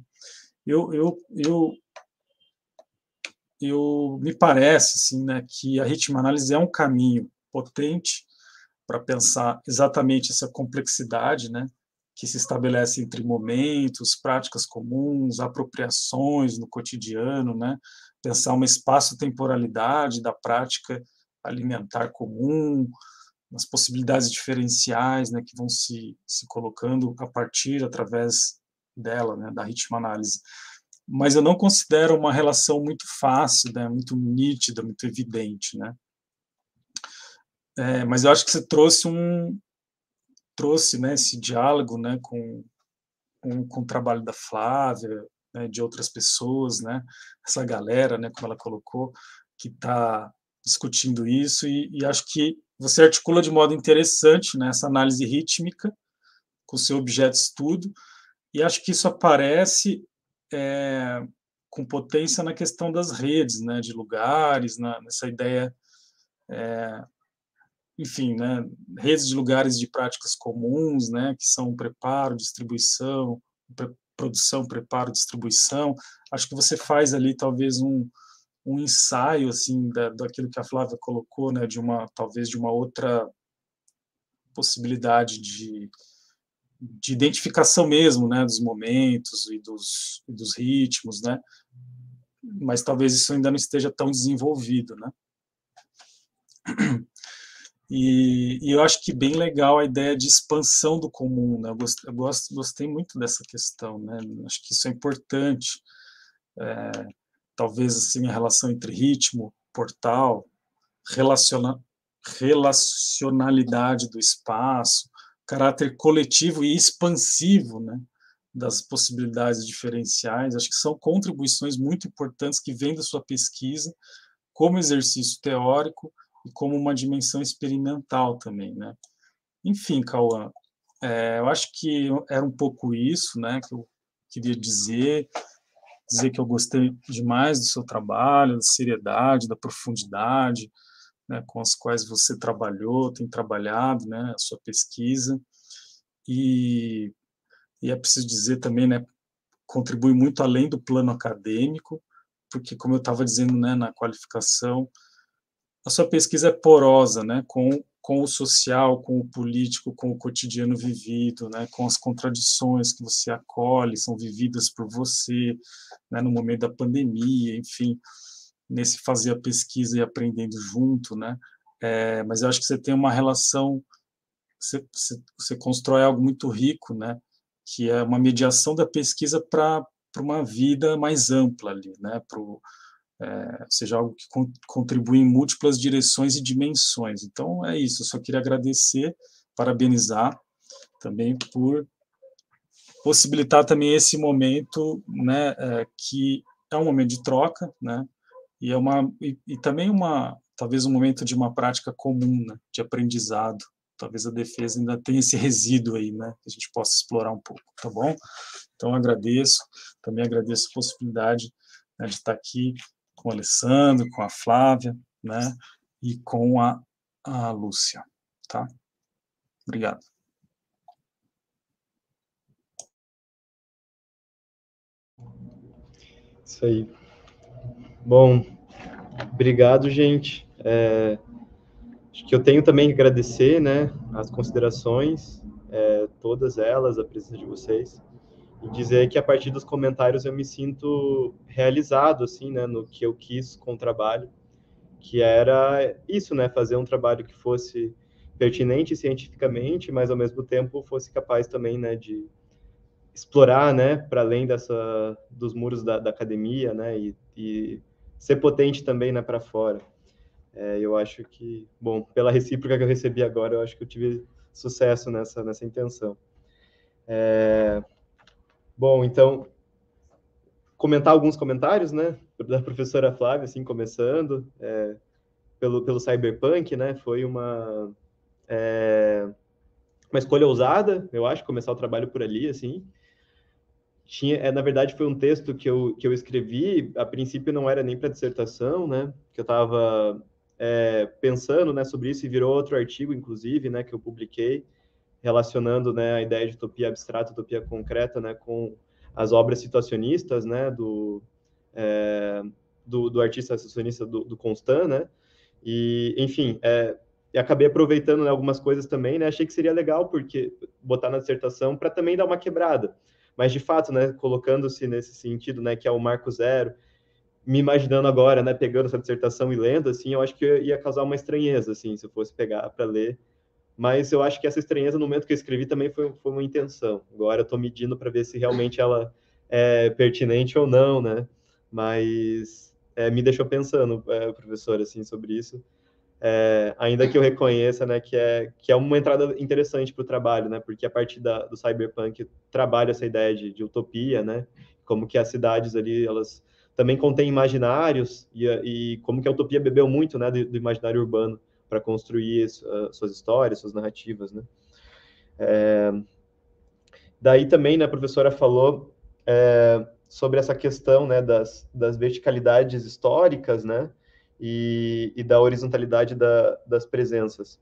Me parece, assim, né, que a ritmo-análise é um caminho potente para pensar exatamente essa complexidade, né, que se estabelece entre momentos, práticas comuns, apropriações no cotidiano, né, pensar uma espaço-temporalidade da prática alimentar comum, as possibilidades diferenciais, né, que vão se colocando através dela, né, da ritmo-análise. Mas eu não considero uma relação muito fácil, né, muito nítida, muito evidente, né. Mas eu acho que você trouxe, né, esse diálogo, né, com o trabalho da Flávia, né, de outras pessoas, né, essa galera, né, como ela colocou, que está discutindo isso, e acho que você articula de modo interessante, né, essa análise rítmica com o seu objeto de estudo, e acho que isso aparece com potência na questão das redes, né, de lugares, nessa ideia, enfim, né, redes de lugares de práticas comuns, né, que são preparo, distribuição, produção, preparo, distribuição. Acho que você faz ali talvez um ensaio, assim, daquilo que a Flávia colocou, né, talvez de uma outra possibilidade de identificação mesmo, né, dos momentos e dos ritmos, né, mas talvez isso ainda não esteja tão desenvolvido, né. E eu acho que bem legal a ideia de expansão do comum, né, eu gostei muito dessa questão, né, acho que isso é importante, talvez, assim, a relação entre ritmo, portal, relacionalidade do espaço, caráter coletivo e expansivo, né, das possibilidades diferenciais, acho que são contribuições muito importantes que vêm da sua pesquisa, como exercício teórico e como uma dimensão experimental também, né. Enfim, Cauã, eu acho que era um pouco isso, né, que eu queria dizer que eu gostei demais do seu trabalho, da seriedade, da profundidade, né, com as quais você trabalhou, tem trabalhado, né, a sua pesquisa, e e é preciso dizer também, né, contribui muito além do plano acadêmico, porque, como eu estava dizendo, né, na qualificação, a sua pesquisa é porosa, né, com o social, com o político, com o cotidiano vivido, né, com as contradições que você acolhe, são vividas por você, né, no momento da pandemia, enfim, nesse fazer a pesquisa e aprendendo junto, né, mas eu acho que você tem uma relação, você constrói algo muito rico, né, que é uma mediação da pesquisa para uma vida mais ampla ali, né, seja algo que contribui em múltiplas direções e dimensões. Então, é isso. Eu só queria agradecer, parabenizar também por possibilitar também esse momento, né, que é um momento de troca, né, e também talvez um momento de uma prática comum, né, de aprendizado. Talvez a defesa ainda tenha esse resíduo aí, né, que a gente possa explorar um pouco, tá bom? Então, também agradeço a possibilidade, né, de estar aqui com o Alessandro, com a Flávia, né, e com a Lúcia, tá? Obrigado. Isso aí. Bom, obrigado, gente. Acho que eu tenho também que agradecer, né, as considerações, todas elas, a presença de vocês, e dizer que a partir dos comentários eu me sinto realizado, assim, né, no que eu quis com o trabalho, que era isso, né, fazer um trabalho que fosse pertinente cientificamente, mas ao mesmo tempo fosse capaz também, né, de explorar, né, para além dos muros da academia, né, e ser potente também, né, para fora. Eu acho que, bom, pela recíproca que eu recebi agora, eu acho que eu tive sucesso nessa intenção. Bom, então, comentar alguns comentários, né, da professora Flávia, assim, começando, pelo Cyberpunk, né, foi uma escolha ousada, eu acho, começar o trabalho por ali, assim. Na verdade, foi um texto que eu escrevi, a princípio não era nem para dissertação, né, que eu estava pensando, né, sobre isso, e virou outro artigo, inclusive, né, que eu publiquei, relacionando, né, a ideia de utopia abstrata, utopia concreta, né, com as obras situacionistas, né, do artista situacionista do Constant, né, e, enfim, e acabei aproveitando, né, algumas coisas também, né, achei que seria legal porque botar na dissertação para também dar uma quebrada, mas de fato, né, colocando-se nesse sentido, né, que é o marco zero, me imaginando agora, né, pegando essa dissertação e lendo, assim, eu acho que ia causar uma estranheza, assim, se eu fosse pegar para ler. Mas eu acho que essa estranheza, no momento que eu escrevi, também foi uma intenção. Agora eu estou medindo para ver se realmente ela é pertinente ou não, né? Mas me deixou pensando, professor, assim, sobre isso. Ainda que eu reconheça, né, que é uma entrada interessante para o trabalho, né? Porque a partir do Cyberpunk trabalha essa ideia de utopia, né? Como que as cidades ali, elas também contêm imaginários e como que a utopia bebeu muito, né, do imaginário urbano para construir suas histórias, suas narrativas, né? Daí também, né, a professora falou sobre essa questão, né, das verticalidades históricas, né, e da horizontalidade das presenças.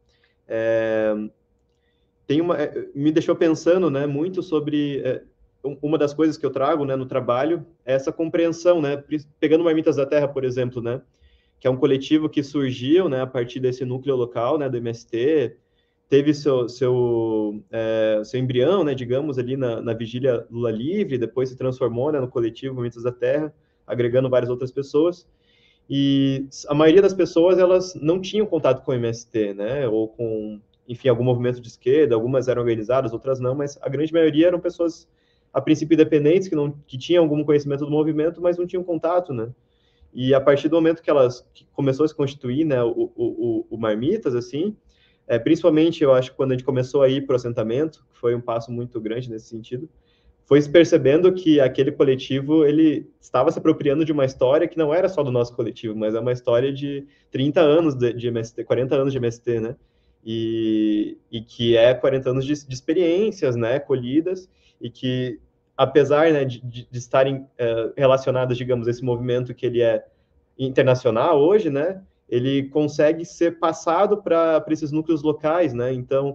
Me deixou pensando, né, muito sobre uma das coisas que eu trago, né, no trabalho, é essa compreensão, né, pegando Marmitas da Terra, por exemplo, né, que é um coletivo que surgiu, né, a partir desse núcleo local, né, do MST, teve seu embrião, né, digamos, ali na vigília Lula Livre, depois se transformou, né, no coletivo Marmitas da Terra, agregando várias outras pessoas, e a maioria das pessoas, elas não tinham contato com o MST, né, ou com, enfim, algum movimento de esquerda, algumas eram organizadas, outras não, mas a grande maioria eram pessoas, a princípio, independentes, que tinham algum conhecimento do movimento, mas não tinham contato, né. E a partir do momento que começou a se constituir, né, o Marmitas, assim, principalmente, eu acho, quando a gente começou a ir para o assentamento, que foi um passo muito grande nesse sentido, foi se percebendo que aquele coletivo, ele estava se apropriando de uma história que não era só do nosso coletivo, mas é uma história de 30 anos de MST, 40 anos de MST, né? E que é 40 anos de experiências, né, colhidas, e que, apesar, né, de estarem relacionadas, digamos, a esse movimento que ele é internacional hoje, né, ele consegue ser passado para esses núcleos locais, né, então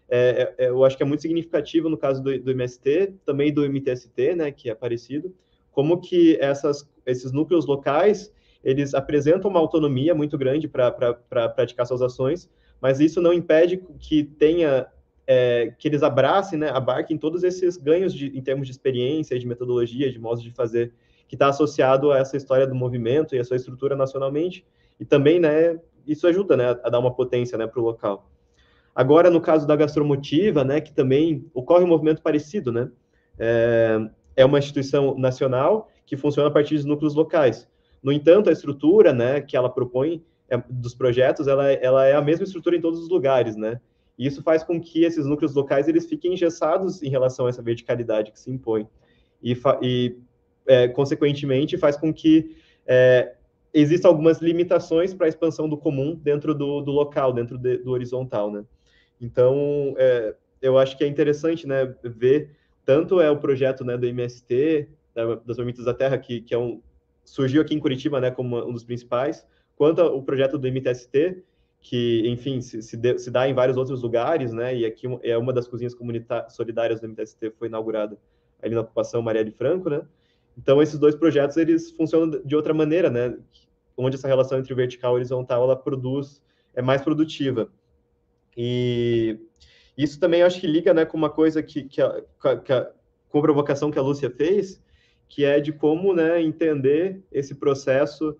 eu acho que é muito significativo no caso do MST, também do MTST, né, que é parecido, como que esses núcleos locais, eles apresentam uma autonomia muito grande para praticar suas ações, mas isso não impede que que eles abracem, né, abarquem todos esses ganhos em termos de experiência, de metodologia, de modos de fazer, que está associado a essa história do movimento e a sua estrutura nacionalmente, e também, né, isso ajuda, né, a dar uma potência, né, para o local. Agora, no caso da Gastromotiva, né, que também ocorre um movimento parecido, né, é uma instituição nacional que funciona a partir de núcleos locais. No entanto, a estrutura, né, que ela propõe dos projetos, ela é a mesma estrutura em todos os lugares, né, e isso faz com que esses núcleos locais eles fiquem engessados em relação a essa verticalidade que se impõe. Consequentemente, faz com que existam algumas limitações para a expansão do comum dentro do local, dentro do horizontal, né. Então, eu acho que é interessante, né, ver tanto o projeto, né, do MST, das Marmitas da Terra, que surgiu aqui em Curitiba, né, como um dos principais, quanto o projeto do MTST, que, enfim, se dá em vários outros lugares, né, e aqui é uma das cozinhas solidárias do MTST, foi inaugurada ali na ocupação Marielle Franco, né. Então, esses dois projetos, eles funcionam de outra maneira, né, onde essa relação entre vertical e horizontal, ela é mais produtiva. E isso também acho que liga, né, com uma coisa com a provocação que a Lúcia fez, que é de como, né, entender esse processo,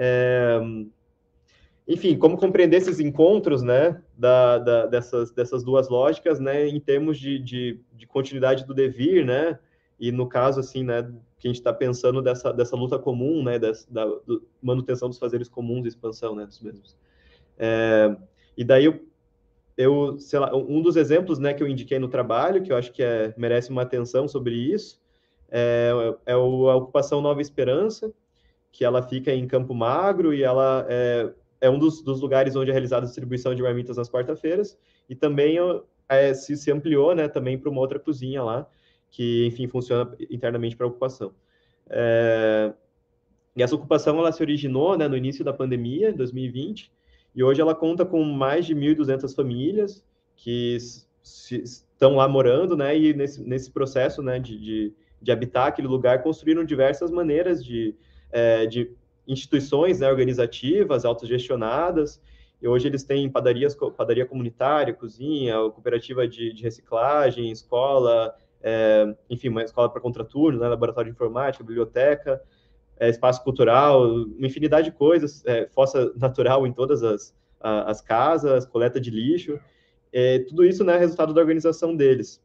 enfim, como compreender esses encontros, né, dessas duas lógicas, né, em termos de continuidade do devir, né, e no caso, assim, né, que a gente está pensando dessa luta comum, né, da manutenção dos fazeres comuns e expansão, né, dos mesmos. E daí sei lá, um dos exemplos, né, que eu indiquei no trabalho, que eu acho que merece uma atenção sobre isso, a ocupação Nova Esperança, que ela fica em Campo Magro, e ela é um dos lugares onde é realizada a distribuição de marmitas nas quarta-feiras, e também se ampliou, né, também para uma outra cozinha lá, que, enfim, funciona internamente para a ocupação. E essa ocupação, ela se originou, né, no início da pandemia, em 2020, e hoje ela conta com mais de 1.200 famílias que estão lá morando, né, e nesse processo, né, de habitar aquele lugar, construíram diversas maneiras de instituições, né, organizativas, autogestionadas, e hoje eles têm padaria comunitária, cozinha, cooperativa de reciclagem, escola, enfim, uma escola para contraturno, né, laboratório de informática, biblioteca, espaço cultural, uma infinidade de coisas, fossa natural em todas as casas, coleta de lixo, tudo isso, né, é resultado da organização deles.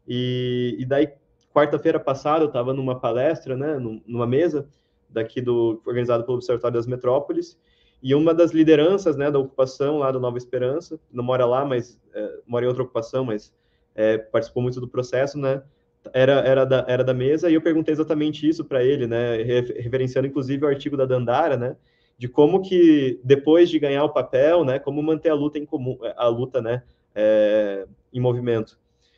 E daí, quarta-feira passada, eu estava numa palestra, né, numa mesa, organizado pelo Observatório das Metrópoles, e uma das lideranças, né, da ocupação lá do Nova Esperança, não mora lá, mas mora em outra ocupação, mas participou muito do processo, né, era da mesa, e eu perguntei exatamente isso para ele, né, referenciando inclusive o artigo da Dandara, né, de como que depois de ganhar o papel, né, como manter a luta em comum, né, em movimento.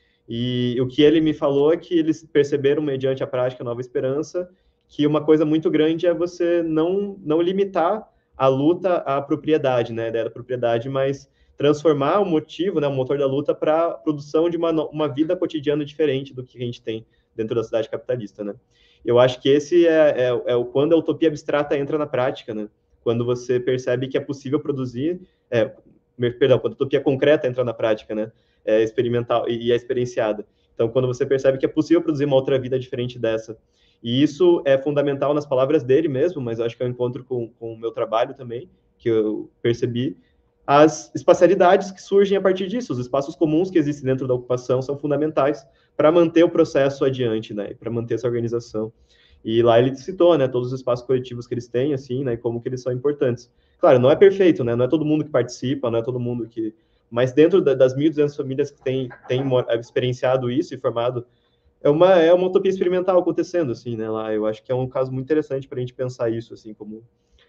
E o que ele me falou é que eles perceberam, mediante a prática Nova Esperança, que uma coisa muito grande é você não limitar a luta à propriedade, né, a ideia da propriedade, mas transformar o motivo, né, o motor da luta para a produção de uma vida cotidiana diferente do que a gente tem dentro da cidade capitalista, né. Eu acho que esse quando a utopia abstrata entra na prática, né, quando você percebe que é possível produzir, quando a utopia concreta entra na prática, né, experimental e é experienciada. Então, quando você percebe que é possível produzir uma outra vida diferente dessa. E isso é fundamental nas palavras dele mesmo, mas eu acho que eu encontro com o meu trabalho também, que eu percebi, as espacialidades que surgem a partir disso, os espaços comuns que existem dentro da ocupação são fundamentais para manter o processo adiante, né, para manter essa organização. E lá ele citou, né, todos os espaços coletivos que eles têm, assim, né, como que eles são importantes. Claro, não é perfeito, né, não é todo mundo que participa, não é todo mundo que... Mas dentro das 1.200 famílias que têm experienciado isso e formado, é uma utopia experimental acontecendo, assim, né, lá. Eu acho que é um caso muito interessante para a gente pensar isso, assim, como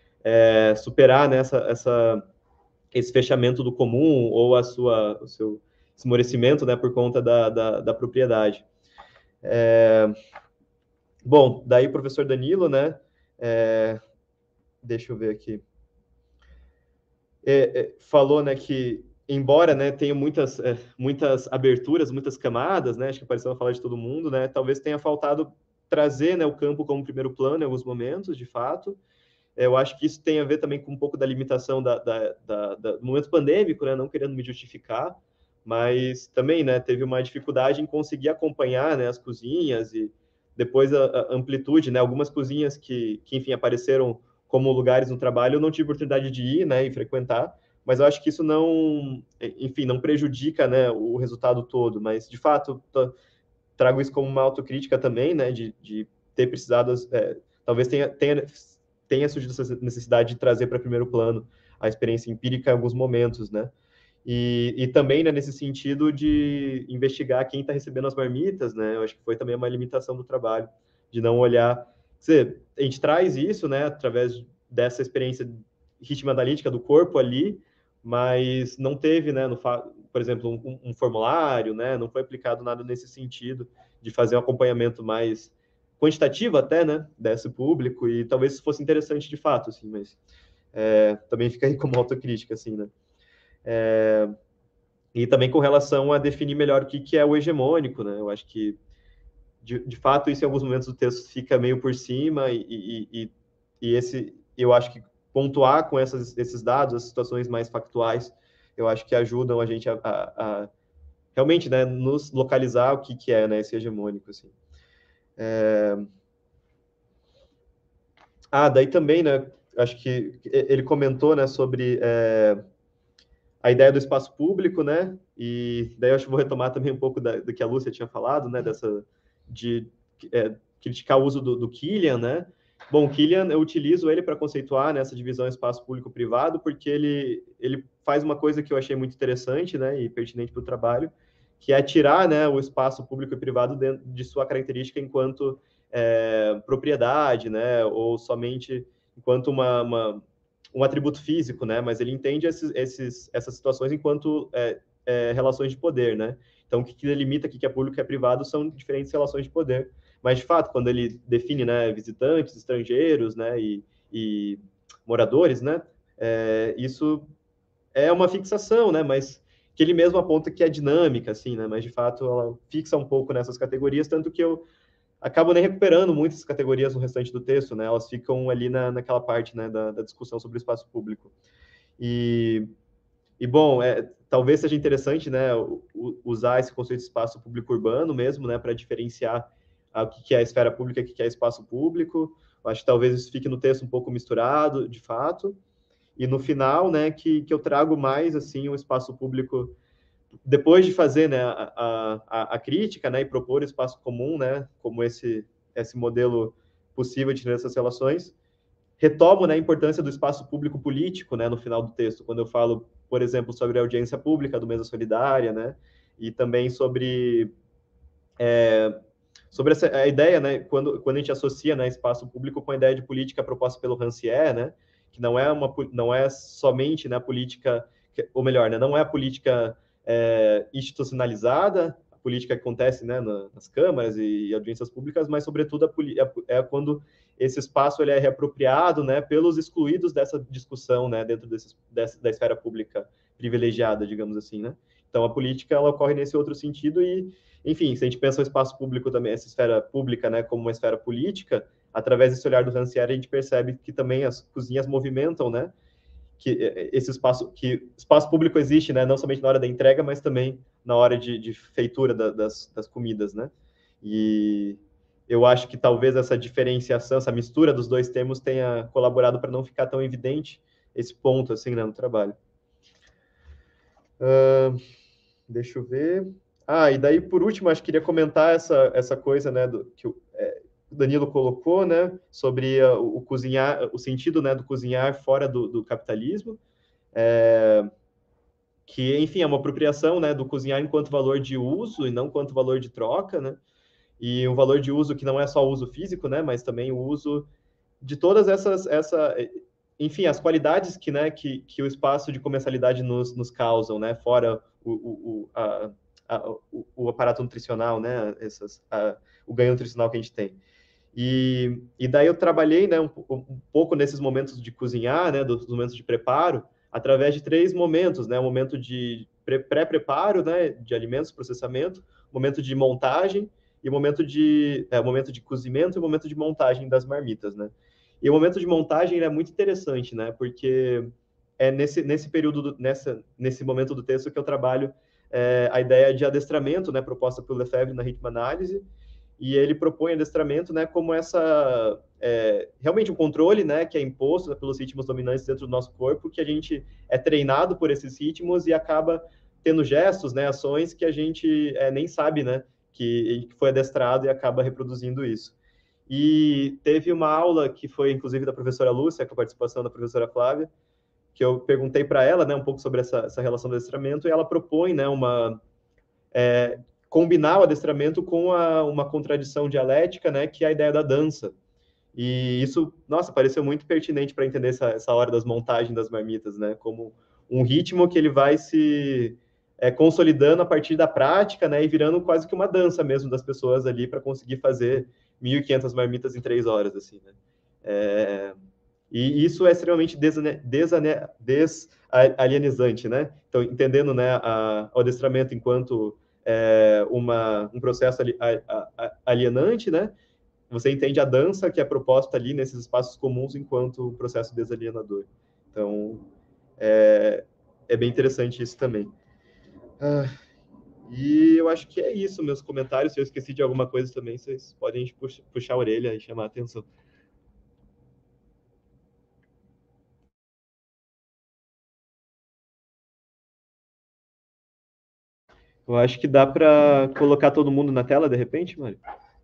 superar, né, esse fechamento do comum ou o seu esmorecimento, né, por conta da propriedade. Bom, daí o professor Danilo, né, deixa eu ver aqui, falou, né, que embora, né, tenha muitas aberturas, muitas camadas, né, acho que apareceu falar de todo mundo, né, talvez tenha faltado trazer, né, o campo como primeiro plano em alguns momentos, de fato. Eu acho que isso tem a ver também com um pouco da limitação do momento pandêmico, né, não querendo me justificar, mas também, né, teve uma dificuldade em conseguir acompanhar, né, as cozinhas e depois a amplitude, né, algumas cozinhas que, enfim, apareceram como lugares no trabalho, eu não tive oportunidade de ir, né, e frequentar, mas eu acho que isso não, enfim, não prejudica, né, o resultado todo, mas, de fato, trago isso como uma autocrítica também, né, de ter precisado, talvez tenha surgido essa necessidade de trazer para primeiro plano a experiência empírica em alguns momentos, né, e também, né, nesse sentido de investigar quem está recebendo as marmitas, né, eu acho que foi também uma limitação do trabalho, de não olhar, a gente traz isso, né, através dessa experiência ritmo-analítica do corpo ali, mas não teve, né, por exemplo, um formulário, né, não foi aplicado nada nesse sentido, de fazer um acompanhamento mais quantitativo até, né, desse público, e talvez isso fosse interessante de fato, assim, mas também fica aí como autocrítica, assim, né. E também com relação a definir melhor o que é o hegemônico, né, eu acho que, de fato, isso em alguns momentos do texto fica meio por cima, eu acho que pontuar com esses dados, as situações mais factuais, eu acho que ajudam a gente a realmente, né, nos localizar o que é, né, esse hegemônico, assim. Daí também, né, acho que ele comentou, né, sobre a ideia do espaço público, né, e daí eu acho que vou retomar também um pouco do que a Lúcia tinha falado, né, de criticar o uso do Killian, né. Bom, o Killian, eu utilizo ele para conceituar, né, essa divisão espaço público-privado, porque ele faz uma coisa que eu achei muito interessante, né, e pertinente para o trabalho, que é tirar, né, o espaço público e privado dentro de sua característica enquanto propriedade, né, ou somente enquanto um atributo físico, né, mas ele entende essas situações enquanto relações de poder, né. Então, o que delimita o que é público e é privado são diferentes relações de poder. Mas, de fato, quando ele define, né, visitantes, estrangeiros, né, e moradores, né, isso é uma fixação, né, mas que ele mesmo aponta que é dinâmica, assim, né, mas, de fato, ela fixa um pouco nessas categorias, tanto que eu acabo nem recuperando muitas categorias no restante do texto, né, elas ficam ali naquela parte, né, da discussão sobre o espaço público. E bom, talvez seja interessante, né, usar esse conceito de espaço público urbano mesmo, né, para diferenciar o que é a esfera pública e o que é espaço público. Eu acho que talvez isso fique no texto um pouco misturado, de fato. E no final, né, que eu trago mais, assim, um espaço público, depois de fazer, né, a crítica, né, e propor o espaço comum, né, como esse modelo possível de ter essas relações, retomo, né, a importância do espaço público político, né, no final do texto, quando eu falo, por exemplo, sobre a audiência pública do Mesa Solidária, né, e também sobre a ideia, né, quando a gente associa, né, espaço público com a ideia de política proposta pelo Rancière, né, que não é somente, né, política, ou melhor, né, não é a política institucionalizada, a política que acontece, né, nas câmaras e audiências públicas, mas, sobretudo, quando esse espaço ele é reapropriado, né, pelos excluídos dessa discussão, né, dentro da esfera pública privilegiada, digamos assim, né. Então, a política ela ocorre nesse outro sentido e, enfim, se a gente pensa o espaço público também, essa esfera pública, né, como uma esfera política, através desse olhar do Rancière, a gente percebe que também as cozinhas movimentam, né, que espaço público existe, né, não somente na hora da entrega, mas também na hora de feitura das comidas, né. E eu acho que talvez essa diferenciação, essa mistura dos dois termos tenha colaborado para não ficar tão evidente esse ponto, assim, né, no trabalho. Deixa eu ver. E daí, por último, acho que queria comentar essa coisa, né, que o Danilo colocou, né, sobre o cozinhar, o sentido, né, do cozinhar fora do capitalismo, que, enfim, é uma apropriação, né, do cozinhar enquanto valor de uso e não enquanto valor de troca, né, e um valor de uso que não é só o uso físico, né, mas também o uso de todas enfim, as qualidades que o espaço de comercialidade nos causam, né, fora o aparato nutricional, né, o ganho nutricional que a gente tem. E daí eu trabalhei, né, um pouco nesses momentos de cozinhar, né, dos momentos de preparo, através de 3 momentos, né? O momento de pré-preparo, né, de alimentos, processamento, momento de montagem e momento de cozimento e momento de montagem das marmitas, né? E o momento de montagem ele é muito interessante, né? Porque é nesse período, nesse momento do texto que eu trabalho a ideia de adestramento, né, proposta pelo Lefebvre na ritmo-análise, e ele propõe adestramento, né, como realmente um controle, né, que é imposto, né, pelos ritmos dominantes dentro do nosso corpo, que a gente é treinado por esses ritmos e acaba tendo gestos, né, ações que a gente nem sabe, né, que foi adestrado e acaba reproduzindo isso. E teve uma aula que foi, inclusive, da professora Lúcia, com a participação da professora Flávia, que eu perguntei para ela, né, um pouco sobre essa relação do adestramento, e ela propõe, né, combinar o adestramento com uma contradição dialética, né, que é a ideia da dança. E isso, nossa, pareceu muito pertinente para entender essa hora das montagens das marmitas, né, como um ritmo que ele vai se consolidando a partir da prática, né, e virando quase que uma dança mesmo das pessoas ali para conseguir fazer 1.500 marmitas em 3 horas, assim, né. E isso é extremamente desalienizante, né? Então, entendendo, né, o adestramento enquanto um processo alienante, né? Você entende a dança que é proposta ali nesses espaços comuns enquanto um processo desalienador. Então, é bem interessante isso também. E eu acho que é isso, meus comentários. Se eu esqueci de alguma coisa também, vocês podem puxar a orelha e chamar a atenção. Eu acho que dá para colocar todo mundo na tela, de repente, Mário?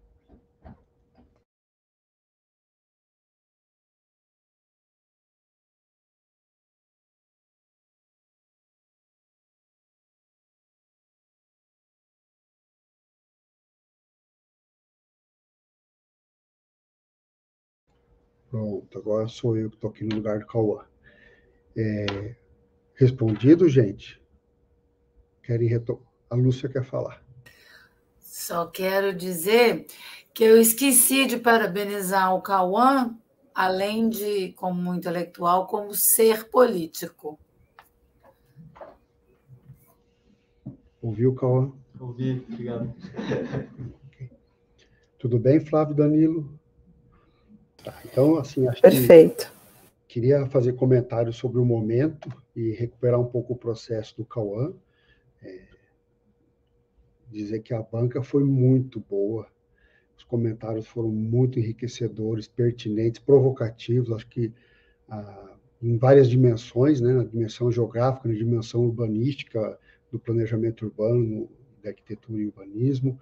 Pronto, agora sou eu que estou aqui no lugar do Cauã. Respondido, gente? Querem retomar? A Lúcia quer falar. Só quero dizer que eu esqueci de parabenizar o Cauã, além de, como intelectual, como ser político. Ouviu, Cauã? Ouvi, obrigado. Tudo bem, Flávio, Danilo? Tá, então, assim, acho Perfeito. que queria fazer comentários sobre o momento e recuperar um pouco o processo do Cauã. Dizer que a banca foi muito boa. Os comentários foram muito enriquecedores, pertinentes, provocativos, acho que em várias dimensões, né, na dimensão geográfica, na dimensão urbanística, do planejamento urbano, da arquitetura e urbanismo.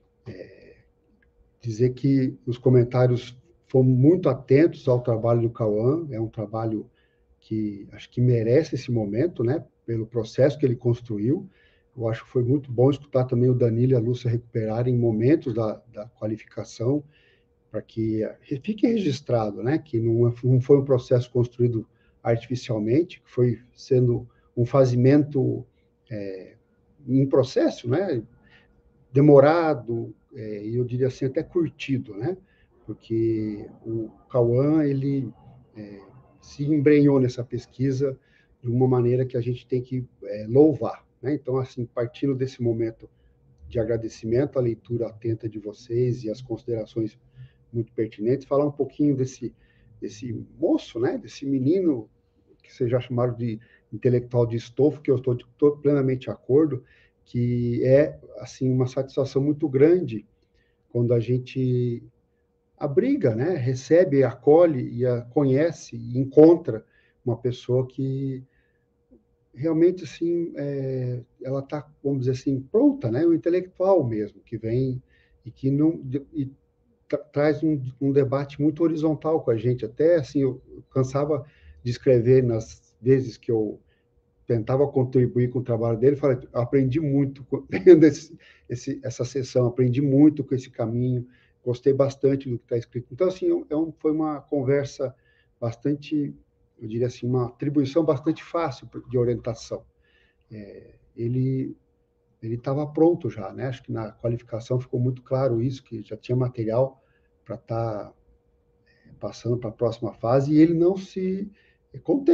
Dizer que os comentários foram muito atentos ao trabalho do Cauã, é um trabalho que acho que merece esse momento, né, pelo processo que ele construiu. Eu acho que foi muito bom escutar também o Danilo e a Lúcia recuperarem momentos da qualificação, para que fique registrado, né, que não foi um processo construído artificialmente, que foi sendo um fazimento em processo, né, demorado, e eu diria assim, até curtido, né, porque o Cauã, ele se embrenhou nessa pesquisa de uma maneira que a gente tem que louvar, né? Então, assim, partindo desse momento de agradecimento à leitura atenta de vocês e as considerações muito pertinentes, falar um pouquinho desse moço, né? Desse menino que vocês já chamaram de intelectual de estofo, que eu estou plenamente de acordo, que é, assim, uma satisfação muito grande quando a gente abriga, né? Recebe, acolhe e conhece e encontra uma pessoa que realmente, assim, ela está, vamos dizer assim, pronta, né? O intelectual mesmo, que vem e que traz um debate muito horizontal com a gente. Até, assim, eu cansava de escrever nas vezes que eu tentava contribuir com o trabalho dele, aprendi muito lendo essa sessão, aprendi muito com esse caminho, gostei bastante do que está escrito. Então, assim, foi uma conversa bastante, eu diria assim, uma atribuição bastante fácil de orientação. Ele estava pronto já, né? Acho que na qualificação ficou muito claro isso, que já tinha material para estar passando para a próxima fase, e ele não se conteve.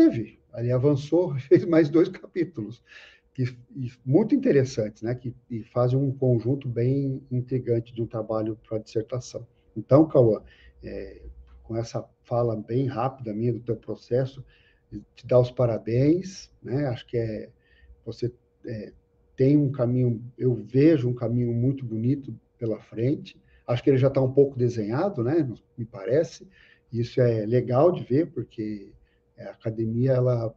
ali avançou, fez mais 2 capítulos, e muito interessantes, né, e fazem um conjunto bem intrigante de um trabalho para dissertação. Então, Cauã, com essa fala bem rápida minha do teu processo, te dar os parabéns, né, acho que você tem um caminho, eu vejo um caminho muito bonito pela frente, acho que ele já está um pouco desenhado, né, me parece, isso é legal de ver, porque a academia,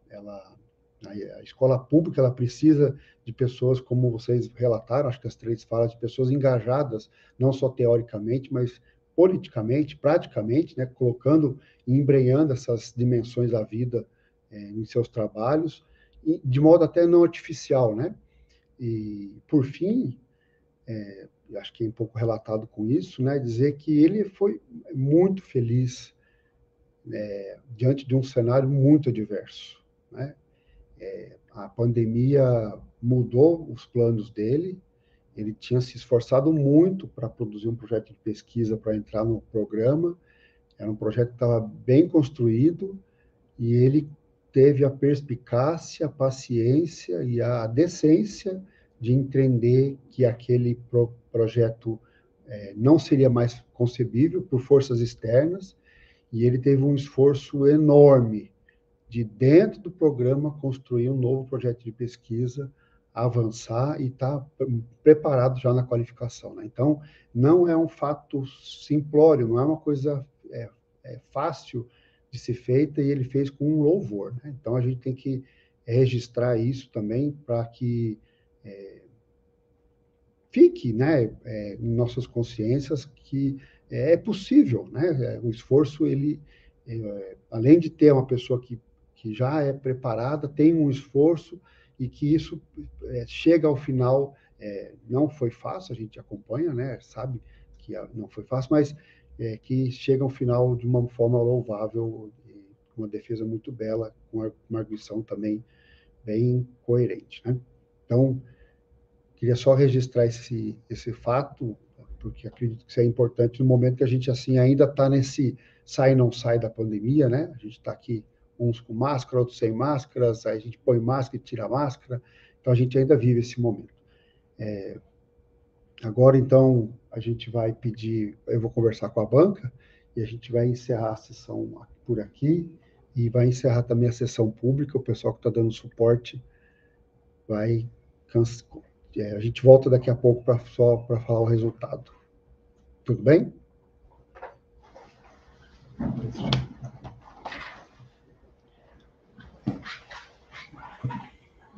a escola pública, ela precisa de pessoas, como vocês relataram, acho que as 3 falam, de pessoas engajadas, não só teoricamente, mas politicamente, praticamente, né, colocando e embrenhando essas dimensões da vida em seus trabalhos, de modo até não artificial, né? E, por fim, acho que é um pouco relatado com isso, né, dizer que ele foi muito feliz diante de um cenário muito adverso, né? A pandemia mudou os planos dele, ele tinha se esforçado muito para produzir um projeto de pesquisa para entrar no programa, era um projeto que estava bem construído, e ele teve a perspicácia, a paciência e a decência de entender que aquele projeto não seria mais concebível por forças externas, e ele teve um esforço enorme de, dentro do programa, construir um novo projeto de pesquisa, avançar e estar preparado já na qualificação, né? Então, não é um fato simplório, não é uma coisa fácil de ser feita, e ele fez com um louvor, né? Então, a gente tem que registrar isso também para que fique, né, em nossas consciências que é possível, né? O esforço, ele, além de ter uma pessoa que já é preparada, tem um esforço, e que isso chega ao final, não foi fácil, a gente acompanha, né? Sabe que não foi fácil, mas que chega ao final de uma forma louvável, uma defesa muito bela, com uma arguição também bem coerente, né? Então, queria só registrar esse fato, porque acredito que isso é importante no momento que a gente, assim, ainda está nesse sai e não sai da pandemia, né? A gente está aqui, uns com máscara, outros sem máscaras, aí a gente põe máscara e tira a máscara, então a gente ainda vive esse momento. Agora, então, a gente vai pedir, eu vou conversar com a banca, e a gente vai encerrar a sessão por aqui, e vai encerrar também a sessão pública, o pessoal que está dando suporte vai... A gente volta daqui a pouco só para falar o resultado. Tudo bem?